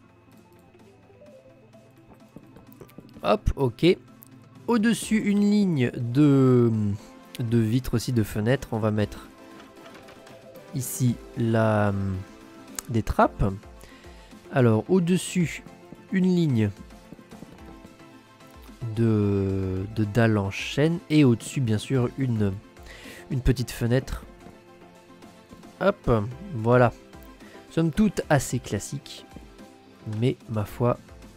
Hop, ok. Au-dessus, une ligne de vitres aussi, de fenêtres. On va mettre ici des trappes. Alors au-dessus une ligne de dalles en chaîne et au-dessus bien sûr une petite fenêtre. Hop, voilà. Somme toute assez classique, mais ma foi,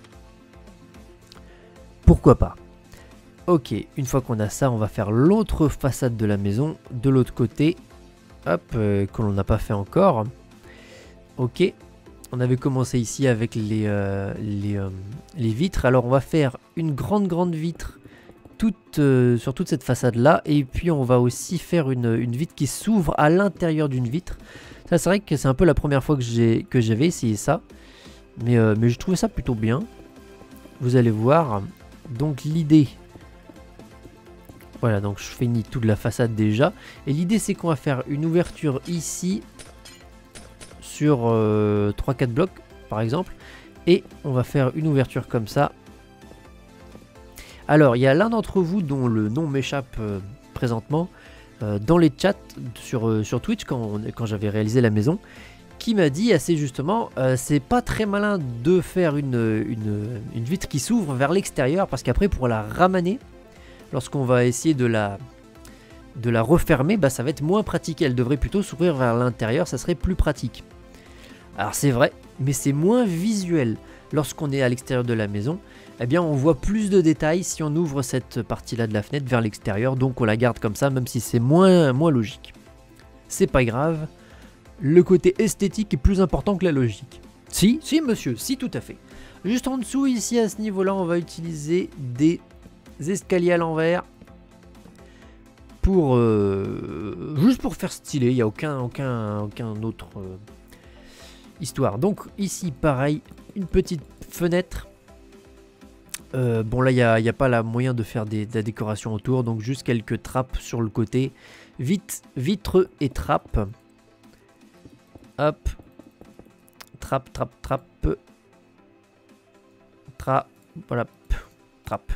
pourquoi pas. Ok, une fois qu'on a ça, on va faire l'autre façade de la maison de l'autre côté. Hop, que l'on n'a pas fait encore. Ok, on avait commencé ici avec les vitres. Alors on va faire une grande vitre sur toute cette façade là. Et puis on va aussi faire une vitre qui s'ouvre à l'intérieur d'une vitre. Ça c'est vrai que c'est un peu la première fois que j'avais essayé ça. Mais je trouvais ça plutôt bien. Vous allez voir. Donc l'idée... Voilà, donc je finis toute la façade déjà. Et l'idée c'est qu'on va faire une ouverture ici sur 3-4 blocs par exemple. Et on va faire une ouverture comme ça. Alors il y a l'un d'entre vous dont le nom m'échappe présentement dans les chats sur Twitch quand j'avais réalisé la maison, qui m'a dit assez justement c'est pas très malin de faire une vitre qui s'ouvre vers l'extérieur parce qu'après pour la ramener, lorsqu'on va essayer de la refermer, bah, ça va être moins pratique. Elle devrait plutôt s'ouvrir vers l'intérieur, ça serait plus pratique. Alors c'est vrai, mais c'est moins visuel. Lorsqu'on est à l'extérieur de la maison, eh bien on voit plus de détails si on ouvre cette partie-là de la fenêtre vers l'extérieur. Donc on la garde comme ça, même si c'est moins logique. C'est pas grave, le côté esthétique est plus important que la logique. Si monsieur, si tout à fait. Juste en dessous, ici à ce niveau-là, on va utiliser des escaliers à l'envers pour juste pour faire stylé. Il n'y a aucun autre histoire. Donc ici pareil, une petite fenêtre. Bon là il n'y a pas la moyen de faire de la décoration autour, donc juste quelques trappes sur le côté. Vitres et trappes. Hop, trappe. Voilà, trappe.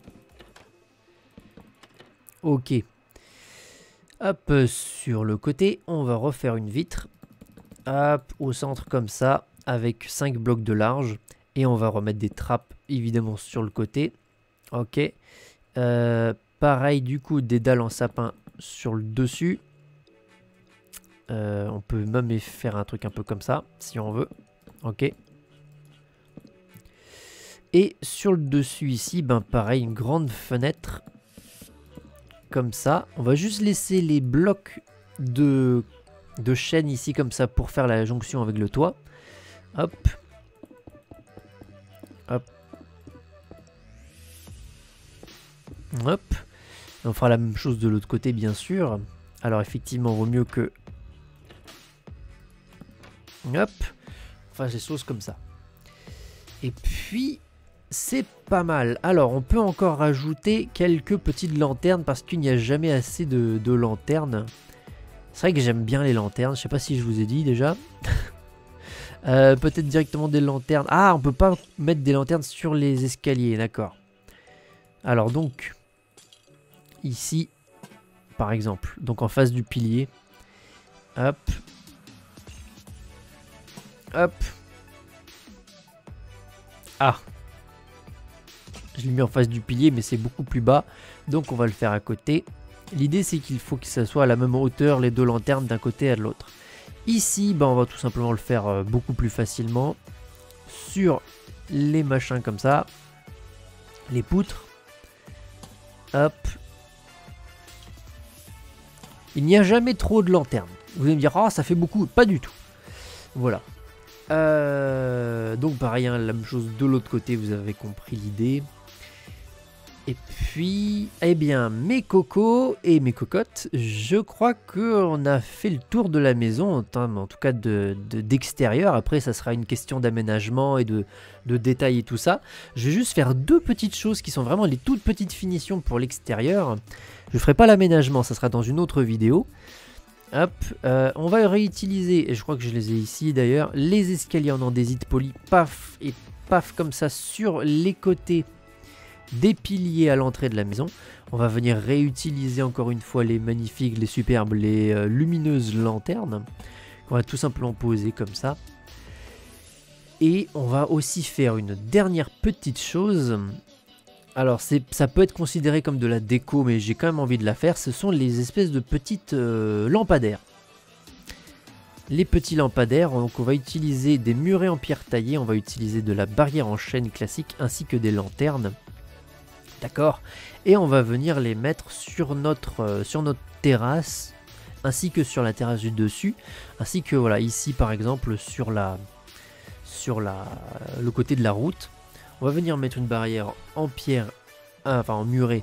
Ok. Hop, sur le côté, on va refaire une vitre. Hop, au centre comme ça, avec 5 blocs de large. Et on va remettre des trappes, évidemment, sur le côté. Ok. Pareil, du coup, des dalles en sapin sur le dessus. On peut même faire un truc un peu comme ça, si on veut. Ok. Et sur le dessus ici, ben pareil, une grande fenêtre comme ça. On va juste laisser les blocs de chaîne ici comme ça pour faire la jonction avec le toit. Hop. Hop. Hop. Et on fera la même chose de l'autre côté bien sûr. Alors effectivement, vaut mieux que... Hop. Enfin, des choses comme ça. Et puis, c'est pas mal. Alors, on peut encore rajouter quelques petites lanternes parce qu'il n'y a jamais assez de lanternes. C'est vrai que j'aime bien les lanternes. Je sais pas si je vous ai dit déjà. Peut-être directement des lanternes. Ah, on peut pas mettre des lanternes sur les escaliers, d'accord. Alors donc, ici, par exemple, donc en face du pilier. Hop. Hop. Ah. Je l'ai mis en face du pilier, mais c'est beaucoup plus bas. Donc on va le faire à côté. L'idée, c'est qu'il faut que ça soit à la même hauteur, les deux lanternes d'un côté et de l'autre. Ici, bah, on va tout simplement le faire beaucoup plus facilement. Sur les machins comme ça. Les poutres. Hop. Il n'y a jamais trop de lanternes. Vous allez me dire, oh, ça fait beaucoup. Pas du tout. Voilà. Donc pareil, hein, la même chose de l'autre côté, vous avez compris l'idée. Et puis, eh bien, mes cocos et mes cocottes, je crois qu'on a fait le tour de la maison, en tout cas d'extérieur. Après, ça sera une question d'aménagement et de détails et tout ça. Je vais juste faire deux petites choses qui sont vraiment les toutes petites finitions pour l'extérieur. Je ne ferai pas l'aménagement, ça sera dans une autre vidéo. Hop, on va réutiliser, et je crois que je les ai ici d'ailleurs, les escaliers en andésite poli, paf et paf comme ça sur les côtés des piliers à l'entrée de la maison. On va venir réutiliser encore une fois les magnifiques, les superbes, les lumineuses lanternes. On va tout simplement poser comme ça. Et on va aussi faire une dernière petite chose. Alors ça peut être considéré comme de la déco, mais j'ai quand même envie de la faire. Ce sont les espèces de petites lampadaires. Les petits lampadaires, donc on va utiliser des murets en pierre taillée, on va utiliser de la barrière en chêne classique ainsi que des lanternes. D'accord. Et on va venir les mettre sur notre terrasse, ainsi que sur la terrasse du dessus, ainsi que voilà ici par exemple sur le côté de la route. On va venir mettre une barrière en pierre, enfin en muret,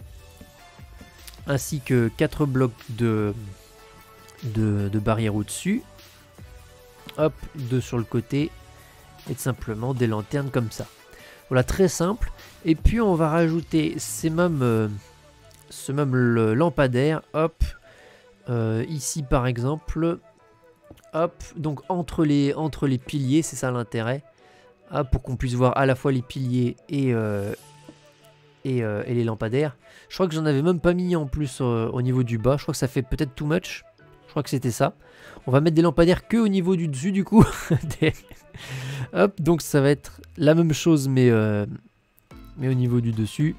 ainsi que 4 blocs de barrière au-dessus. Hop, 2 sur le côté, et tout simplement des lanternes comme ça. Voilà, très simple. Et puis on va rajouter ce même lampadaire, hop, ici par exemple, hop, donc entre les piliers, c'est ça l'intérêt, pour qu'on puisse voir à la fois les piliers et les lampadaires. Je crois que j'en avais même pas mis en plus au niveau du bas, je crois que ça fait peut-être too much, je crois que c'était ça. On va mettre des lampadaires que au niveau du dessus du coup. Hop, donc ça va être la même chose mais au niveau du dessus.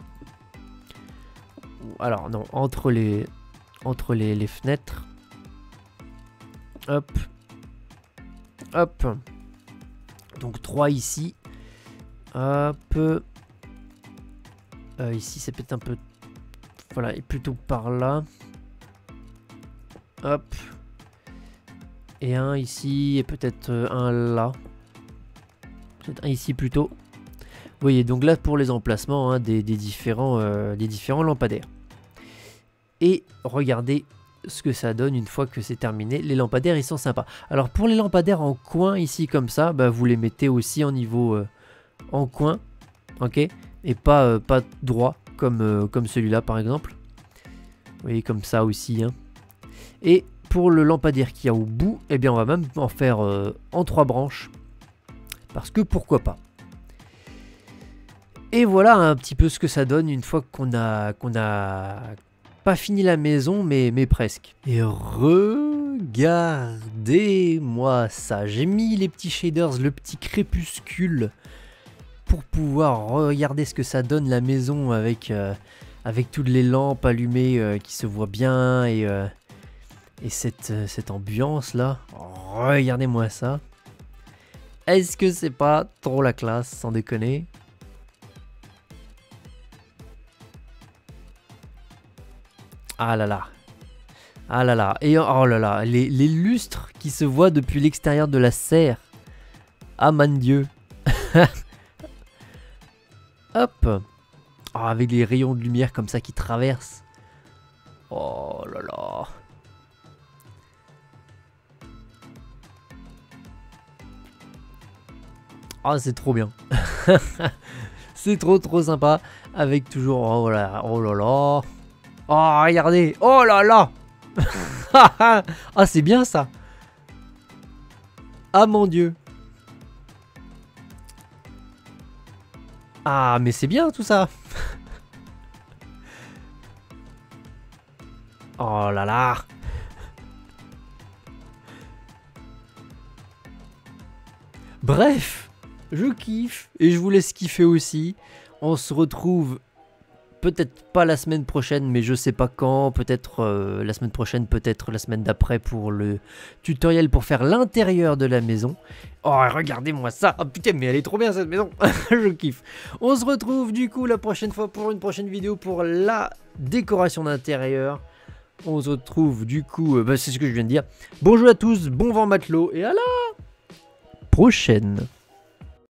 Alors non, entre les fenêtres. Hop. Hop. Donc 3 ici. Hop. Ici c'est peut-être un peu... Voilà, et plutôt par là. Hop. Et un ici et peut-être un là. Peut-être un ici plutôt. Vous voyez, donc là pour les emplacements hein, des différents lampadaires. Et regardez ce que ça donne une fois que c'est terminé. Les lampadaires ils sont sympas. Alors pour les lampadaires en coin ici comme ça, bah, vous les mettez aussi en niveau en coin. Ok. Et pas droit comme celui-là par exemple. Vous voyez comme ça aussi. Hein. Et pour le lampadaire qu'il y a au bout, eh bien on va même en faire en 3 branches. Parce que pourquoi pas. Et voilà un petit peu ce que ça donne une fois qu'on a pas fini la maison, mais presque. Et regardez-moi ça. J'ai mis les petits shaders, le petit crépuscule, pour pouvoir regarder ce que ça donne la maison avec toutes les lampes allumées qui se voient bien et cette ambiance là. Regardez-moi ça. Est-ce que c'est pas trop la classe, sans déconner? Ah là là. Ah là là. Et oh là là. Les lustres qui se voient depuis l'extérieur de la serre. Ah man Dieu. Hop. Oh, avec les rayons de lumière comme ça qui traversent. Oh là là. Ah, c'est trop bien. C'est trop sympa. Avec toujours... Oh là là. Oh, regardez. Oh là là. Ah, c'est bien ça. Ah, mon Dieu. Ah, mais c'est bien tout ça. Oh là là. Bref, je kiffe et je vous laisse kiffer aussi. On se retrouve peut-être pas la semaine prochaine, mais je sais pas quand. Peut-être la semaine prochaine, peut-être la semaine d'après pour le tutoriel pour faire l'intérieur de la maison. Oh, regardez-moi ça. Oh putain, mais elle est trop bien cette maison. Je kiffe. On se retrouve du coup la prochaine fois pour une prochaine vidéo pour la décoration d'intérieur. On se retrouve du coup, c'est ce que je viens de dire. Bonjour à tous, bon vent matelot et à la prochaine.